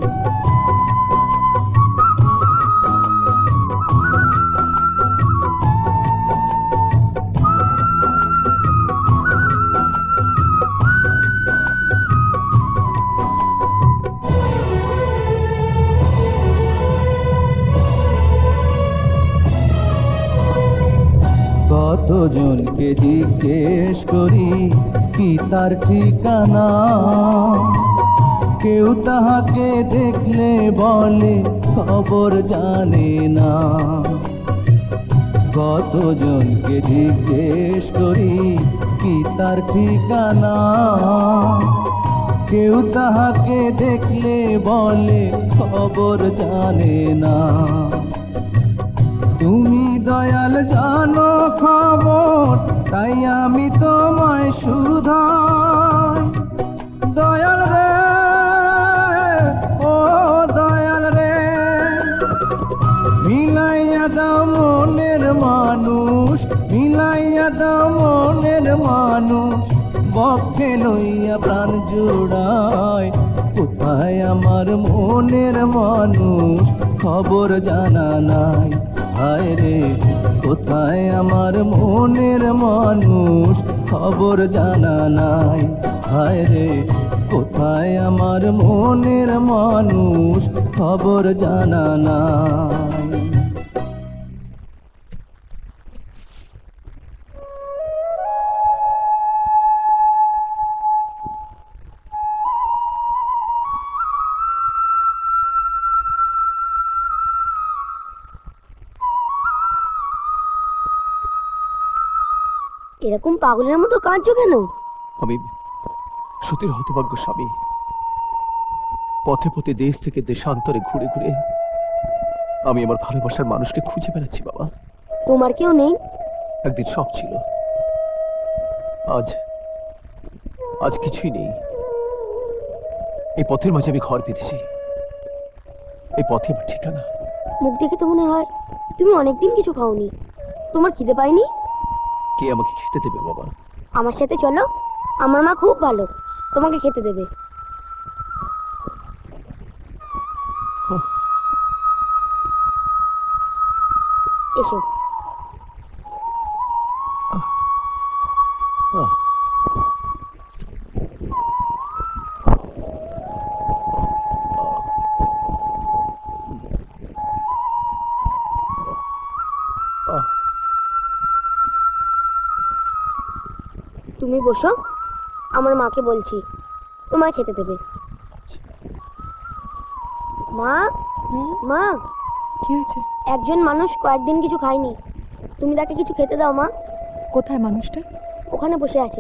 কতজনকে জিজ্ঞেস করি কি তার ঠিকানা, কেউ তাহাকে দেখলে বলে খবর জানে না। কতজনকে জিজ্ঞেস করি কি তার ঠিকানা, কেউ তাহাকে দেখলে বলে খবর জানে না। তুমি দয়াল জানো খবর, তাই আমি তোমায় শুধাই। দয়াল রে, ও দয়াল রে, মিলাইয়া দাও মনের মানুষ, মিলাইয়া দাও মনের মানুষ, বক্ষে লইয়া প্রাণ জুড়ায়। কোথায় আমার মনের মানুষ, খবর জানা নাই। হায় রে, কোথায় আমার মনের মানুষ, খবর জানা নাই। হায় রে, কোথায় আমার মনের মানুষ, খবর জানা নাই। এরকম পাগলের মতো কাঁদছো কেন? আমি সতীর হতভাগ্য স্বামী, পথে পথে দেশ থেকে দেশান্তরে ঘুরে ঘুরে আমি আমার ভালোবাসার মানুষকে খুঁজে বেড়াচ্ছি বাবা। তোমার কেউ নেই? একদিন সব ছিল, আজ আজ কিছুই নেই। এই পথের মাঝে আমি ঘর পেতেছি, এই পথে আমার ঠিকানা। মুখ দেখে তো মনে হয় তুমি অনেকদিন কিছু খাওনি। তোমার খিদে পায়নি? কে আমাকে খেতে দেবে বাবা? আমার সাথে চলো, আমার মা খুব ভালো, তোমাকে খেতে দেবে। এসো। তুমি বসো, আমার মাকে বলছি তোমায় খেতে দেবে। মা, মা, কি হয়েছে? একজন মানুষ কয়েকদিন কিছু খায়নি, তুমি তাকে কিছু খেতে দাও মা। কোথায় মানুষটা? ওখানে বসে আছে।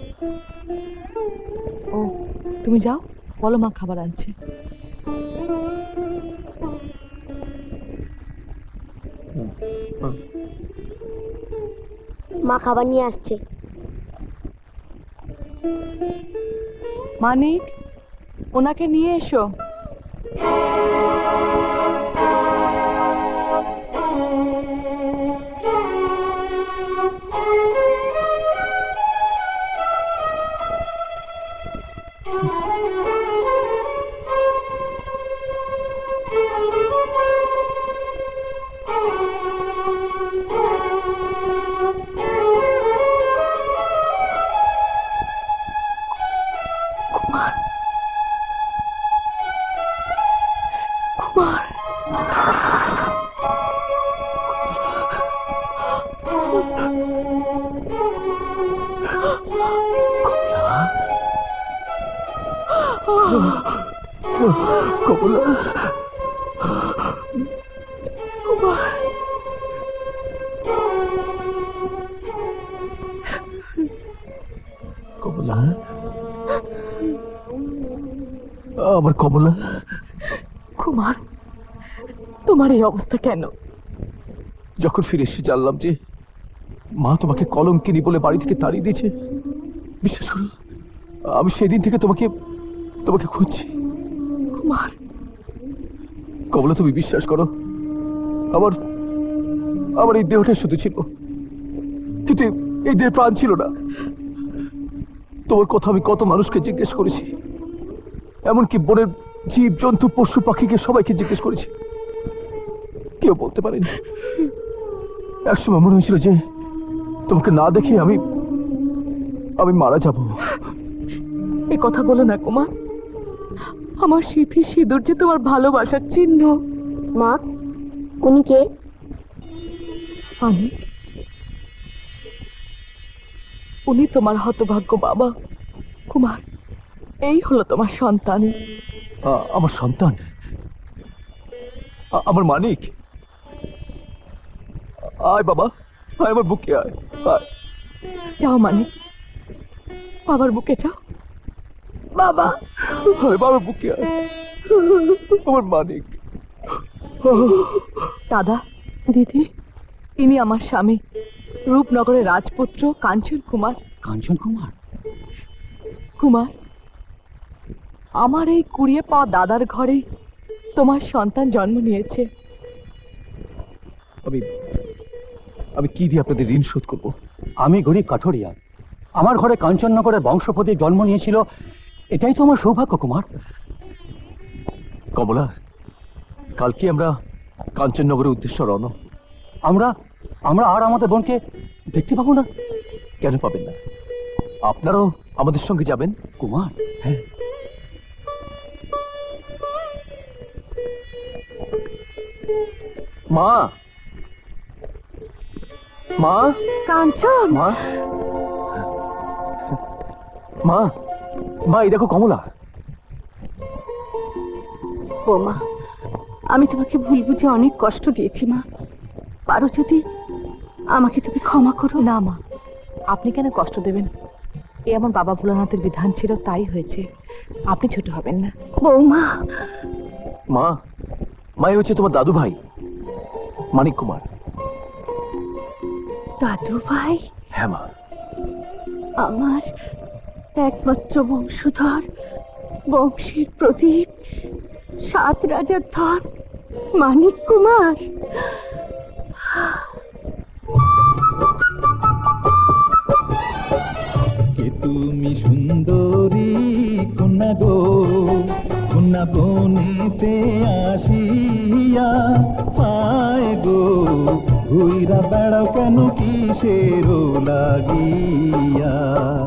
ও, তুমি যাও, বলো মা খাবার আনছে। মা খাবার নিয়ে আসছে। মানিক, ওনাকে নিয়ে এসো। কমলা, কমলা, আমার কমলা। কুমার, তোমার এই অবস্থা কেন? যখন ফিরে এসে জানলাম যে মা তোমাকে কলঙ্কিনী বলে বাড়ি থেকে তাড়িয়ে দিয়েছে, বিশ্বাস করো আমি সেদিন থেকে তোমাকে তোমাকে খুঁজছি। কুমার, কমলা তুমি বিশ্বাস করো, আমার আমার এই দেহটা শুধু ছিল, কিন্তু এই দেহে প্রাণ ছিল না। তোমার কথা আমি কত মানুষকে জিজ্ঞেস করেছি, এমনকি বনের জীব জন্তু পশু পাখিকে সবাইকে জিজ্ঞেস করেছি, কেউ বলতে পারেনি। একসময় মনে হয়েছিল যে তোমাকে না দেখে আমি আমি মারা যাব। এ কথা বলো না কুমার, আমার স্মৃতি সিঁদুর যে তোমার ভালোবাসার চিহ্ন। মা, উনি কে? আমি, উনি তোমার হতভাগ্য বাবা। কুমার, এই হলো তোমার সন্তান। আমার সন্তান, আমার মানিক। আয় বাবা, আয় আমার বুকে আয়। যাও মানিক, বাবার বুকে যাও। বাবা, আয় বাবার বুকে আয়, আমার মানিক। দাদা, দিদি, ইনি আমার স্বামী, রূপনগরের রাজপুত্র কাঞ্চন কুমার। কাঞ্চন কুমার? কুমার, আমার এই কুড়িয়ে পাওয়া দাদার ঘরেই তোমার সন্তান জন্ম নিয়েছে। আমি আমি কি দিয়ে আপনাদের ঋণ শোধ করব? আমি গরিব কাঠুরিয়া, আমার ঘরে কাঞ্চননগরের বংশপতি জন্ম নিয়েছিল, এটাই তো আমার সৌভাগ্য কুমার। কমলা, কালকে আমরা কাঞ্চননগরের উদ্দেশ্যে রওনা। আমরা আমরা আর আমাদের বোনকে দেখতে পাবো না? কেন পাবেন না? আপনারাও আমাদের সঙ্গে যাবেন কুমার। হ্যাঁ, মা, মা, কাঞ্চন, মা, মা, মা, এই দেখো কমলা। বৌমা, আমি তোমাকে ভুল বুঝে অনেক কষ্ট দিয়েছি মা, পারো যদি আমাকে তুমি ক্ষমা করো। না মা, আপনি কেন কষ্ট দেবেন? এ আমার বাবা ভোলানাথের বিধান ছিল, তাই হয়েছে, আপনি ছোট হবেন না। বৌমা। মা, মা হচ্ছে তোমার দাদু ভাই মানিক কুমার। দাদু ভাই? হ্যাঁ মা। আমার একমাত্র বংশধর, বংশের প্রদীপ, 7 রাজার ধন মানিক কুমার। কে তুমি সুন্দরী কন্যা গো, কন্যা বনেতে আসিয়া পায় গো, ঘুইরা বেড়াও কেন কিসের লাগিয়া।